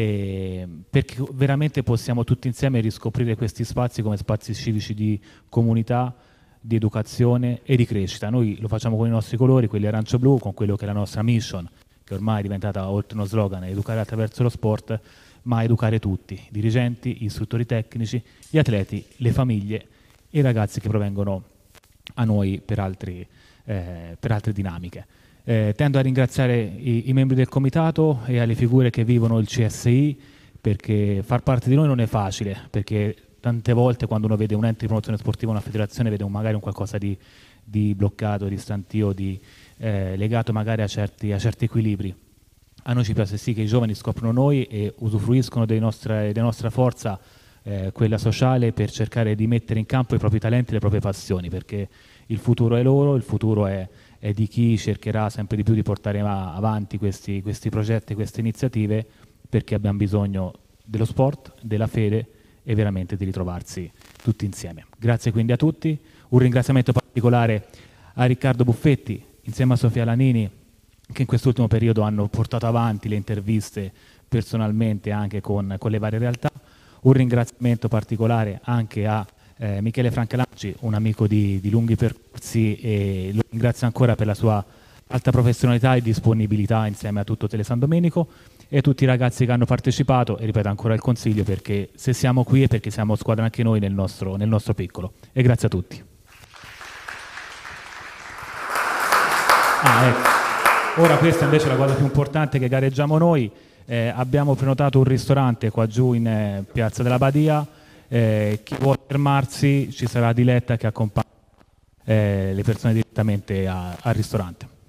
eh, perché veramente possiamo tutti insieme riscoprire questi spazi come spazi civici di comunità, di educazione e di crescita. Noi lo facciamo con i nostri colori, quelli arancio-blu, con quello che è la nostra mission, che ormai è diventata oltre uno slogan, educare attraverso lo sport, ma educare tutti, dirigenti, gli istruttori tecnici, gli atleti, le famiglie e i ragazzi che provengono a noi per, altri, eh, per altre dinamiche. Eh, tendo a ringraziare i, i membri del comitato e alle figure che vivono il C S I, perché far parte di noi non è facile, perché tante volte quando uno vede un ente di promozione sportiva, una federazione, vede un, magari un qualcosa di, di bloccato, di stantio, di, eh, legato magari a certi, a certi equilibri. A noi ci piace sì che i giovani scoprono noi e usufruiscono della nostra, della nostra forza, eh, quella sociale, per cercare di mettere in campo i propri talenti e le proprie passioni, perché il futuro è loro, il futuro è, è di chi cercherà sempre di più di portare avanti questi, questi progetti, queste iniziative, perché abbiamo bisogno dello sport, della fede e veramente di ritrovarsi tutti insieme. Grazie quindi a tutti, un ringraziamento particolare a Riccardo Buffetti insieme a Sofia Lanini, che in quest'ultimo periodo hanno portato avanti le interviste personalmente anche con, con le varie realtà. Un ringraziamento particolare anche a eh, Michele Francalanci, un amico di, di lunghi percorsi, e lo ringrazio ancora per la sua alta professionalità e disponibilità insieme a tutto Tele San Domenico e a tutti i ragazzi che hanno partecipato, e ripeto ancora il consiglio, perché se siamo qui è perché siamo squadra anche noi nel nostro, nel nostro piccolo. E grazie a tutti. Ah, ecco. Ora questa invece è la cosa più importante che gareggiamo noi. Eh, abbiamo prenotato un ristorante qua giù in eh, Piazza della Badia. Eh, chi vuole fermarsi, ci sarà Diletta che accompagna eh, le persone direttamente a, al ristorante.